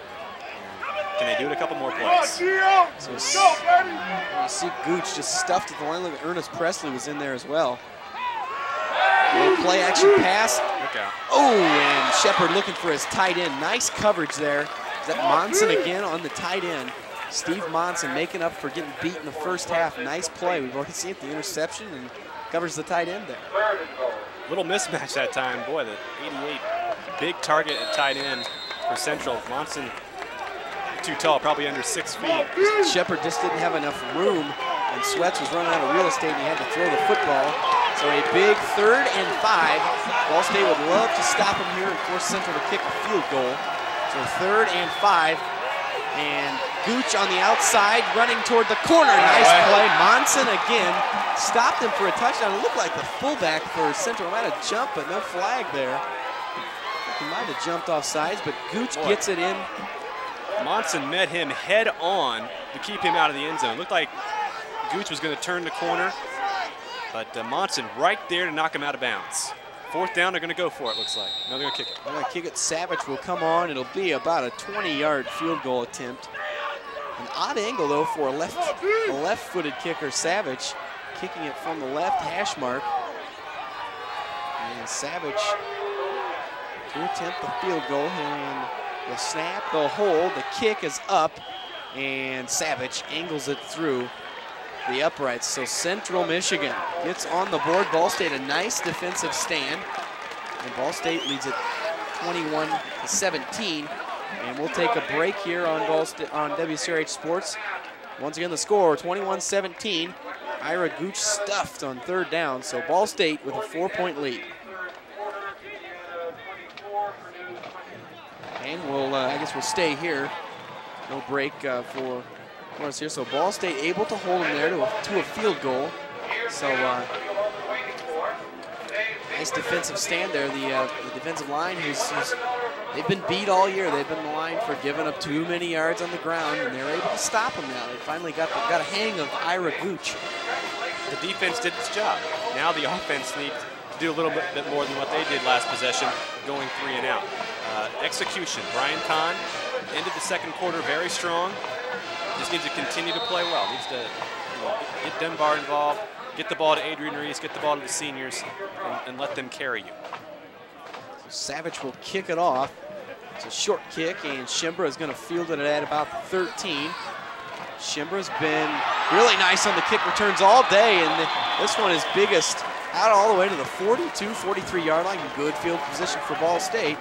Can they do it a couple more plays? So you see Gooch just stuffed at the line. Look at Ernest Presley was in there as well. Little play action pass. Look out. Oh, and Shepard looking for his tight end. Nice coverage there. Is that Monson again on the tight end? Steve Monson making up for getting beat in the first half. Nice play. We've already seen it, the interception, and covers the tight end there. Little mismatch that time. Boy, the eighty-eight big target at tight end for Central. Monson too tall, probably under six feet. Shepard just didn't have enough room, and Sweats was running out of real estate, and he had to throw the football. So a big third and five. Ball State would love to stop him here and force Central to kick a field goal. So third and five. And Gooch on the outside, running toward the corner. Nice play. Monson again stopped him for a touchdown. It looked like the fullback for Central might have jumped, but no flag there. He might have jumped off sides, but Gooch Boy. gets it in. Monson met him head on to keep him out of the end zone. It looked like Gooch was going to turn the corner, but uh, Monson right there to knock him out of bounds. Fourth down, they're going to go for it, looks like. No, they're going to kick it. They're going to kick it. Savage will come on. It'll be about a twenty-yard field goal attempt. An odd angle, though, for a left, a left-footed kicker. Savage kicking it from the left hash mark. And Savage to attempt the field goal. And the snap, the hold, the kick is up. And Savage angles it through the uprights. So Central Michigan gets on the board. Ball State a nice defensive stand. And Ball State leads it twenty-one to seventeen. And we'll take a break here on Ball State, on W C R H Sports. Once again, the score twenty-one seventeen. Ira Gooch stuffed on third down. So Ball State with a four-point lead. And we'll, uh, I guess we'll stay here. No break uh, for us here. So Ball State able to hold them there to a, to a field goal. So uh, nice defensive stand there. The, uh, the defensive line, who's, who's they've been beat all year. They've been maligned for giving up too many yards on the ground, and they're able to stop them now. They finally got the, got a hang of Ira Gooch. The defense did its job. Now the offense needs to do a little bit, bit more than what they did last possession, going three and out. Uh, execution. Brian Kahn ended the second quarter very strong. Just needs to continue to play well. Needs to you know, get Dunbar involved, get the ball to Adrian Reese, get the ball to the seniors, and, and let them carry you. So Savage will kick it off. It's a short kick, and Shimbra is going to field it at about thirteen. Shimbra's been really nice on the kick returns all day, and the, this one is biggest out all the way to the forty-two, forty-three yard line. Good field position for Ball State.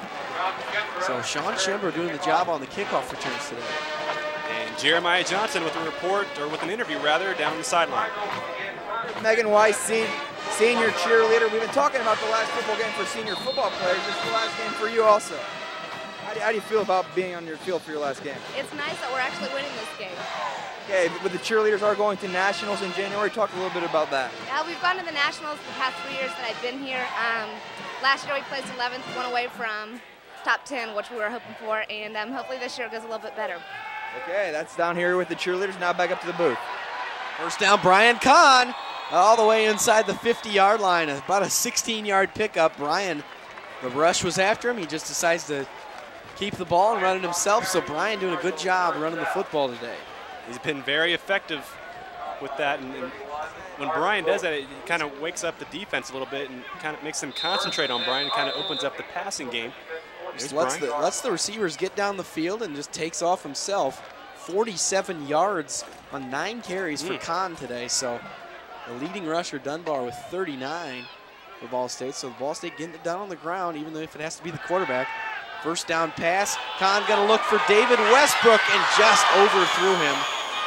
So Sean Shimbra doing the job on the kickoff returns today. And Jeremiah Johnson with a report, or with an interview rather, down the sideline. Megan Weiss, senior cheerleader. We've been talking about the last football game for senior football players. This is the last game for you also. How do, how do you feel about being on your field for your last game? It's nice that we're actually winning this game. Okay, but the cheerleaders are going to nationals in January. Talk a little bit about that. Yeah, we've gone to the nationals the past three years that I've been here. Um, last year we placed eleventh, one away from top ten, which we were hoping for, and um, hopefully this year it goes a little bit better. Okay, that's down here with the cheerleaders. Now back up to the booth. First down, Brian Kahn, all the way inside the fifty yard line. About a sixteen yard pickup. Brian, the rush was after him. He just decides to keep the ball and run it himself. So Brian doing a good job running the football today. He's been very effective with that. And, and when Brian does that, it kind of wakes up the defense a little bit and kind of makes them concentrate on Brian and kind of opens up the passing game. Just lets the, lets the receivers get down the field and just takes off himself. forty-seven yards on nine carries mm. for Kahn today. So the leading rusher, Dunbar, with thirty-nine for Ball State. So Ball State getting it down on the ground, even though if it has to be the quarterback. First down pass. Kahn going to look for David Westbrook and just overthrew him.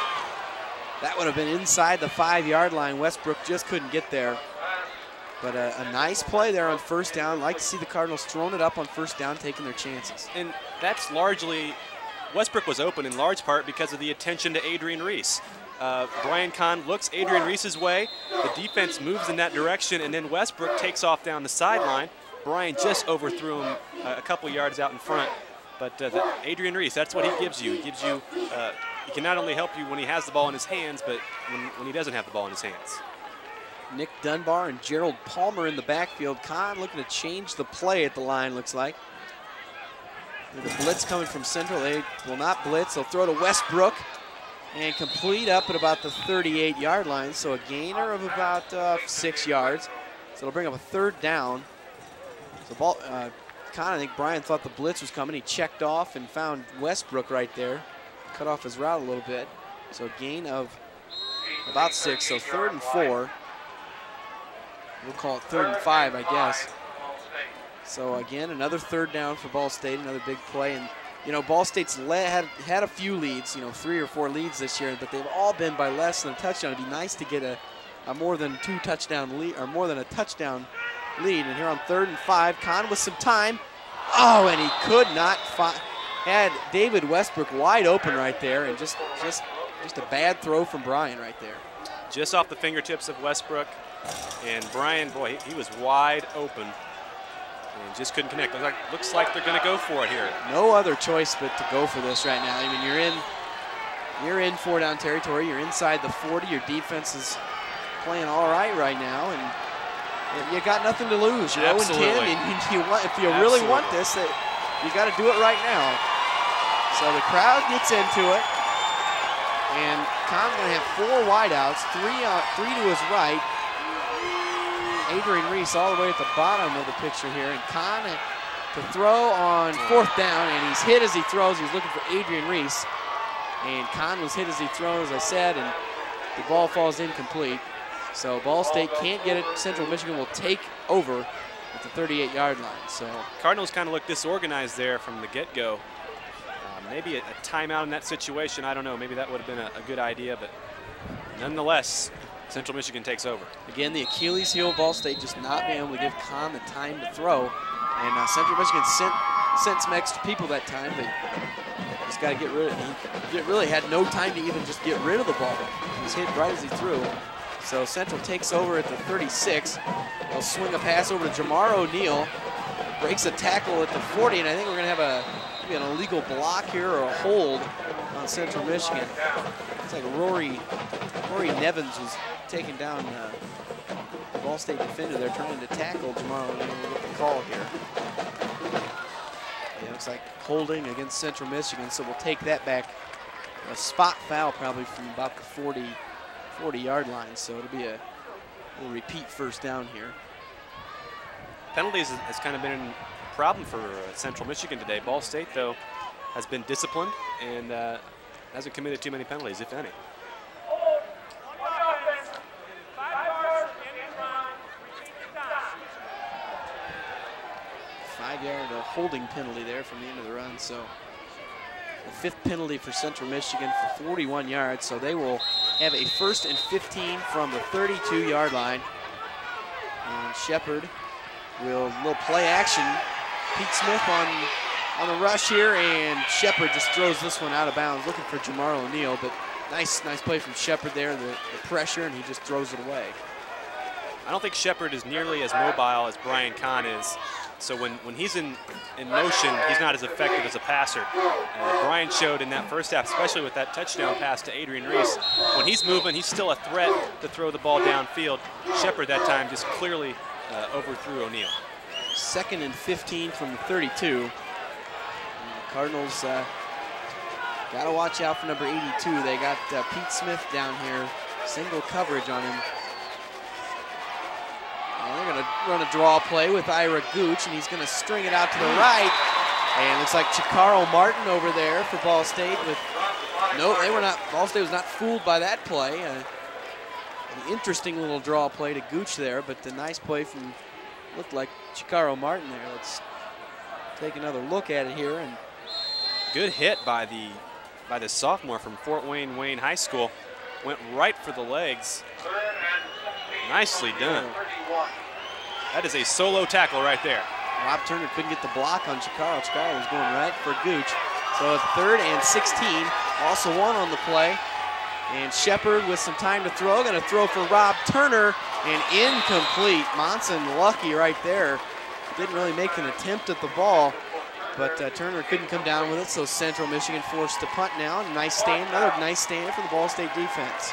That would have been inside the five yard line. Westbrook just couldn't get there. But a, a nice play there on first down. Like to see the Cardinals throwing it up on first down, taking their chances. And that's largely, Westbrook was open in large part because of the attention to Adrian Reese. Uh, Brian Kahn looks Adrian Reese's way. The defense moves in that direction, and then Westbrook takes off down the sideline. Brian just overthrew him uh, a couple yards out in front. But uh, the, Adrian Reese, that's what he gives you. He gives you, uh, he can not only help you when he has the ball in his hands, but when, when he doesn't have the ball in his hands. Nick Dunbar and Gerald Palmer in the backfield. Kahn looking to change the play at the line, looks like. With the blitz coming from Central, they will not blitz. They'll throw to Westbrook and complete up at about the thirty-eight yard line. So a gainer of about uh, six yards. So it'll bring up a third down. So ball, uh, Kahn, I think Brian thought the blitz was coming. He checked off and found Westbrook right there. Cut off his route a little bit. So a gain of about six, so third and four. We'll call it third and five, I guess. So again, another third down for Ball State, another big play. And you know, Ball State's had had a few leads, you know, three or four leads this year, but they've all been by less than a touchdown. It'd be nice to get a, a more than two touchdown lead, or more than a touchdown lead. And here on third and five, Kahn with some time. Oh, and he could not find. had David Westbrook wide open right there, and just just just a bad throw from Brian right there. Just off the fingertips of Westbrook, and Brian, boy, he, he was wide open and just couldn't connect. Looks like, looks like they're going to go for it here. No other choice but to go for this right now. I mean, you're in you're in four down territory. You're inside the forty. Your defense is playing all right right now, and you got nothing to lose. You're oh and ten, and you, you want, if you really Absolutely. want this, you got to do it right now. So the crowd gets into it, and Kahn's going to have four wideouts, three out, three to his right. Adrian Reese all the way at the bottom of the picture here, and Kahn to throw on fourth down, and he's hit as he throws. He's looking for Adrian Reese, and Kahn was hit as he throws, as I said, and the ball falls incomplete. So Ball State can't get it. Central Michigan will take over at the thirty-eight yard line. So Cardinals kind of look disorganized there from the get-go. Uh, maybe a, a timeout in that situation, I don't know. Maybe that would have been a, a good idea, but nonetheless, Central Michigan takes over. Again, the Achilles heel of Ball State just not being able to give Kahn the time to throw. And uh, Central Michigan sent, sent some extra people that time, but just got to get rid of it. He really had no time to even just get rid of the ball. He was hit right as he threw. So Central takes over at the thirty-six. They'll swing a pass over to Jamar O'Neal. Breaks a tackle at the forty, and I think we're going to have a maybe an illegal block here or a hold on Central Michigan. It's like Rory, Rory Nevins was taking down uh, the Ball State defender. They're trying to tackle Jamar O'Neal. We'll get the call here. Yeah, looks like holding against Central Michigan, so we'll take that back. A spot foul probably from about the forty, forty yard line, so it'll be a little repeat first down here. Penalties has kind of been a problem for uh, Central Michigan today. Ball State, though, has been disciplined and uh, hasn't committed too many penalties, if any. Five yard holding penalty there from the end of the run, so the fifth penalty for Central Michigan for forty-one yards, so they will have a first and fifteen from the thirty-two yard line. And Shepard will little play action. Pete Smith on, on the rush here, and Shepard just throws this one out of bounds, looking for Jamar O'Neal, but nice, nice play from Shepard there, the, the pressure, and he just throws it away. I don't think Shepard is nearly as mobile as Brian Kahn is. So when, when he's in, in motion, he's not as effective as a passer. Uh, Brian showed in that first half, especially with that touchdown pass to Adrian Reese, when he's moving, he's still a threat to throw the ball downfield. Shepard that time just clearly uh, overthrew O'Neal. Second and fifteen from the thirty-two. And the Cardinals uh, got to watch out for number eighty-two. They got uh, Pete Smith down here, single coverage on him. And they're going to run a draw play with Ira Gooch, and he's going to string it out to the right. And it looks like Chikaro Martin over there for Ball State. With no, they were not. Ball State was not fooled by that play. Uh, an interesting little draw play to Gooch there, but the nice play from looked like Chikaro Martin there. Let's take another look at it here. And good hit by the by the sophomore from Fort Wayne Wayne High School. Went right for the legs. Nicely done. That is a solo tackle right there. Rob Turner couldn't get the block on Chikaro. Chikaro was going right for Gooch. So a third and sixteen, also one on the play. And Shepard with some time to throw, gonna throw for Rob Turner, and incomplete. Monson lucky right there. Didn't really make an attempt at the ball, but uh, Turner couldn't come down with it, so Central Michigan forced to punt now. Nice stand, another nice stand for the Ball State defense.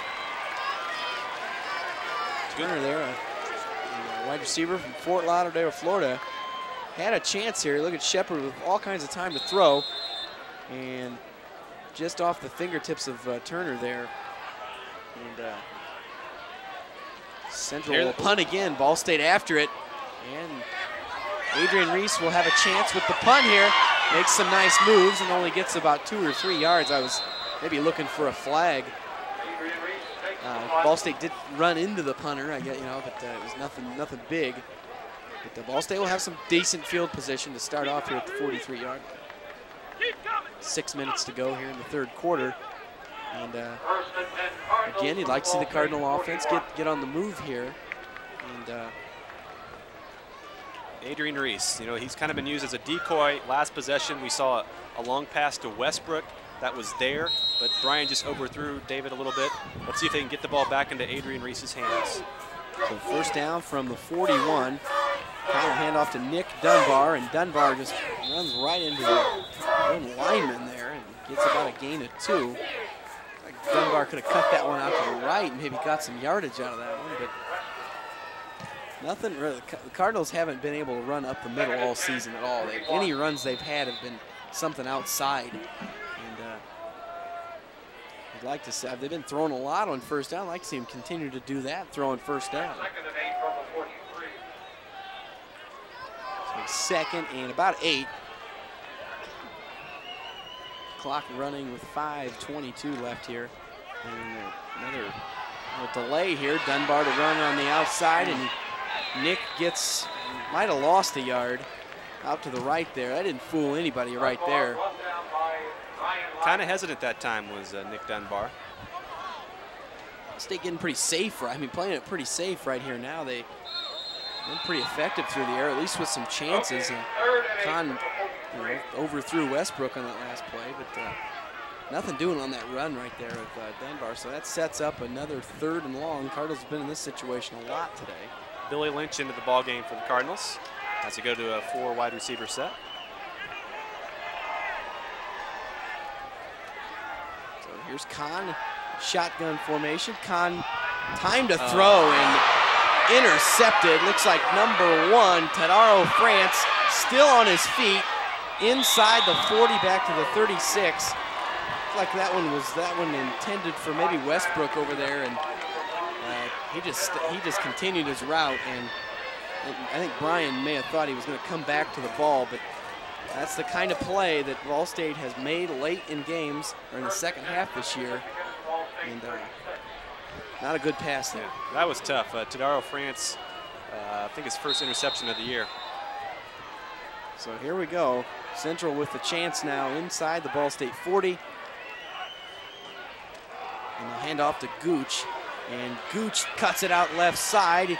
Turner there, a, a wide receiver from Fort Lauderdale, Florida, had a chance here. Look at Shepard with all kinds of time to throw, and just off the fingertips of uh, Turner there. And uh, Central will punt again. Ball State after it, and Adrian Reese will have a chance with the punt here. Makes some nice moves and only gets about two or three yards. I was maybe looking for a flag. Uh, Ball State did run into the punter, I get, you know, but uh, it was nothing, nothing big. But the Ball State will have some decent field position to start off here at the forty-three yard. Six minutes to go here in the third quarter. And uh, again, you'd like to see the Cardinal offense get, get on the move here. And uh, Adrian Reese, you know, he's kind of been used as a decoy. Last possession, we saw a, a long pass to Westbrook that was there, but Brian just overthrew David a little bit. Let's see if they can get the ball back into Adrian Reese's hands. So first down from the forty-one. Kyle handoff to Nick Dunbar, and Dunbar just runs right into the one lineman there and gets about a gain of two. Like Dunbar could have cut that one out to the right and maybe got some yardage out of that one, but nothing really. The Cardinals haven't been able to run up the middle all season at all. They, any runs they've had have been something outside. And uh, I'd like to see, they've been throwing a lot on first down. I'd like to see them continue to do that, throwing first down. So second and about eight. Clock running with five twenty-two left here. And another little delay here. Dunbar to run on the outside, and Nick gets, might have lost a yard out to the right there. That didn't fool anybody right there. Kind of hesitant that time was uh, Nick Dunbar. State getting pretty safe, right? I mean, playing it pretty safe right here now. They've been pretty effective through the air, at least with some chances. And Con, you know, overthrew Westbrook on that last play, but uh, nothing doing on that run right there with uh, Dunbar. So that sets up another third and long. Cardinals have been in this situation a lot today. Billy Lynch into the ball game for the Cardinals as they go to a four wide receiver set. So here's Con, shotgun formation. Con, time to throw and intercepted. Looks like number one, Tadaro France, still on his feet inside the forty back to the thirty-six. Looks like that one was that one intended for maybe Westbrook over there, and uh, he just he just continued his route, and I think Brian may have thought he was going to come back to the ball, but that's the kind of play that Ball State has made late in games or in the second half this year, and uh, not a good pass there. Yeah, that was tough. Uh, Tadaro France, uh, I think his first interception of the year. So here we go. Central with the chance now inside the Ball State forty. And they'll hand off to Gooch. And Gooch cuts it out left side.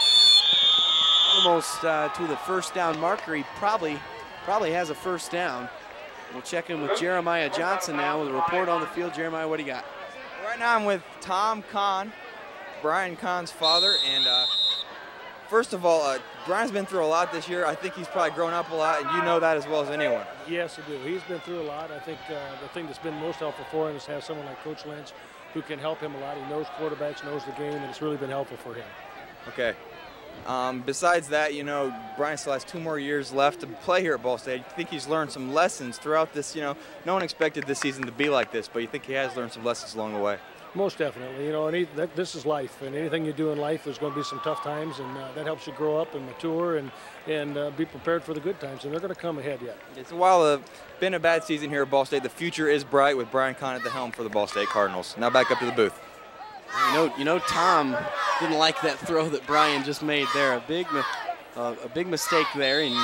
Almost uh, to the first down marker. He probably, probably has a first down. We'll check in with Jeremiah Johnson now with a report on the field. Jeremiah, what do you got? Right now I'm with Tom Kahn, Brian Kahn's father, and uh, first of all, uh, Brian's been through a lot this year. I think he's probably grown up a lot, and you know that as well as anyone. Yes, I do. He's been through a lot. I think uh, the thing that's been most helpful for him is to have someone like Coach Lynch who can help him a lot. He knows quarterbacks, knows the game, and it's really been helpful for him. Okay. Um, besides that, you know, Brian still has two more years left to play here at Ball State. I think he's learned some lessons throughout this. You know, no one expected this season to be like this, but you think he has learned some lessons along the way. Most definitely. You know, and he, that, this is life, and anything you do in life, there's going to be some tough times, and uh, that helps you grow up and mature and, and uh, be prepared for the good times, and they're going to come ahead yet. It's while uh, been a bad season here at Ball State, the future is bright with Brian Kahn at the helm for the Ball State Cardinals. Now back up to the booth. You know, you know, Tom didn't like that throw that Brian just made there. A big, uh, a big mistake there, and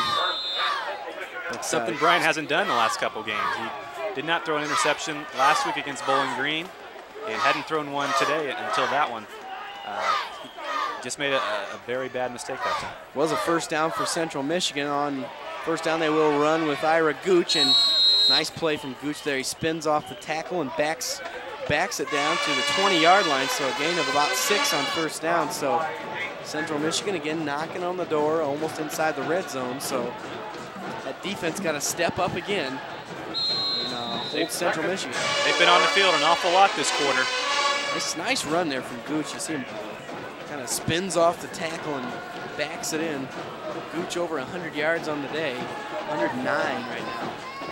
that's something uh, Brian hasn't done the last couple games. He did not throw an interception last week against Bowling Green, and hadn't thrown one today until that one. Uh, he just made a, a very bad mistake that time. Was a first down for Central Michigan. On first down, they will run with Ira Gooch, and nice play from Gooch there. He spins off the tackle and backs. backs it down to the twenty-yard line, so a gain of about six on first down. So Central Michigan again knocking on the door, almost inside the red zone. So that defense got to step up again. And, uh, hold Central Michigan. They've been on the field an awful lot this quarter. Nice, nice run there from Gooch. You see him kind of spins off the tackle and backs it in. Gooch over one hundred yards on the day, one hundred nine right now.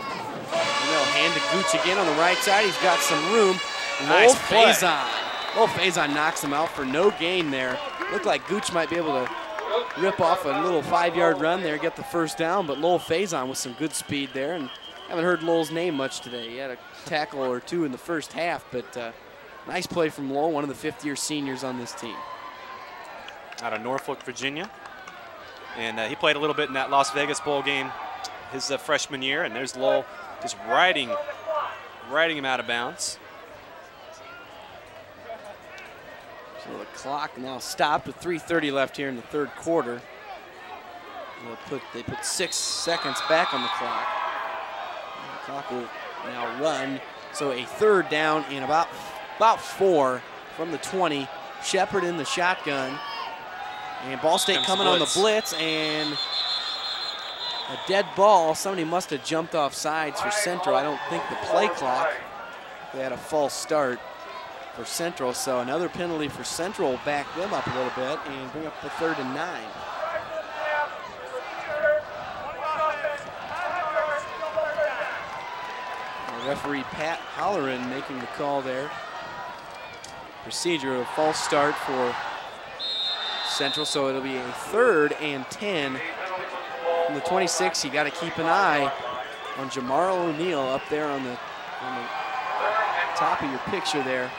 And they'll hand to Gooch again on the right side. He's got some room. Nice Lowell Faison. Lowell Faison knocks him out for no gain there. Looked like Gooch might be able to rip off a little five-yard run there, get the first down, but Lowell Faison with some good speed there. And haven't heard Lowell's name much today. He had a tackle or two in the first half, but uh, nice play from Lowell, one of the fifth-year seniors on this team. Out of Norfolk, Virginia. And uh, he played a little bit in that Las Vegas Bowl game his uh, freshman year, and there's Lowell just riding, riding him out of bounds. So the clock now stopped with three thirty left here in the third quarter. They'll put, they put six seconds back on the clock. And the clock will now run. So a third down in about, about four from the twenty. Shepard in the shotgun. And Ball State coming on the blitz, and a dead ball. Somebody must have jumped off sides for Central. I don't think the play clock. They had a false start for Central, so another penalty for Central will back them up a little bit and bring up the third and nine. And referee Pat Holleran making the call there. Procedure, a false start for Central, so it'll be a third and ten. From the twenty-six, you got to keep an eye on Jamar O'Neal up there on the, on the top of your picture there.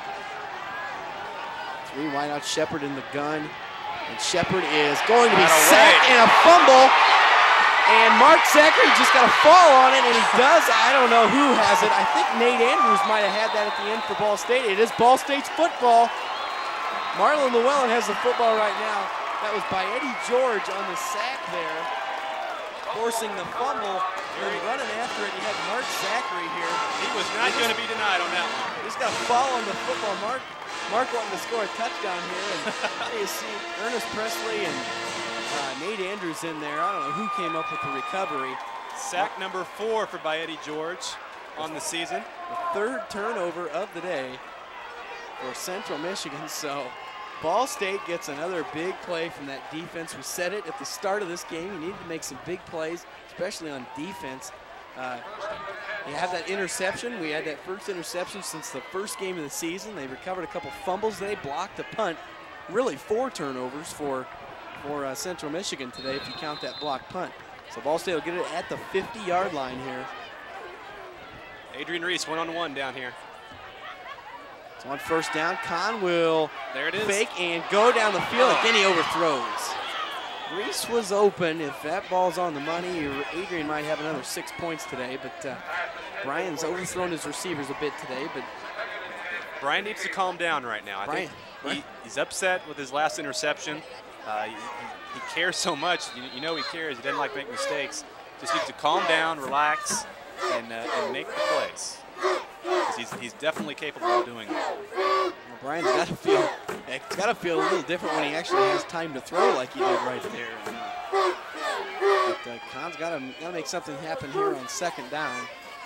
Three wideouts, Shepard in the gun, and Shepard is going to be sacked and a fumble. And Mark Zachary just got a fall on it, and he does. I don't know who has it. I think Nate Andrews might have had that at the end for Ball State. It is Ball State's football. Marlon Llewellyn has the football right now. That was by Eddie George on the sack there, forcing the fumble. And running after it, you had Mark Zachary here. He was not going to be denied on that one. He's got a fall on the football. Mark, Mark wanting to score a touchdown here, and you see Ernest Presley and Uh, Nate Andrews in there. I don't know who came up with the recovery. Sack number four for Bayetti George on the season. The third turnover of the day for Central Michigan. So Ball State gets another big play from that defense. We said it at the start of this game. You need to make some big plays, especially on defense. Uh, you have that interception. We had that first interception since the first game of the season. They recovered a couple fumbles. They blocked a punt. Really four turnovers for for uh, Central Michigan today if you count that block punt. So Ball State will get it at the fifty yard line here. Adrian Reese one-on-one down here. So on first down, Kahn will there it is. fake and go down the field. Oh. Again, he overthrows. Reese was open. If that ball's on the money, Adrian might have another six points today, but uh, Brian's overthrown his receivers a bit today. But Brian needs to calm down right now. I Brian, think Brian. He, he's upset with his last interception. Uh, he, he cares so much. You, you know he cares. He doesn't like making mistakes. Just needs to calm down, relax, and, uh, and make the plays. Because he's, he's definitely capable of doing that. Well, Brian's got to feel it's got to feel a little different when he actually has time to throw like he did right there. But uh, Kahn's got to got to make something happen here on second down.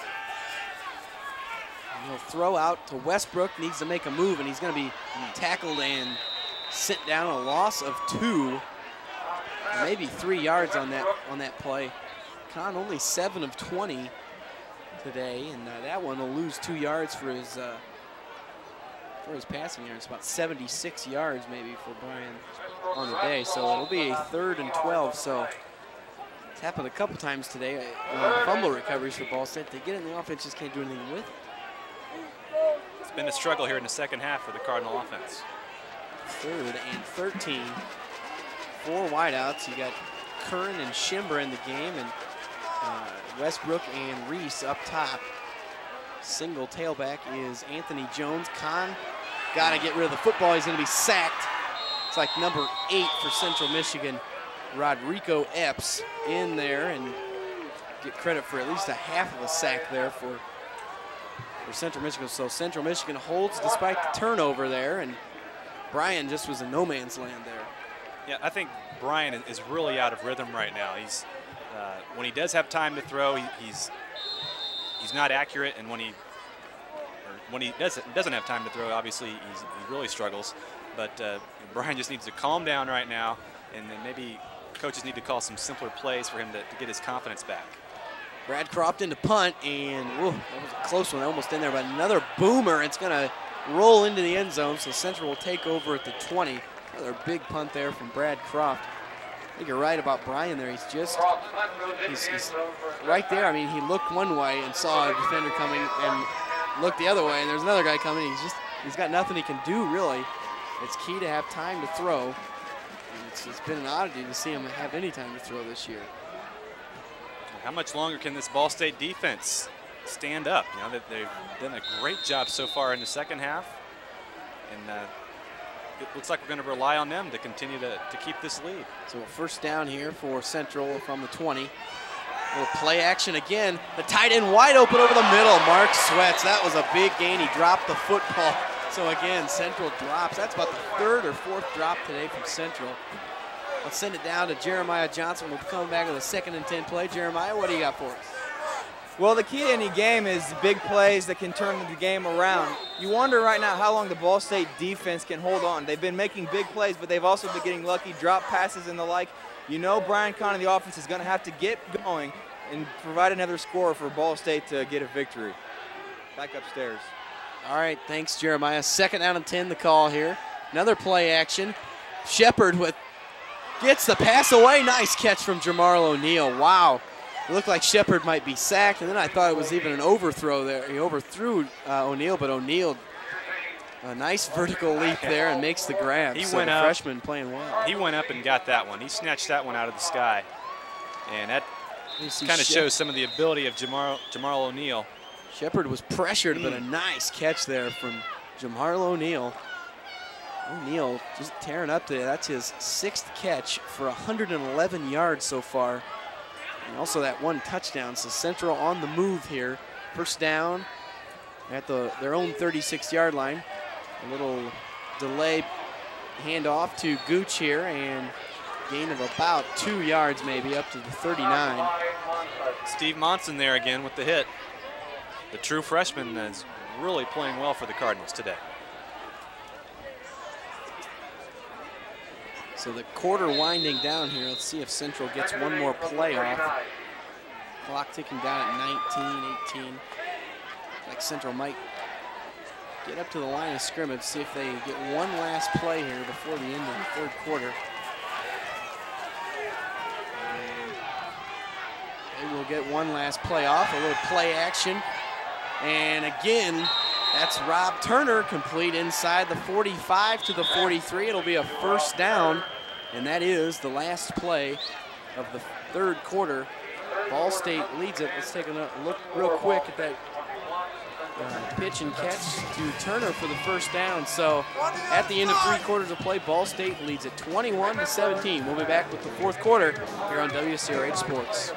And he'll throw out to Westbrook. Needs to make a move, and he's going to be tackled and sent down, a loss of two, maybe three yards on that on that play. Kahn only seven of twenty today, and uh, that one will lose two yards for his uh, for his passing yards. About seventy-six yards maybe for Brian on the day. So it'll be a third and twelve. So it's happened a couple times today. Uh, fumble recoveries for Ball State. They get in the offense, just can't do anything with it. It's been a struggle here in the second half for the Cardinal offense. Third and thirteen. Four wideouts. You got Curran and Schimber in the game, and uh, Westbrook and Reese up top. Single tailback is Anthony Jones. Kahn got to get rid of the football. He's going to be sacked. It's like number eight for Central Michigan, Rodrigo Epps, in there, and get credit for at least a half of a sack there for, for Central Michigan. So Central Michigan holds despite the turnover there, and Brian just was in no man's land there. Yeah, I think Brian is really out of rhythm right now. He's uh, when he does have time to throw, he, he's he's not accurate, and when he or when he doesn't doesn't have time to throw, obviously he's, he really struggles. But uh, Brian just needs to calm down right now, and then maybe coaches need to call some simpler plays for him to, to get his confidence back. Brad Croft into punt, and whoa, that was a close one, almost in there, but another boomer. It's going to roll into the end zone, so Central will take over at the twenty. Another big punt there from Brad Croft. I think you're right about Brian there. He's just, he's, he's right there. I mean, he looked one way and saw a defender coming and looked the other way, and there's another guy coming. He's just, he's got nothing he can do, really. It's key to have time to throw. And it's, it's been an oddity to see him have any time to throw this year. How much longer can this Ball State defense stand up? You know, that they've done a great job so far in the second half. And uh, it looks like we're going to rely on them to continue to, to keep this lead. So a first down here for Central from the twenty. A little play action again. The tight end wide open over the middle. Mark Sweats, that was a big gain. He dropped the football. So again, Central drops. That's about the third or fourth drop today from Central. Let's send it down to Jeremiah Johnson. We'll be coming back with a second and ten play. Jeremiah, what do you got for us? Well, the key to any game is big plays that can turn the game around. You wonder right now how long the Ball State defense can hold on. They've been making big plays, but they've also been getting lucky, drop passes and the like. You know Brian Conn and the offense is going to have to get going and provide another score for Ball State to get a victory. Back upstairs. All right, thanks, Jeremiah. Second down and ten, the call here. Another play action. Shepard with gets the pass away. Nice catch from Jamarl O'Neal. Wow. It looked like Shepard might be sacked, and then I thought it was even an overthrow there. He overthrew uh, O'Neal, but O'Neal, a nice vertical leap there and makes the grab. He so went the up. freshman playing well. He went up and got that one. He snatched that one out of the sky. And that kind of Shep shows some of the ability of Jamar, Jamarl O'Neal. Shepard was pressured, mm. but a nice catch there from Jamarl O'Neal. O'Neal just tearing up there. That's his sixth catch for one hundred eleven yards so far. And also that one touchdown. So Central on the move here. First down at the their own thirty-six yard line. A little delay handoff to Gooch here, and gain of about two yards maybe up to the thirty-nine. Steve Monson there again with the hit. The true freshman is really playing well for the Cardinals today. So the quarter winding down here. Let's see if Central gets one more play off. Clock ticking down at nineteen, eighteen. Like Central might get up to the line of scrimmage, see if they get one last play here before the end of the third quarter. And they will get one last play off, a little play action. And again, that's Rob Turner, complete inside the forty-five to the forty-three. It'll be a first down, and that is the last play of the third quarter. Ball State leads it. Let's take a look real quick at that uh, pitch and catch to Turner for the first down. So at the end of three quarters of play, Ball State leads it twenty-one to seventeen. We'll be back with the fourth quarter here on W C R H Sports.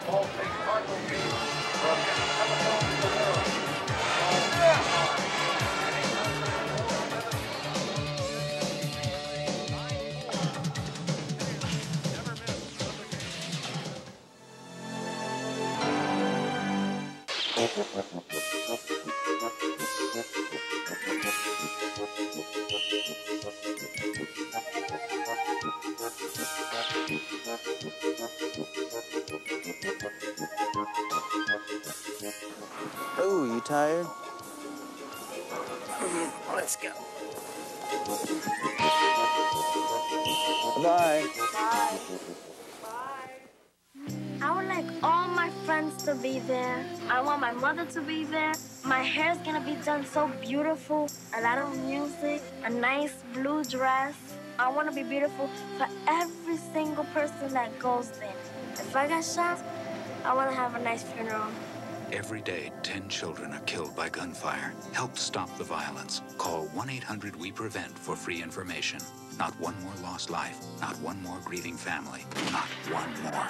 Oh, you tired? Let's go. Bye. Bye. I would like all my friends to be there. I want my mother to be there. My hair's gonna be done so beautiful. A lot of music, a nice blue dress. I want to be beautiful for every single person that goes there. If I got shot, I want to have a nice funeral. Every day, ten children are killed by gunfire. Help stop the violence. Call one eight hundred we prevent for free information. Not one more lost life. Not one more grieving family. Not one more.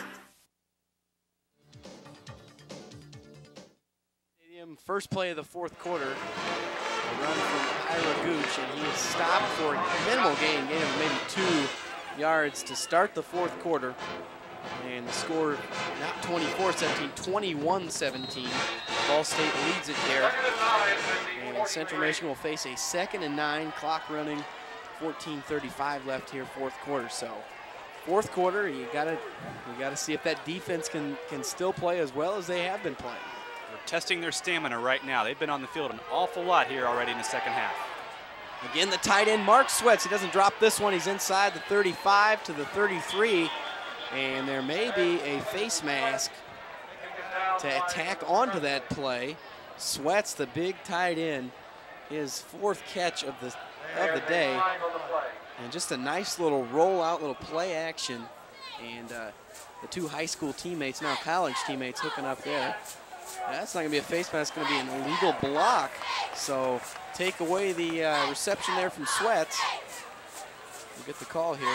First play of the fourth quarter. A run from Ira Gooch, and he is stopped for a minimal gain, gain of maybe two yards to start the fourth quarter. And the score, not twenty-four seventeen, twenty-one seventeen. Ball State leads it there. And Central Michigan will face a second and nine, clock running, fourteen thirty-five left here, fourth quarter. So fourth quarter, you gotta you gotta see if that defense can can still play as well as they have been playing. They're testing their stamina right now. They've been on the field an awful lot here already in the second half. Again, the tight end, Mark Sweats. He doesn't drop this one. He's inside the thirty-five to the thirty-three. And there may be a face mask to attack onto that play. Sweats, the big tight end, his fourth catch of the of the day. And just a nice little rollout, little play action. And uh, the two high school teammates, now college teammates, hooking up there. That's not going to be a face mask, it's going to be an illegal block. So take away the uh, reception there from Sweats. We'll get the call here.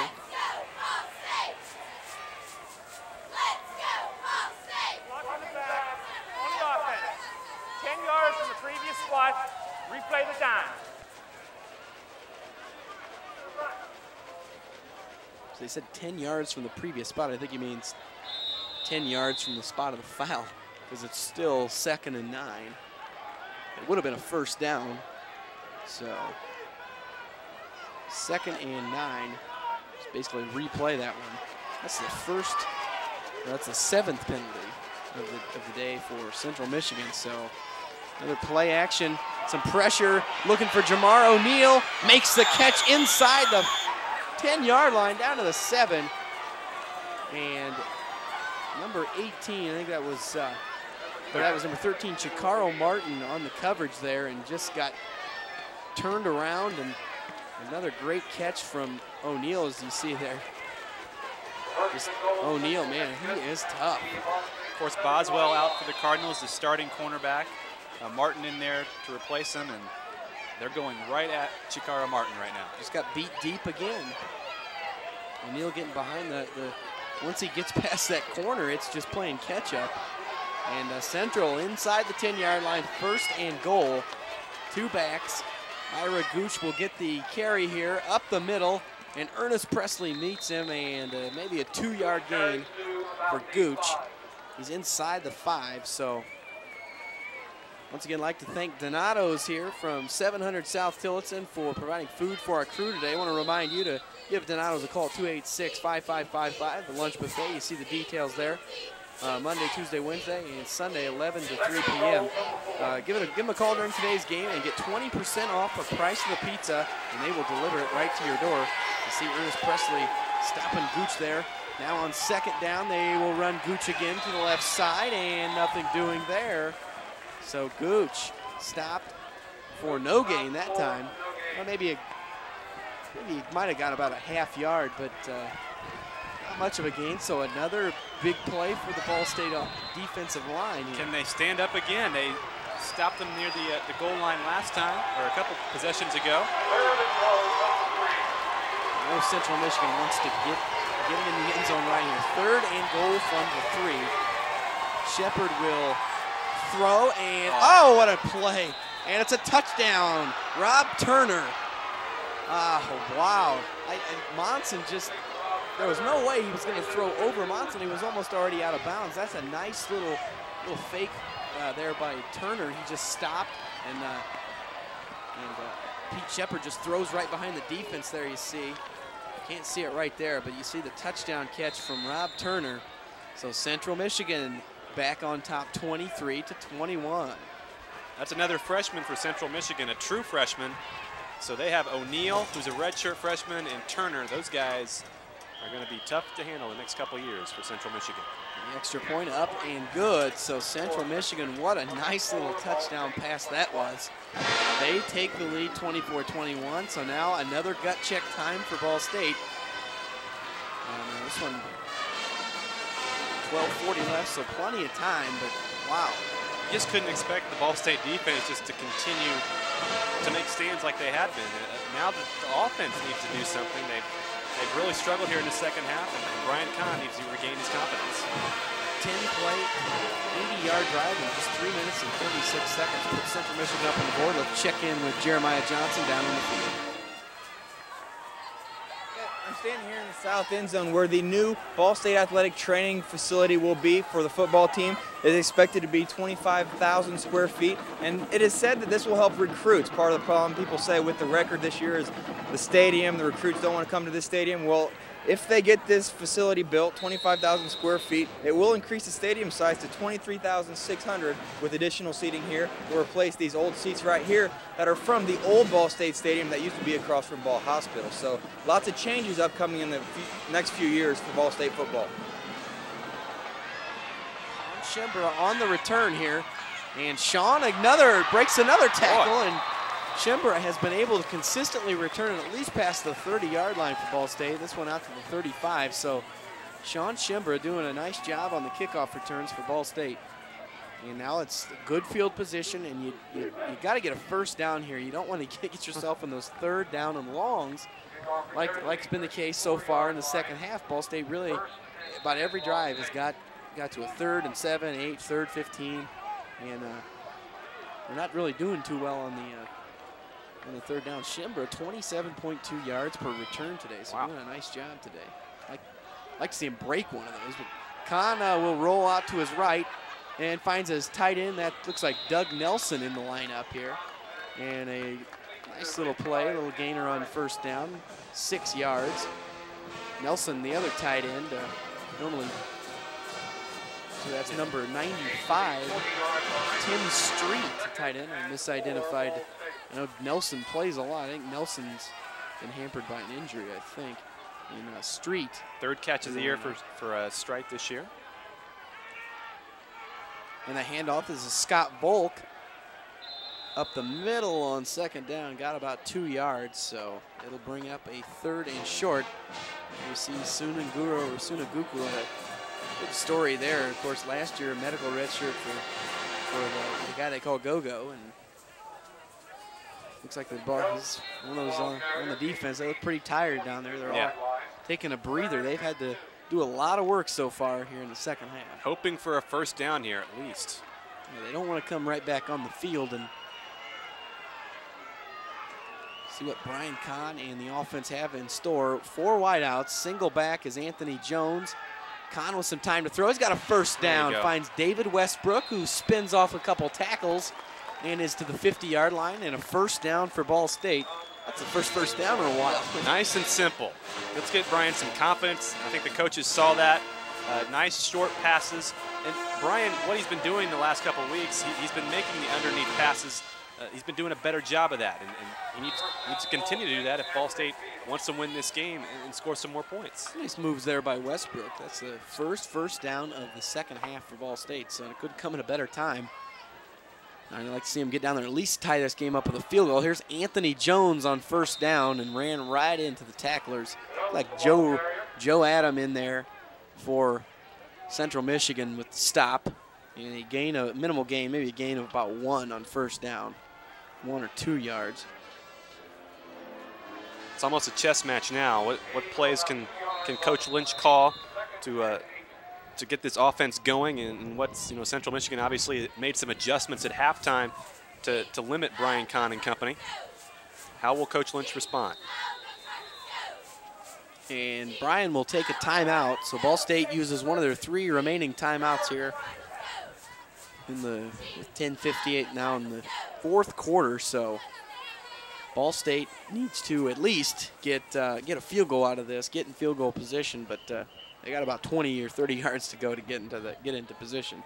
Block on the back, on the offense. ten yards from the previous spot. Replay the dime. So they said ten yards from the previous spot. I think he means ten yards from the spot of the foul, because it's still second and nine. It would have been a first down. So second and nine. Just basically replay that one. That's the first, or that's the seventh penalty of the, of the day for Central Michigan. So another play action, some pressure, looking for Jamar O'Neal, makes the catch inside the ten yard line down to the seven. And number eighteen, I think that was, uh, but that was number thirteen, Chikaro Martin on the coverage there, and just got turned around. And another great catch from O'Neal, as you see there. Just O'Neal, man, he is tough. Of course, Boswell out for the Cardinals, the starting cornerback. Uh, Martin in there to replace him, and they're going right at Chikaro Martin right now. Just got beat deep again. O'Neal getting behind the, the, once he gets past that corner, it's just playing catch up. And uh, Central inside the ten yard line, first and goal. Two backs. Ira Gooch will get the carry here up the middle, and Ernest Presley meets him, and uh, maybe a two yard gain for Gooch. He's inside the five, so once again, I'd like to thank Donato's here from seven hundred South Tillotson for providing food for our crew today. I want to remind you to give Donato's a call, two eight six, five five five five, the lunch buffet. You see the details there. Uh, Monday, Tuesday, Wednesday, and Sunday, eleven to three p m Uh, give, it a, give them a call during today's game and get twenty percent off the price of the pizza, and they will deliver it right to your door. You see Ernest Presley stopping Gooch there. Now on second down, they will run Gooch again to the left side, and nothing doing there. So Gooch stopped for no gain that time. Well, maybe a, maybe he might have got about a half yard, but uh, not much of a gain. So another big play for the Ball State defensive line here. Can they stand up again? They stopped them near the, uh, the goal line last time, or a couple possessions ago. I know Central Michigan wants to get, get him in the end zone right here. Third and goal from the three. Shepard will throw, and oh, what a play. And it's a touchdown. Rob Turner. Oh, wow. I, I, Monson just, there was no way he was going to throw over Monson. He was almost already out of bounds. That's a nice little little fake uh, there by Turner. He just stopped, and, uh, and uh, Pete Shepard just throws right behind the defense there, you see. Can't see it right there, but you see the touchdown catch from Rob Turner. So Central Michigan back on top twenty-three to twenty-one. That's another freshman for Central Michigan, a true freshman. So they have O'Neal, who's a redshirt freshman, and Turner. Those guys are going to be tough to handle the next couple of years for Central Michigan. The extra point up and good. So Central Michigan, what a nice little touchdown pass that was. They take the lead twenty-four twenty-one. So now another gut check time for Ball State. And this one, twelve forty left, so plenty of time, but wow. You just couldn't expect the Ball State defense just to continue to make stands like they have been. Uh, now that the offense needs to do something, they've, they've really struggled here in the second half, and, and Brian Kahn needs to regain his confidence. ten play, eighty yard drive in just three minutes and thirty-six seconds. Put Central Michigan up on the board. Let's check in with Jeremiah Johnson down on the field. I'm standing here in the south end zone where the new Ball State athletic training facility will be for the football team. It is expected to be twenty-five thousand square feet, and it is said that this will help recruits. Part of the problem people say with the record this year is the stadium, the recruits don't want to come to this stadium. Well, if they get this facility built, twenty-five thousand square feet, it will increase the stadium size to twenty-three thousand six hundred with additional seating here. We'll replace these old seats right here that are from the old Ball State Stadium that used to be across from Ball Hospital. So lots of changes upcoming in the few, next few years for Ball State football. Shembra on the return here, and Sean another breaks another tackle, and Shembra has been able to consistently return it at least past the thirty yard line for Ball State. This one out to the thirty-five, so Sean Shembra doing a nice job on the kickoff returns for Ball State. And now it's good field position, and you you, you got to get a first down here. You don't want to get, get yourself in those third down and longs, like like's been the case so far in the second half. Ball State really, about every drive, has got got to a third and seven, eight, third, fifteen, and uh, they're not really doing too well on the uh, on the third down. Shimbra, twenty-seven point two yards per return today, so wow. doing a nice job today. Like like to see him break one of those, but Kahn uh, will roll out to his right and finds his tight end. That looks like Doug Nelson in the lineup here. And a nice little play, a little gainer on first down, six yards. Nelson, the other tight end, uh, normally, so that's number ninety-five, Tim Street, tight end. I misidentified. I know Nelson plays a lot. I think Nelson's been hampered by an injury, I think, in uh, Street. Third catch of the year for, for uh, Strite this year. And the handoff is a Scott Volk up the middle on second down, got about two yards, so it'll bring up a third and short. You see Sunaguro or Sunaguku, a good story there. Of course, last year a medical redshirt for for the, the guy they call Go-Go, and looks like the ball is one of those on, on the defense. They look pretty tired down there. They're yeah. all taking a breather. They've had to do a lot of work so far here in the second half. Hoping for a first down here at least. Yeah, they don't want to come right back on the field and see what Brian Kahn and the offense have in store. Four wideouts, single back is Anthony Jones. Kahn with some time to throw. He's got a first down, finds David Westbrook, who spins off a couple tackles and is to the fifty-yard line, and a first down for Ball State. That's the first first down in a while. Nice and simple. Let's get Brian some confidence. I think the coaches saw that. Uh, nice short passes. And Brian, what he's been doing the last couple of weeks, he, he's been making the underneath passes. Uh, he's been doing a better job of that, and, and he needs, needs to continue to do that if Ball State wants to win this game and, and score some more points. Nice moves there by Westbrook. That's the first first down of the second half for Ball State, so it could come at a better time. I'd like to see him get down there, at least tie this game up with a field goal. Here's Anthony Jones on first down and ran right into the tacklers. Like Joe, Joe Adam in there for Central Michigan with the stop. And a gain, a minimal gain, maybe a gain of about one on first down, one or two yards. It's almost a chess match now. What, what plays can, can Coach Lynch call to uh, to get this offense going, and what's, you know, Central Michigan obviously made some adjustments at halftime to, to limit Brian Kahn and company. How will Coach Lynch respond? And Brian will take a timeout, so Ball State uses one of their three remaining timeouts here in the ten fifty-eight now in the fourth quarter, so Ball State needs to at least get uh, get a field goal out of this, get in field goal position, but uh, they got about twenty or thirty yards to go to get into the get into position.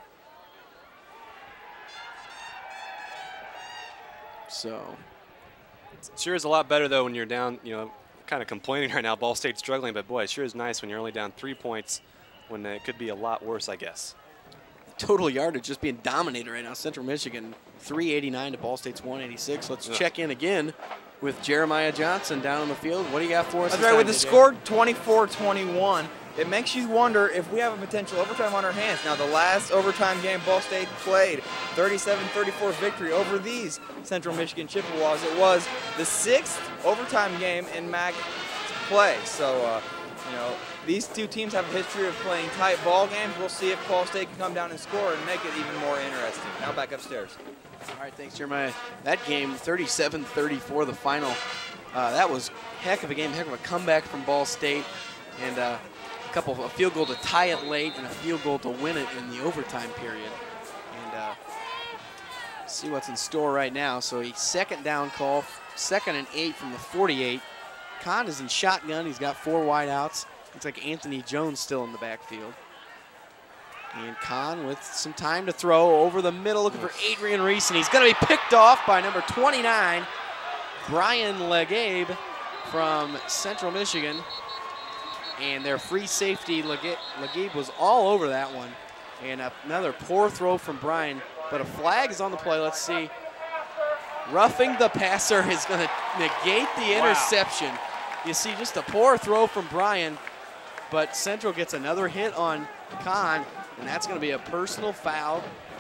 So it sure is a lot better though when you're down, you know, kind of complaining right now. Ball State's struggling, but boy, it sure is nice when you're only down three points when it could be a lot worse, I guess. Total yardage just being dominated right now. Central Michigan three eighty-nine to Ball State's one eighty-six. Let's Ugh. check in again with Jeremiah Johnson down on the field. What do you got for us? That's right, with the score twenty-four twenty-one, it makes you wonder if we have a potential overtime on our hands. Now, the last overtime game Ball State played, thirty-seven thirty-four victory over these Central Michigan Chippewas. It was the sixth overtime game in M A C play. So, uh, you know, these two teams have a history of playing tight ball games. We'll see if Ball State can come down and score and make it even more interesting. Now back upstairs. All right, thanks, Jeremiah. That game, thirty-seven thirty-four, the final. Uh, that was heck of a game, heck of a comeback from Ball State, and uh, a couple of a field goal to tie it late and a field goal to win it in the overtime period. And uh, see what's in store right now. So a second down call, second and eight from the forty-eight. Kahn is in shotgun. He's got four wideouts. Looks like Anthony Jones still in the backfield. And Kahn with some time to throw over the middle, looking for Adrian Reese, and he's going to be picked off by number twenty-nine, Brian Legabe from Central Michigan. And their free safety, Legabe, was all over that one. And another poor throw from Brian, but a flag is on the play. Let's see. Roughing the passer is going to negate the interception. Wow. You see just a poor throw from Brian, but Central gets another hit on Kahn, and that's going to be a personal foul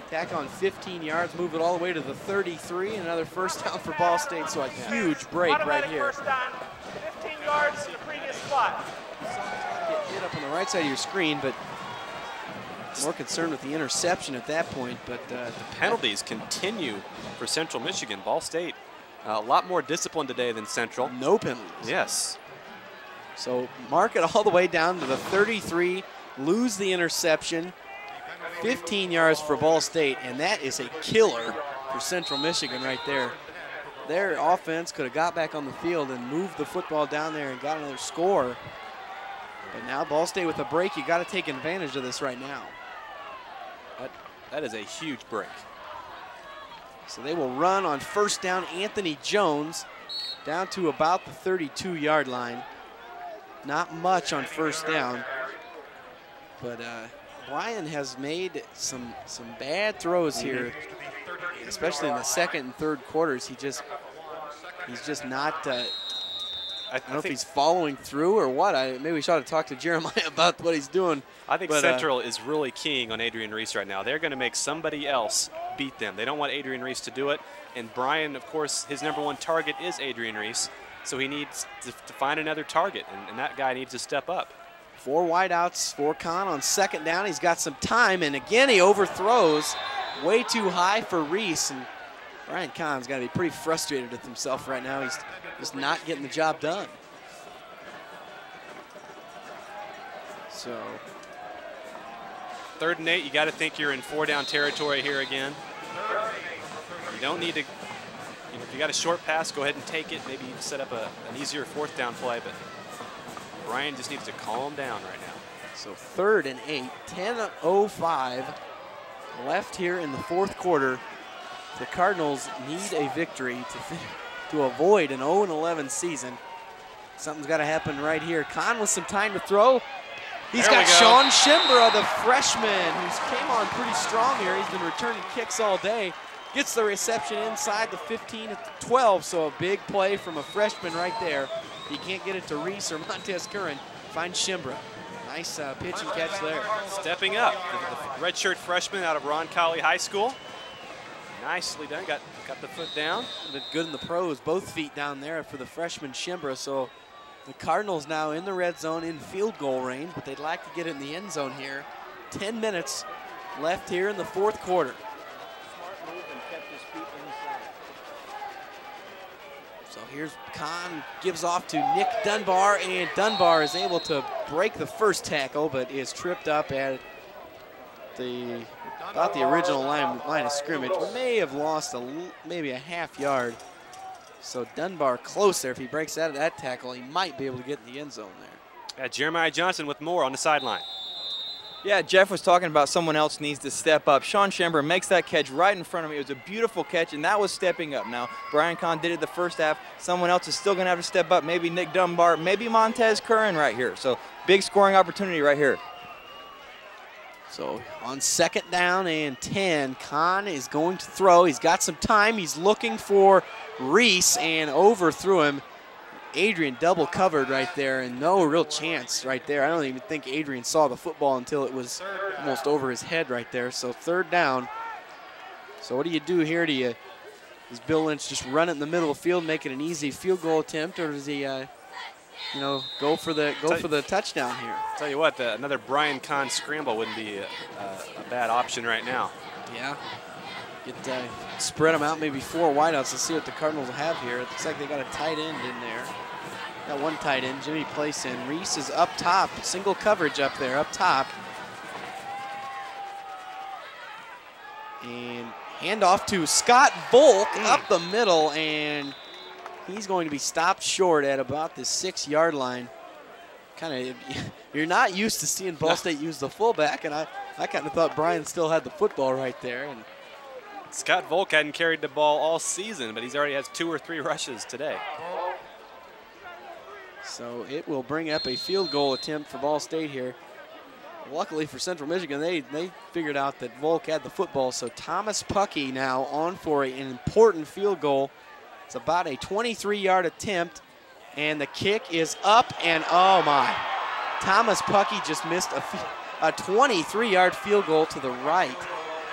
tack on fifteen yards, move it all the way to the thirty-three, and another first down for Ball State, so a huge break right here. First down, fifteen yards to the previous spot. Get hit up on the right side of your screen, but more concerned with the interception at that point. But uh, the penalties continue for Central Michigan. Ball State, uh, a lot more disciplined today than Central. No penalties. Yes. So mark it all the way down to the thirty-three, lose the interception, fifteen yards for Ball State, and that is a killer for Central Michigan right there. Their offense could have got back on the field and moved the football down there and got another score. But now Ball State with a break, you got to take advantage of this right now. That, that is a huge break. So they will run on first down. Anthony Jones down to about the thirty-two yard line. Not much on first down, but uh, Brian has made some some bad throws here, especially in the second and third quarters. He just he's just not. Uh, I don't know if he's following through or what. I maybe we should have talked to Jeremiah about what he's doing. I think but, Central uh, is really keying on Adrian Reese right now. They're going to make somebody else beat them. They don't want Adrian Reese to do it. And Brian, of course, his number one target is Adrian Reese. So he needs to, to find another target, and, and that guy needs to step up. Four wideouts for Kahn on second down. He's got some time, and again he overthrows way too high for Reese. And Brian Kahn's got to be pretty frustrated with himself right now. He's just not getting the job done. So, third and eight, you got to think you're in four down territory here again. You don't need to, you know, if you got a short pass, go ahead and take it. Maybe set up a, an easier fourth down play, but Brian just needs to calm down right now. So third and eight, ten oh five left here in the fourth quarter. The Cardinals need a victory to, to avoid an oh and eleven season. Something's got to happen right here. Kahn with some time to throw. He's there got go. Sean Shimbra, the freshman, who's came on pretty strong here. He's been returning kicks all day. Gets the reception inside the fifteen at the twelve, so a big play from a freshman right there. He can't get it to Reese or Montez Curran. Finds Shimbra. Nice uh, pitch and catch there. Stepping up, the, the redshirt freshman out of Roncalli High School. Nicely done, got, got the foot down. Been good in the pros, both feet down there for the freshman Shimbra. So the Cardinals now in the red zone in field goal range, but they'd like to get it in the end zone here. ten minutes left here in the fourth quarter. So here's Kahn, gives off to Nick Dunbar, and Dunbar is able to break the first tackle, but is tripped up at the about the original line, line of scrimmage. May have lost a, maybe a half yard. So Dunbar close there. If he breaks out of that tackle, he might be able to get in the end zone there. Yeah, Jeremiah Johnson with more on the sideline. Yeah, Jeff was talking about someone else needs to step up. Sean Shimbra makes that catch right in front of me. It was a beautiful catch, and that was stepping up. Now, Brian Kahn did it the first half. Someone else is still going to have to step up. Maybe Nick Dunbar, maybe Montez Curran right here. So big scoring opportunity right here. So on second down and ten, Kahn is going to throw. He's got some time. He's looking for Reese and overthrew him. Adrian double covered right there, and no real chance right there. I don't even think Adrian saw the football until it was almost over his head right there. So third down. So what do you do here? Do you, does Bill Lynch just run it in the middle of the field, make it an easy field goal attempt, or does he, uh, you know, go for the go for the touchdown here? Tell you what, the, another Brian Kahn scramble wouldn't be a, a, a bad option right now. Yeah. Get, uh, spread them out, maybe four wideouts. Let's see what the Cardinals have here. It looks like they got a tight end in there. Got one tight end, Jimmy Playson. Reese is up top, single coverage up there, up top. And handoff to Scott Volk mm. up the middle, and he's going to be stopped short at about the six yard line. Kind of, you're not used to seeing Ball State use the fullback, and I, I kind of thought Brian still had the football right there. And Scott Volk hadn't carried the ball all season, but he's already has two or three rushes today. So it will bring up a field goal attempt for Ball State here. Luckily for Central Michigan, they, they figured out that Volk had the football. So Thomas Puckey now on for an important field goal. It's about a twenty-three yard attempt, and the kick is up, and oh my. Thomas Puckey just missed a, a twenty-three yard field goal to the right.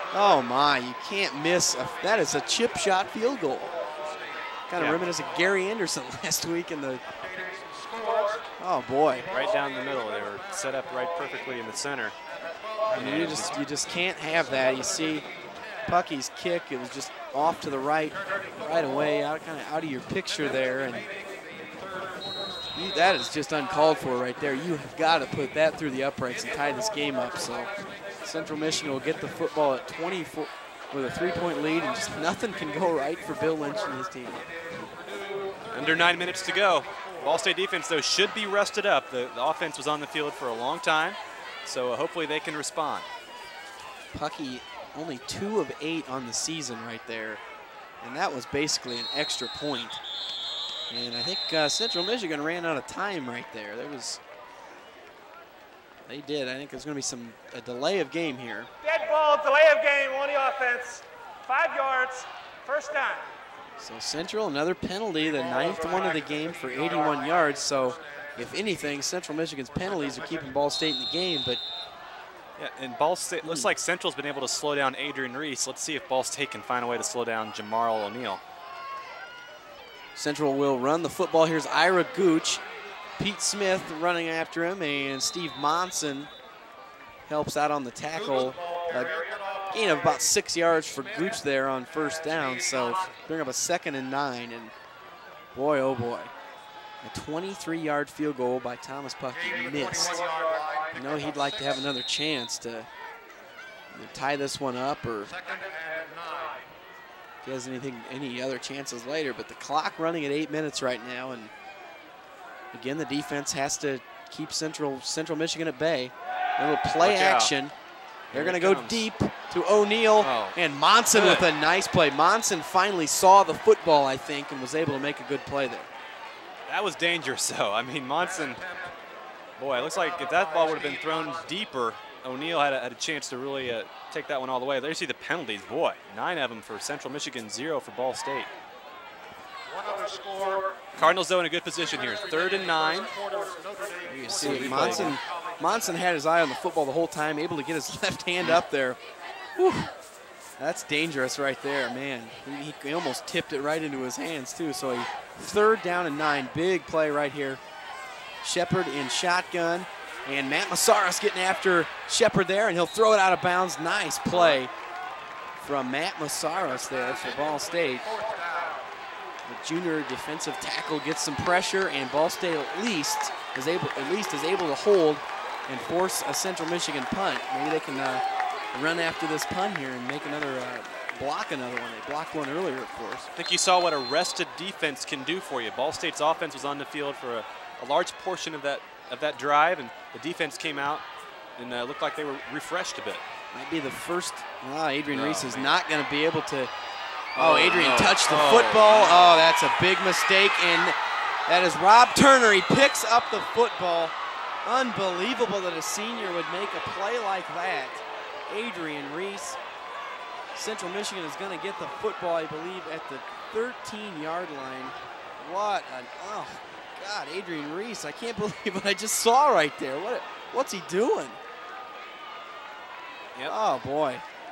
Oh my, you can't miss. A, that is a chip shot field goal. Kind of Yeah. reminiscent of Gary Anderson last week in the, oh boy. Right down the middle. They were set up right perfectly in the center. I mean, you just you just can't have that. You see Pucky's kick, it was just off to the right, right away, out kind of out of your picture there, and you, that is just uncalled for right there. You have got to put that through the uprights and tie this game up. So Central Michigan will get the football at twenty-four with a three-point lead, and just nothing can go right for Bill Lynch and his team. Under nine minutes to go. Ball State defense, though, should be rested up. The, the offense was on the field for a long time, so uh, hopefully they can respond. Pucky only two of eight on the season right there, and that was basically an extra point. And I think uh, Central Michigan ran out of time right there. There was, they did. I think there's going to be some a delay of game here. Dead ball, delay of game on the offense. Five yards, first down. So Central, another penalty, the ninth one of the game for eighty-one yards. So if anything, Central Michigan's penalties are keeping Ball State in the game, but Yeah, and Ball State, looks like Central's been able to slow down Adrian Reese. Let's see if Ball State can find a way to slow down Jamarl O'Neal. Central will run the football. Here's Ira Gooch. Pete Smith running after him, and Steve Monson helps out on the tackle. A gain of about six yards for Gooch there on first down, so bring up a second and nine, and boy, oh boy. A twenty-three yard field goal by Thomas Pucky missed. I know he'd like to have another chance to either tie this one up, or if he has anything, any other chances later, but the clock running at eight minutes right now, and again, the defense has to keep Central Central Michigan at bay. A little play Watch out. action. They're Here going it to go comes. deep to O'Neal, Oh. and Monson Good. with a nice play. Monson finally saw the football, I think, and was able to make a good play there. That was dangerous, though. I mean, Monson, boy, it looks like if that ball would have been thrown deeper, O'Neal had a, had a chance to really uh, take that one all the way. There you see the penalties. Boy, nine of them for Central Michigan, zero for Ball State. One other score. Cardinals, though, in a good position here. Third and nine. You can see Monson, Monson had his eye on the football the whole time, able to get his left hand up there. Whew. That's dangerous right there, man. He, he almost tipped it right into his hands, too. So he, third down and nine, big play right here. Shepard in shotgun, and Matt Massaras getting after Shepard there, and he'll throw it out of bounds. Nice play from Matt Massaras there for Ball State. The junior defensive tackle gets some pressure, and Ball State at least is able, at least is able to hold and force a Central Michigan punt. Maybe they can uh, run after this punt here and make another, uh, block another one. They blocked one earlier, of course. I think you saw what a rested defense can do for you. Ball State's offense was on the field for a, a large portion of that of that drive, and the defense came out and uh, looked like they were refreshed a bit. Might be the first. Ah, Adrian Oh, Reese is man. not going to be able to. Oh, Oh, Adrian no. touched the Oh, football. man. Oh, that's a big mistake, and that is Rob Turner. He picks up the football. Unbelievable that a senior would make a play like that. Adrian Reese. Central Michigan is going to get the football, I believe, at the thirteen yard line. What an, oh, God, Adrian Reese. I can't believe what I just saw right there. What, what's he doing? Yep. Oh, boy.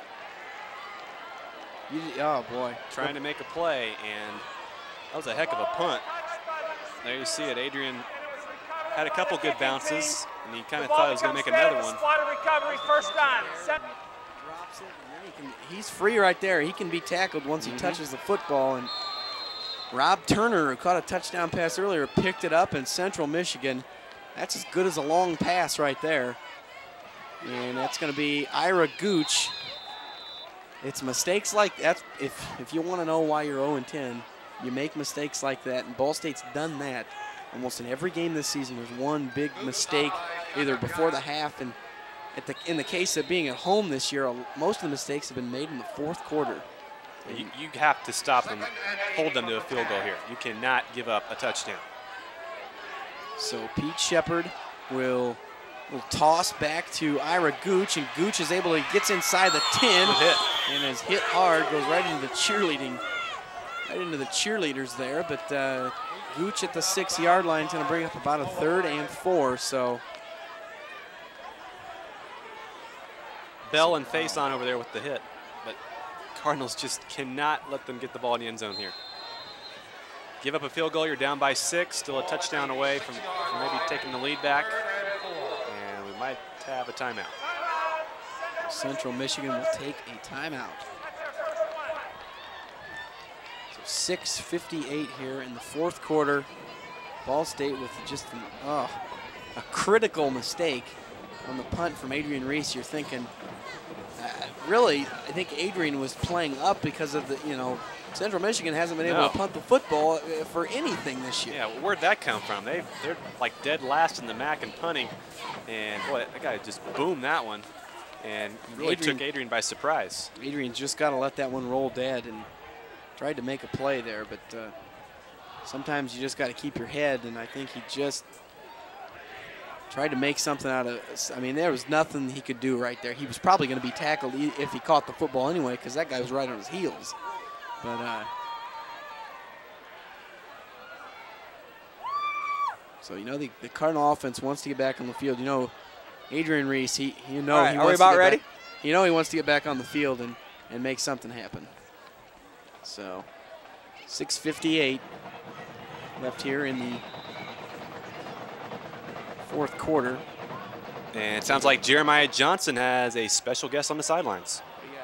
You, oh, boy. Trying to make a play, and that was a heck of a punt. There you see it. Adrian had a couple good bounces, and he kind of thought he was going to make another one. Spot of recovery, first down. Set. Drops it, and then he can, he's free right there. He can be tackled once he Mhm. touches the football. And Rob Turner, who caught a touchdown pass earlier, picked it up, and Central Michigan, that's as good as a long pass right there. And that's going to be Ira Gooch. It's mistakes like that. If, if you want to know why you're oh and ten, you make mistakes like that. And Ball State's done that almost in every game this season. There's one big mistake either before the half, and at the, in the case of being at home this year, most of the mistakes have been made in the fourth quarter. You, you have to stop them, hold them to a field goal here. You cannot give up a touchdown. So Pete Shepard will, will toss back to Ira Gooch, and Gooch is able to, gets inside the ten, Good hit. and is hit hard, goes right into the cheerleading, right into the cheerleaders there, but uh, Gooch at the six yard line is going to bring up about a third and four, so. Bell and face on over there with the hit. Cardinals just cannot let them get the ball in the end zone here. Give up a field goal, you're down by six, still a touchdown away from, from maybe taking the lead back. And we might have a timeout. Central Michigan will take a timeout. So six fifty-eight here in the fourth quarter. Ball State with just an, oh, a critical mistake on the punt from Adrian Reese. You're thinking, uh, really, I think Adrian was playing up because of the, you know, Central Michigan hasn't been able No. to punt the football for anything this year. Yeah, where'd that come from? They, they're like dead last in the M A C and punting. And boy, that guy just boomed that one and really Adrian, took Adrian by surprise. Adrian's just got to let that one roll dead and tried to make a play there, but uh, sometimes you just got to keep your head, and I think he just tried to make something out of, I mean, there was nothing he could do right there. He was probably going to be tackled if he caught the football anyway, because that guy was right on his heels. But uh, so, you know, the, the Cardinal offense wants to get back on the field. You know, Adrian Reese, he, you know, right, he are wants we about to get ready? Back, you know, he wants to get back on the field and, and make something happen. So, six fifty-eight left here in the fourth quarter. And it sounds like Jeremiah Johnson has a special guest on the sidelines.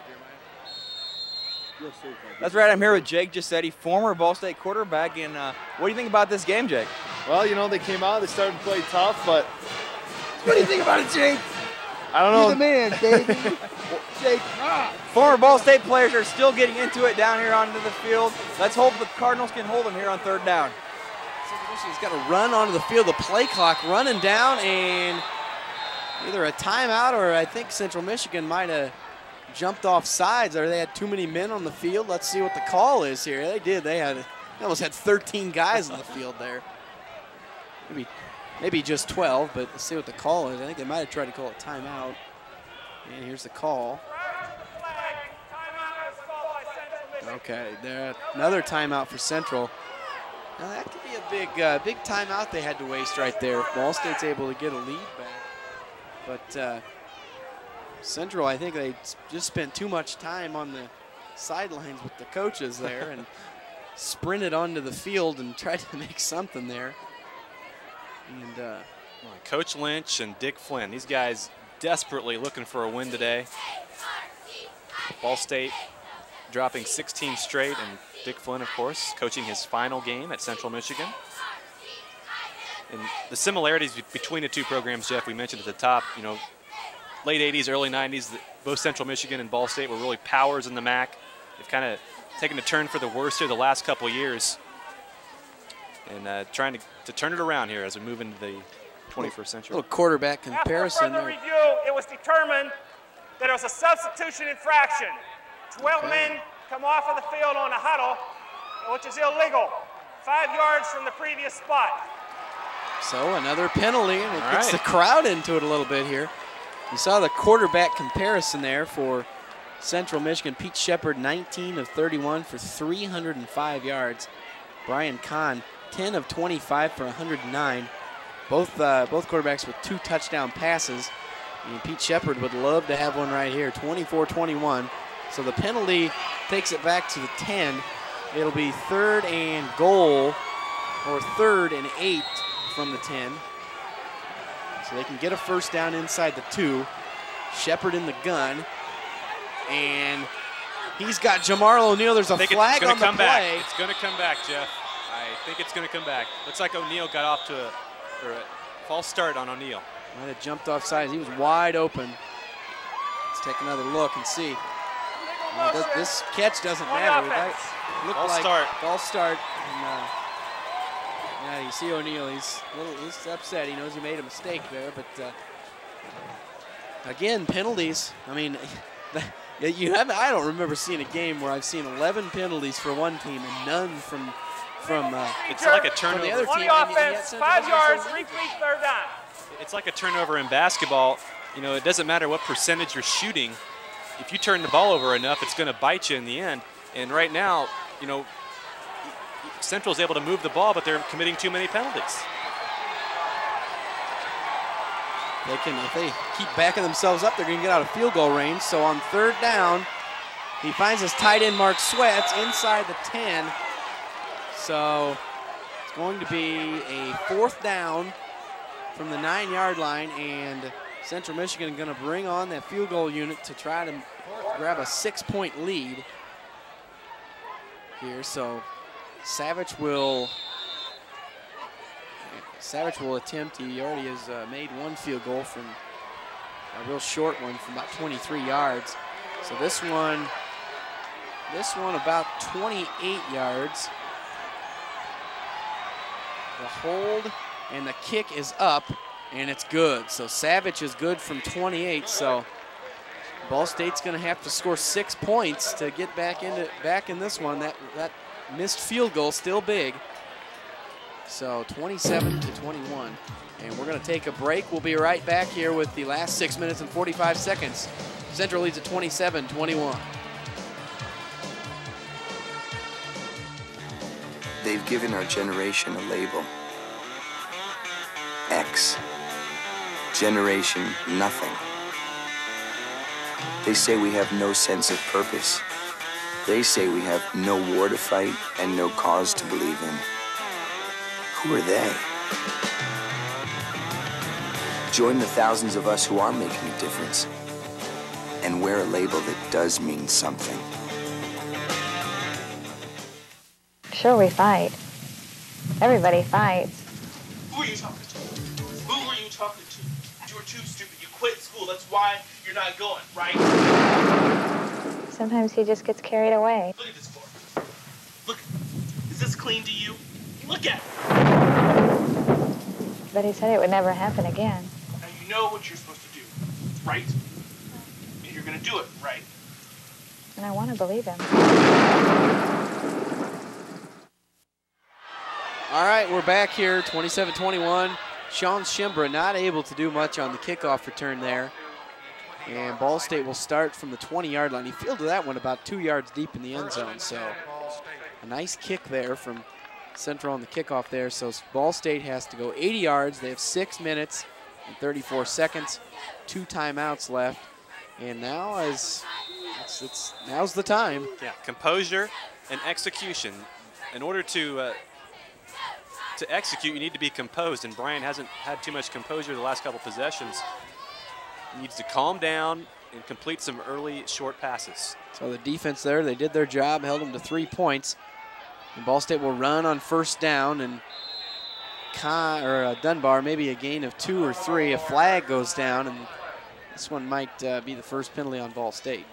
That's right. I'm here with Jake Giuseppe, former Ball State quarterback. And uh, what do you think about this game, Jake? Well, you know, they came out, they started to play tough, but What do you think about it, Jake? I don't know. You're the man, baby. Jake. Former Ball State players are still getting into it down here onto the field. Let's hope the Cardinals can hold them here on third down. He's got to run onto the field. The play clock running down, and either a timeout or I think Central Michigan might have jumped off sides, or they had too many men on the field. Let's see what the call is here. They did. They had they almost had thirteen guys on the field there. Maybe, maybe just twelve, but let's see what the call is. I think they might have tried to call a timeout. And here's the call. Okay, there another timeout for Central. Now that could be a big, uh, big timeout they had to waste right there. If Ball State's able to get a lead back, but uh, Central, I think they just spent too much time on the sidelines with the coaches there and sprinted onto the field and tried to make something there. And uh, well, Coach Lynch and Dick Flynn, these guys desperately looking for a win today. Ball State dropping sixteen straight, and Dick Flynn, of course, coaching his final game at Central Michigan. And the similarities between the two programs, Jeff, we mentioned at the top, you know, late eighties, early nineties, both Central Michigan and Ball State were really powers in the M A C. They've kind of taken a turn for the worse here the last couple of years. And uh, trying to, to turn it around here as we move into the twenty-first century. A little quarterback comparison After further there. review, it was determined that it was a substitution infraction. twelve Okay. men come off of the field on a huddle, which is illegal. Five yards from the previous spot. So another penalty, and it All gets right. the crowd into it a little bit here. You saw the quarterback comparison there for Central Michigan. Pete Shepard, nineteen of thirty-one for three hundred five yards. Brian Kahn, ten of twenty-five for one hundred nine. Both uh, both quarterbacks with two touchdown passes. And Pete Shepard would love to have one right here, twenty-four twenty-one. So the penalty takes it back to the ten. It'll be third and goal, or third and eight from the ten. So they can get a first down inside the two. Shepard in the gun. And he's got Jamarl O'Neal. There's a I think flag it's gonna on the come play. back. It's going to come back, Jeff. I think it's going to come back. Looks like O'Neal got off to a, or a false start on O'Neal. Might have jumped off sides. He was wide open. Let's take another look and see. Well, th this catch doesn't matter. That looked False like start. False start. And, uh, yeah, you see O'Neal. He's a little he's upset. He knows he made a mistake there. But uh, again, penalties. I mean, you haven't. I don't remember seeing a game where I've seen eleven penalties for one team and none from from. Uh, It's like a from the turnover. other On team. the and yet offense, Central five Michigan yards, still three wins. feet, third down. It's like a turnover in basketball. You know, it doesn't matter what percentage you're shooting. If you turn the ball over enough, it's going to bite you in the end. And right now, you know, Central's able to move the ball, but they're committing too many penalties. They can, if they keep backing themselves up, they're going to get out of field goal range. So on third down, He finds his tight end, Mark Sweats, inside the ten. So it's going to be a fourth down from the nine-yard line, and Central Michigan going to bring on that field goal unit to try to grab a six-point lead here. So Savage will Savage will attempt. He already has uh, made one field goal from a real short one from about twenty-three yards. So this one, this one about twenty-eight yards. The hold and the kick is up, and it's good. So Savage is good from twenty-eight. So Ball State's going to have to score six points to get back into back in this one. That that missed field goal still big. So twenty-seven to twenty-one, and we're going to take a break. We'll be right back here with the last six minutes and forty-five seconds. Central leads at twenty-seven twenty-one. They've given our generation a label. X. Generation nothing. They say we have no sense of purpose. They say we have no war to fight and no cause to believe in. Who are they? Join the thousands of us who are making a difference and wear a label that does mean something. Sure, we fight. Everybody fights. Who are you talking to? Who are you talking to? You were too stupid. You quit school. That's why you're not going, right? Sometimes he just gets carried away. Look at this floor. Look. Is this clean to you? Look at it. But he said it would never happen again. Now you know what you're supposed to do, right? And you're going to do it, right? And I want to believe him. All right, we're back here, twenty-seven twenty-one. Sean Shimbra not able to do much on the kickoff return there. And Ball State will start from the twenty-yard line. He fielded that one about two yards deep in the end zone. So a nice kick there from Central on the kickoff there. So Ball State has to go eighty yards. They have six minutes and thirty-four seconds, two timeouts left. And now is it's, it's now's the time. Yeah, composure and execution. In order to uh, to execute, you need to be composed, and Brian hasn't had too much composure the last couple possessions. He needs to calm down and complete some early short passes. So the defense there, they did their job, held them to three points. And Ball State will run on first down, and Con, or uh, Dunbar, maybe a gain of two or three. A flag goes down, and this one might uh, be the first penalty on Ball State.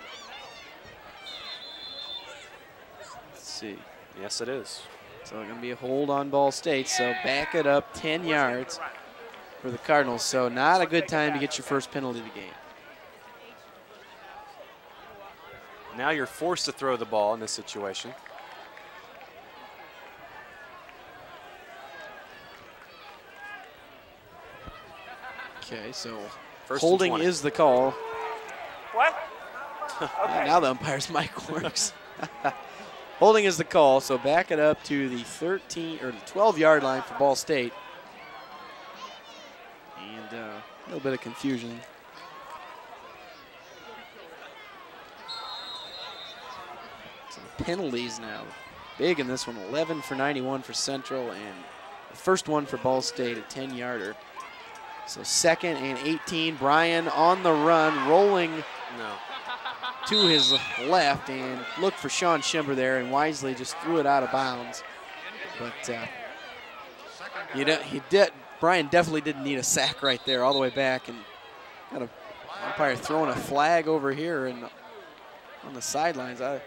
Let's see. Yes, it is. So it's going to be a hold on Ball State. So back it up ten yards for the Cardinals. So not a good time to get your first penalty of the game. Now you're forced to throw the ball in this situation. Okay, so First holding is the call. What? Okay. Now the umpire's mic works. Holding is the call, so back it up to the thirteen or the twelve-yard line for Ball State. And uh, a little bit of confusion. So penalties now. Big in this one, eleven for ninety-one for Central, and the first one for Ball State, a ten-yarder. So second and eighteen, Brian on the run, rolling no. to his left, and looked for Sean Shimber there, and wisely just threw it out of bounds. But uh, you know, he did. Brian definitely didn't need a sack right there, all the way back, and got a umpire throwing a flag over here and on the sidelines. I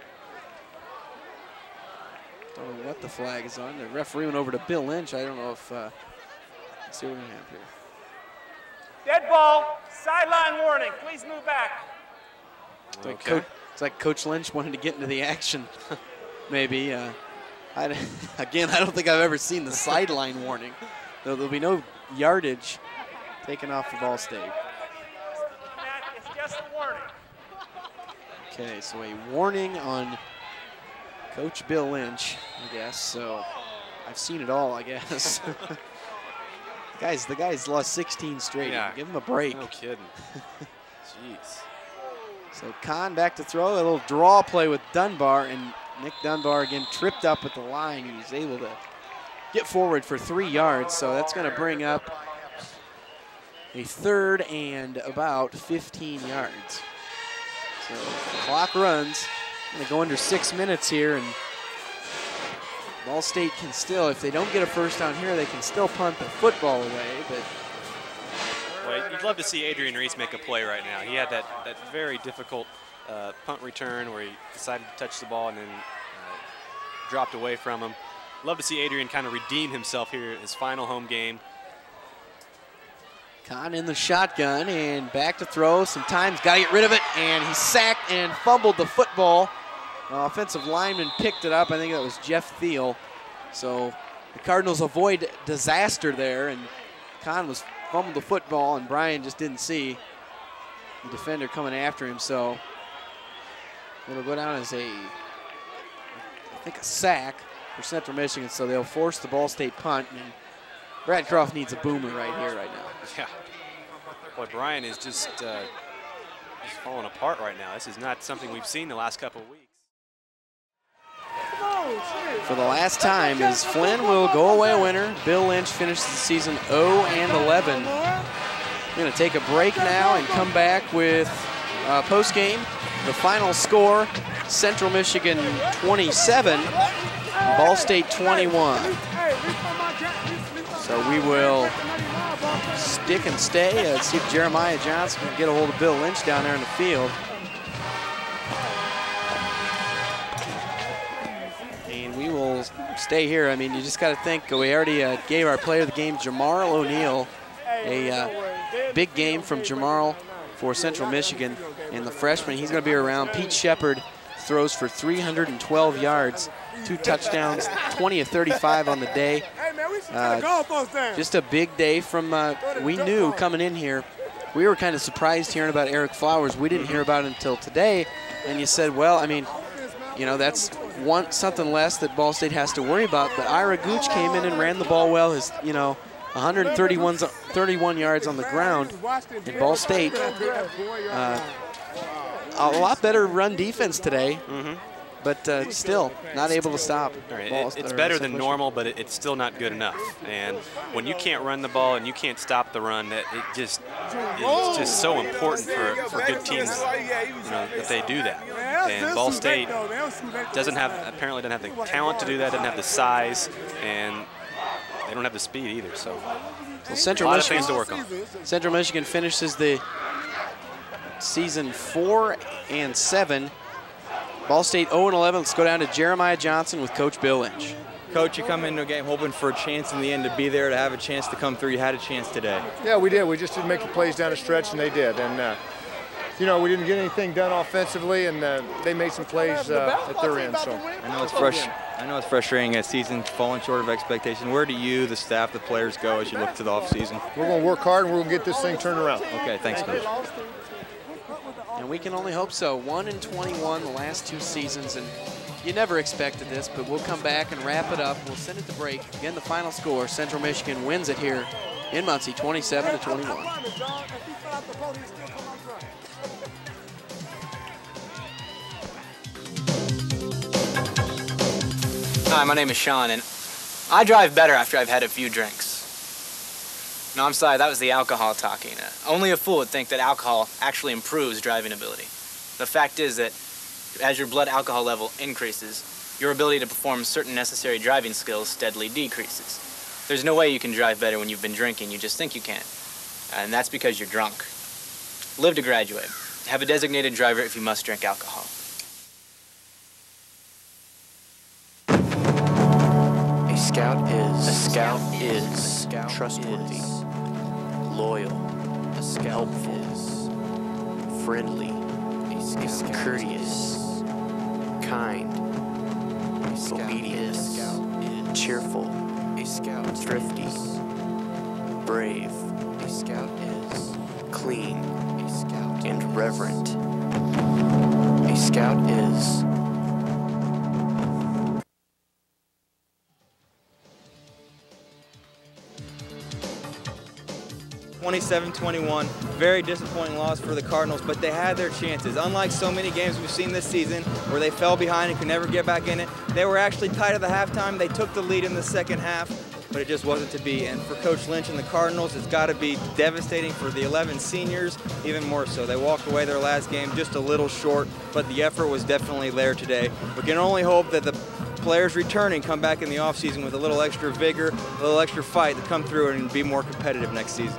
don't know what the flag is on. The referee went over to Bill Lynch. I don't know if. Uh, let's see what we have here. Dead ball, sideline warning. Please move back. It's like, Coach, it's like Coach Lynch wanted to get into the action, maybe. Uh, I, again, I don't think I've ever seen the sideline warning. There'll, there'll be no yardage taken off for Ball State. It's just a warning. Okay, so a warning on Coach Bill Lynch, I guess. So I've seen it all, I guess. Guys, the guy's lost sixteen straight. Yeah. Give him a break. No kidding. Jeez. So Kahn back to throw, a little draw play with Dunbar, and Nick Dunbar again tripped up at the line. He's able to get forward for three yards, so that's going to bring up a third and about fifteen yards. So the clock runs. Going to go under six minutes here, and Ball State can still, if they don't get a first down here, they can still punt the football away. But well, you'd love to see Adrian Reese make a play right now. He had that, that very difficult uh, punt return where he decided to touch the ball and then uh, dropped away from him. Love to see Adrian kind of redeem himself here, his final home game. Kahn in the shotgun and back to throw. Sometimes got to get rid of it, and he sacked and fumbled the football. Uh, offensive lineman picked it up. I think that was Jeff Thiel. So the Cardinals avoid disaster there, and Kahn was fumbled the football, and Brian just didn't see the defender coming after him. So it'll go down as a, I think, a sack for Central Michigan. So they'll force the Ball State punt, and Brad Croft needs a boomer right here, right now. Yeah. Boy, Brian is just, uh, just falling apart right now. This is not something we've seen the last couple of weeks. For the last time, as Flynn will go away winner. Bill Lynch finishes the season oh and eleven. We're going to take a break now and come back with uh, post-game. The final score, Central Michigan twenty-seven, Ball State twenty-one. So we will stick and stay. Uh, see if Jeremiah Johnson can get a hold of Bill Lynch down there in the field. And we will stay here. I mean, you just got to think, we already uh, gave our player of the game, Jamarl O'Neal, a uh, big game from Jamarl for Central Michigan. And the freshman, he's going to be around. Pete Shepard throws for three hundred twelve yards, two touchdowns, twenty of thirty-five on the day. Uh, just a big day from, uh, we knew coming in here, we were kind of surprised hearing about Eric Flowers. We didn't hear about it until today. And you said, well, I mean, you know, that's one something less that Ball State has to worry about. But Ira Gooch came in and ran the ball well. His, you know, one hundred thirty-one, thirty-one yards on the ground. And Ball State, uh, a lot better run defense today. Mm-hmm. But uh, still not able to stop. Right. It, it's better than normal, but it, it's still not good enough. And when you can't run the ball and you can't stop the run, that it just it's just so important for, for good teams, you know, that they do that. And Ball State doesn't have apparently doesn't have the talent to do that, doesn't have the size, and they don't have the speed either. So, so Central a lot Michigan, of things to work on. Central Michigan finishes the season four and seven. Ball State oh and eleven. Let's go down to Jeremiah Johnson with Coach Bill Lynch. Coach, you come into a game hoping for a chance in the end to be there, to have a chance to come through. You had a chance today. Yeah, we did. We just didn't make the plays down the stretch, and they did. And, uh, you know, we didn't get anything done offensively, and uh, they made some plays uh, at their end. So I know it's fresh. I know it's frustrating. A season falling short of expectation. Where do you, the staff, the players go as you look to the offseason? We're going to work hard, and we're going to get this thing turned around. Okay, thanks, Coach. And we can only hope so. one and twenty-one the last two seasons, and you never expected this, but we'll come back and wrap it up. We'll send it to break. Again, the final score, Central Michigan wins it here in Muncie, twenty-seven to twenty-one. Hi, my name is Sean, and I drive better after I've had a few drinks. No, I'm sorry, that was the alcohol talking. Uh, only a fool would think that alcohol actually improves driving ability. The fact is that as your blood alcohol level increases, your ability to perform certain necessary driving skills steadily decreases. There's no way you can drive better when you've been drinking, you just think you can. And that's because you're drunk. Live to graduate. Have a designated driver if you must drink alcohol. A scout is. A scout is. A scout trustworthy. Is. Loyal. A scout helpful. Is. Friendly. A scout is courteous. Is. Kind. A scout obedient. Is. A scout is. Cheerful. A scout thrifty. Is. Brave. A scout is. Clean. A scout and is. Reverent. A scout is. twenty-seven twenty-one. Very disappointing loss for the Cardinals, but they had their chances. Unlike so many games we've seen this season where they fell behind and could never get back in it, they were actually tied at the halftime. They took the lead in the second half, but it just wasn't to be. And for Coach Lynch and the Cardinals, it's got to be devastating for the eleven seniors, even more so. They walked away their last game just a little short, but the effort was definitely there today. We can only hope that the players returning come back in the offseason with a little extra vigor, a little extra fight to come through and be more competitive next season.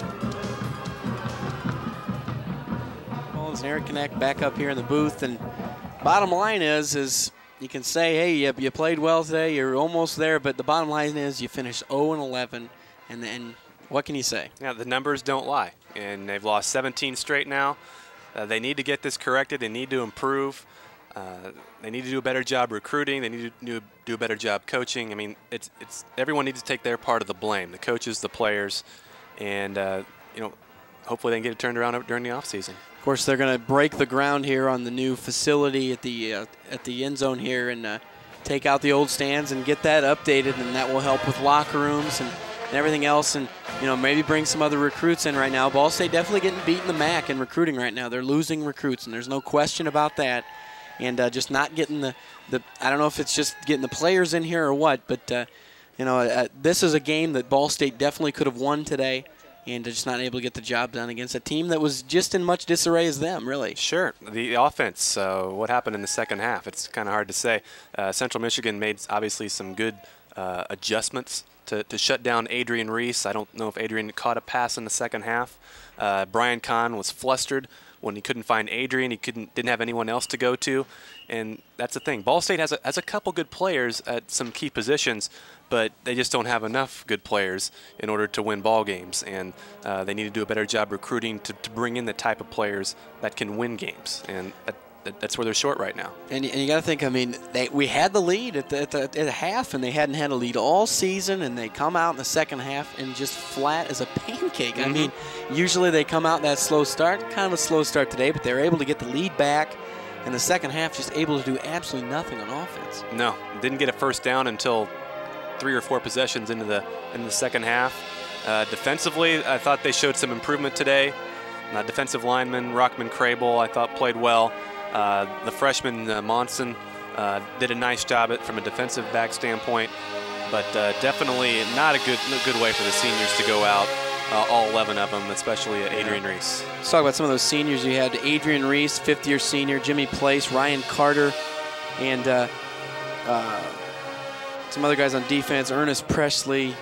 Well, Eric Knecht back up here in the booth, and bottom line is, is you can say, hey, you, you played well today, you're almost there, but the bottom line is you finished oh and eleven, and then what can you say? Yeah, the numbers don't lie, and they've lost seventeen straight now. Uh, they need to get this corrected. They need to improve. Uh, they need to do a better job recruiting. They need to do, do a better job coaching. I mean, it's it's everyone needs to take their part of the blame, the coaches, the players, and uh, you know, hopefully they can get it turned around during the offseason. Of course, they're going to break the ground here on the new facility at the uh, at the end zone here and uh, take out the old stands and get that updated, and that will help with locker rooms and, and everything else, and you know, maybe bring some other recruits in right now. Ball State definitely getting beat in the M A C in recruiting right now. They're losing recruits, and there's no question about that. And uh, just not getting the, the – I don't know if it's just getting the players in here or what, but, uh, you know, uh, this is a game that Ball State definitely could have won today, and just not able to get the job done against a team that was just in much disarray as them, really. Sure. The offense, uh, what happened in the second half, it's kind of hard to say. Uh, Central Michigan made, obviously, some good uh, adjustments to, to shut down Adrian Reese. I don't know if Adrian caught a pass in the second half. Uh, Brian Kahn was flustered when he couldn't find Adrian. He couldn't, didn't have anyone else to go to, and that's the thing. Ball State has a, has a couple good players at some key positions, but they just don't have enough good players in order to win ball games, and uh, they need to do a better job recruiting to, to bring in the type of players that can win games, and that, that, that's where they're short right now. And, and you got to think, I mean, they, we had the lead at the, at, the, at the half, and they hadn't had a lead all season, and they come out in the second half and just flat as a pancake. Mm-hmm. I mean, usually they come out that slow start, kind of a slow start today, but they were able to get the lead back in the second half, just able to do absolutely nothing on offense. No, didn't get a first down until three or four possessions into the in the second half. Uh, defensively, I thought they showed some improvement today. Uh, defensive lineman Rockman Crable, I thought, played well. Uh, the freshman uh, Monson uh, did a nice job at, from a defensive back standpoint, but uh, definitely not a good good way for the seniors to go out. Uh, all eleven of them, especially Adrian Reese. Let's talk about some of those seniors. You had Adrian Reese, fifth-year senior, Jimmy Place, Ryan Carter, and uh, uh, some other guys on defense, Ernest Presley,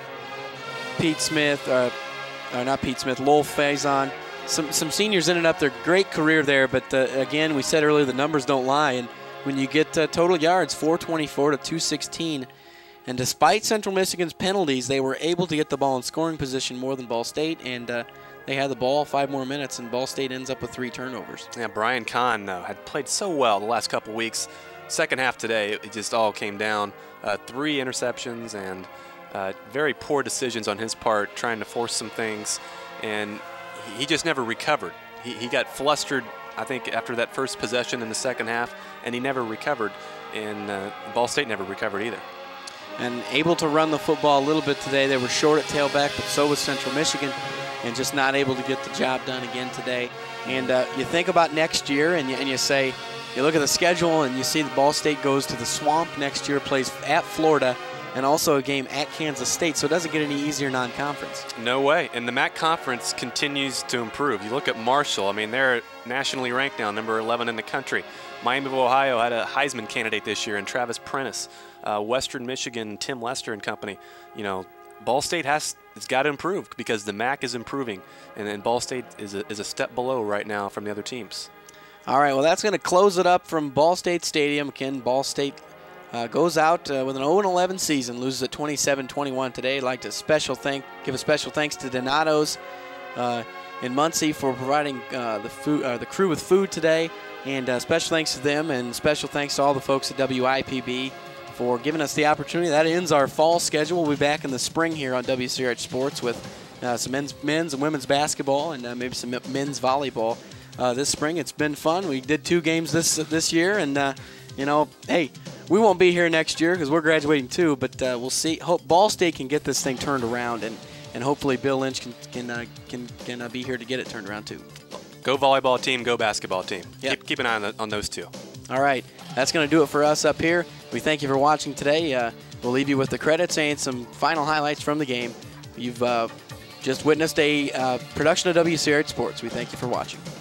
Pete Smith, uh, uh, not Pete Smith, Lowell Faison. Some, some seniors ended up their great career there, but uh, again, we said earlier the numbers don't lie, and when you get uh, total yards, four twenty-four to two sixteen, and despite Central Michigan's penalties, they were able to get the ball in scoring position more than Ball State, and uh, they had the ball five more minutes, and Ball State ends up with three turnovers. Yeah, Brian Kahn uh, had played so well the last couple weeks. Second half today, it just all came down. Uh, three interceptions and uh, very poor decisions on his part, trying to force some things, and he just never recovered. He, he got flustered, I think, after that first possession in the second half, and he never recovered, and uh, Ball State never recovered either. And able to run the football a little bit today. They were short at tailback, but so was Central Michigan, and just not able to get the job done again today. And uh, you think about next year, and you, and you say, you look at the schedule, and you see that Ball State goes to the Swamp next year, plays at Florida, and also a game at Kansas State, so it doesn't get any easier non-conference. No way. And the M A C conference continues to improve. You look at Marshall. I mean, they're nationally ranked now, number eleven in the country. Miami of Ohio had a Heisman candidate this year, and Travis Prentice. Uh, Western Michigan, Tim Lester and company. You know, Ball State has it's got to improve because the M A C is improving, and then Ball State is a, is a step below right now from the other teams. All right, well, that's going to close it up from Ball State Stadium. Again, Ball State uh, goes out uh, with an oh and eleven season, loses at twenty-seven twenty-one today. I'd like to special thank, give a special thanks to Donato's uh, in Muncie for providing uh, the food, uh, the crew with food today, and uh, special thanks to them, and special thanks to all the folks at W I P B for giving us the opportunity. That ends our fall schedule. We'll be back in the spring here on W C R H Sports with uh, some men's, men's and women's basketball and uh, maybe some men's volleyball. Uh, this spring. It's been fun. We did two games this this year, and uh, you know, hey, we won't be here next year because we're graduating too. But uh, we'll see. Hope Ball State can get this thing turned around and and hopefully Bill Lynch can can uh, can, can uh, be here to get it turned around too. Go volleyball team, go basketball team. Yep. Keep, keep an eye on, the, on those two. All right, that's going to do it for us up here. We thank you for watching today. Uh, we'll leave you with the credits and some final highlights from the game. You've uh, just witnessed a uh, production of W C R H Sports. We thank you for watching.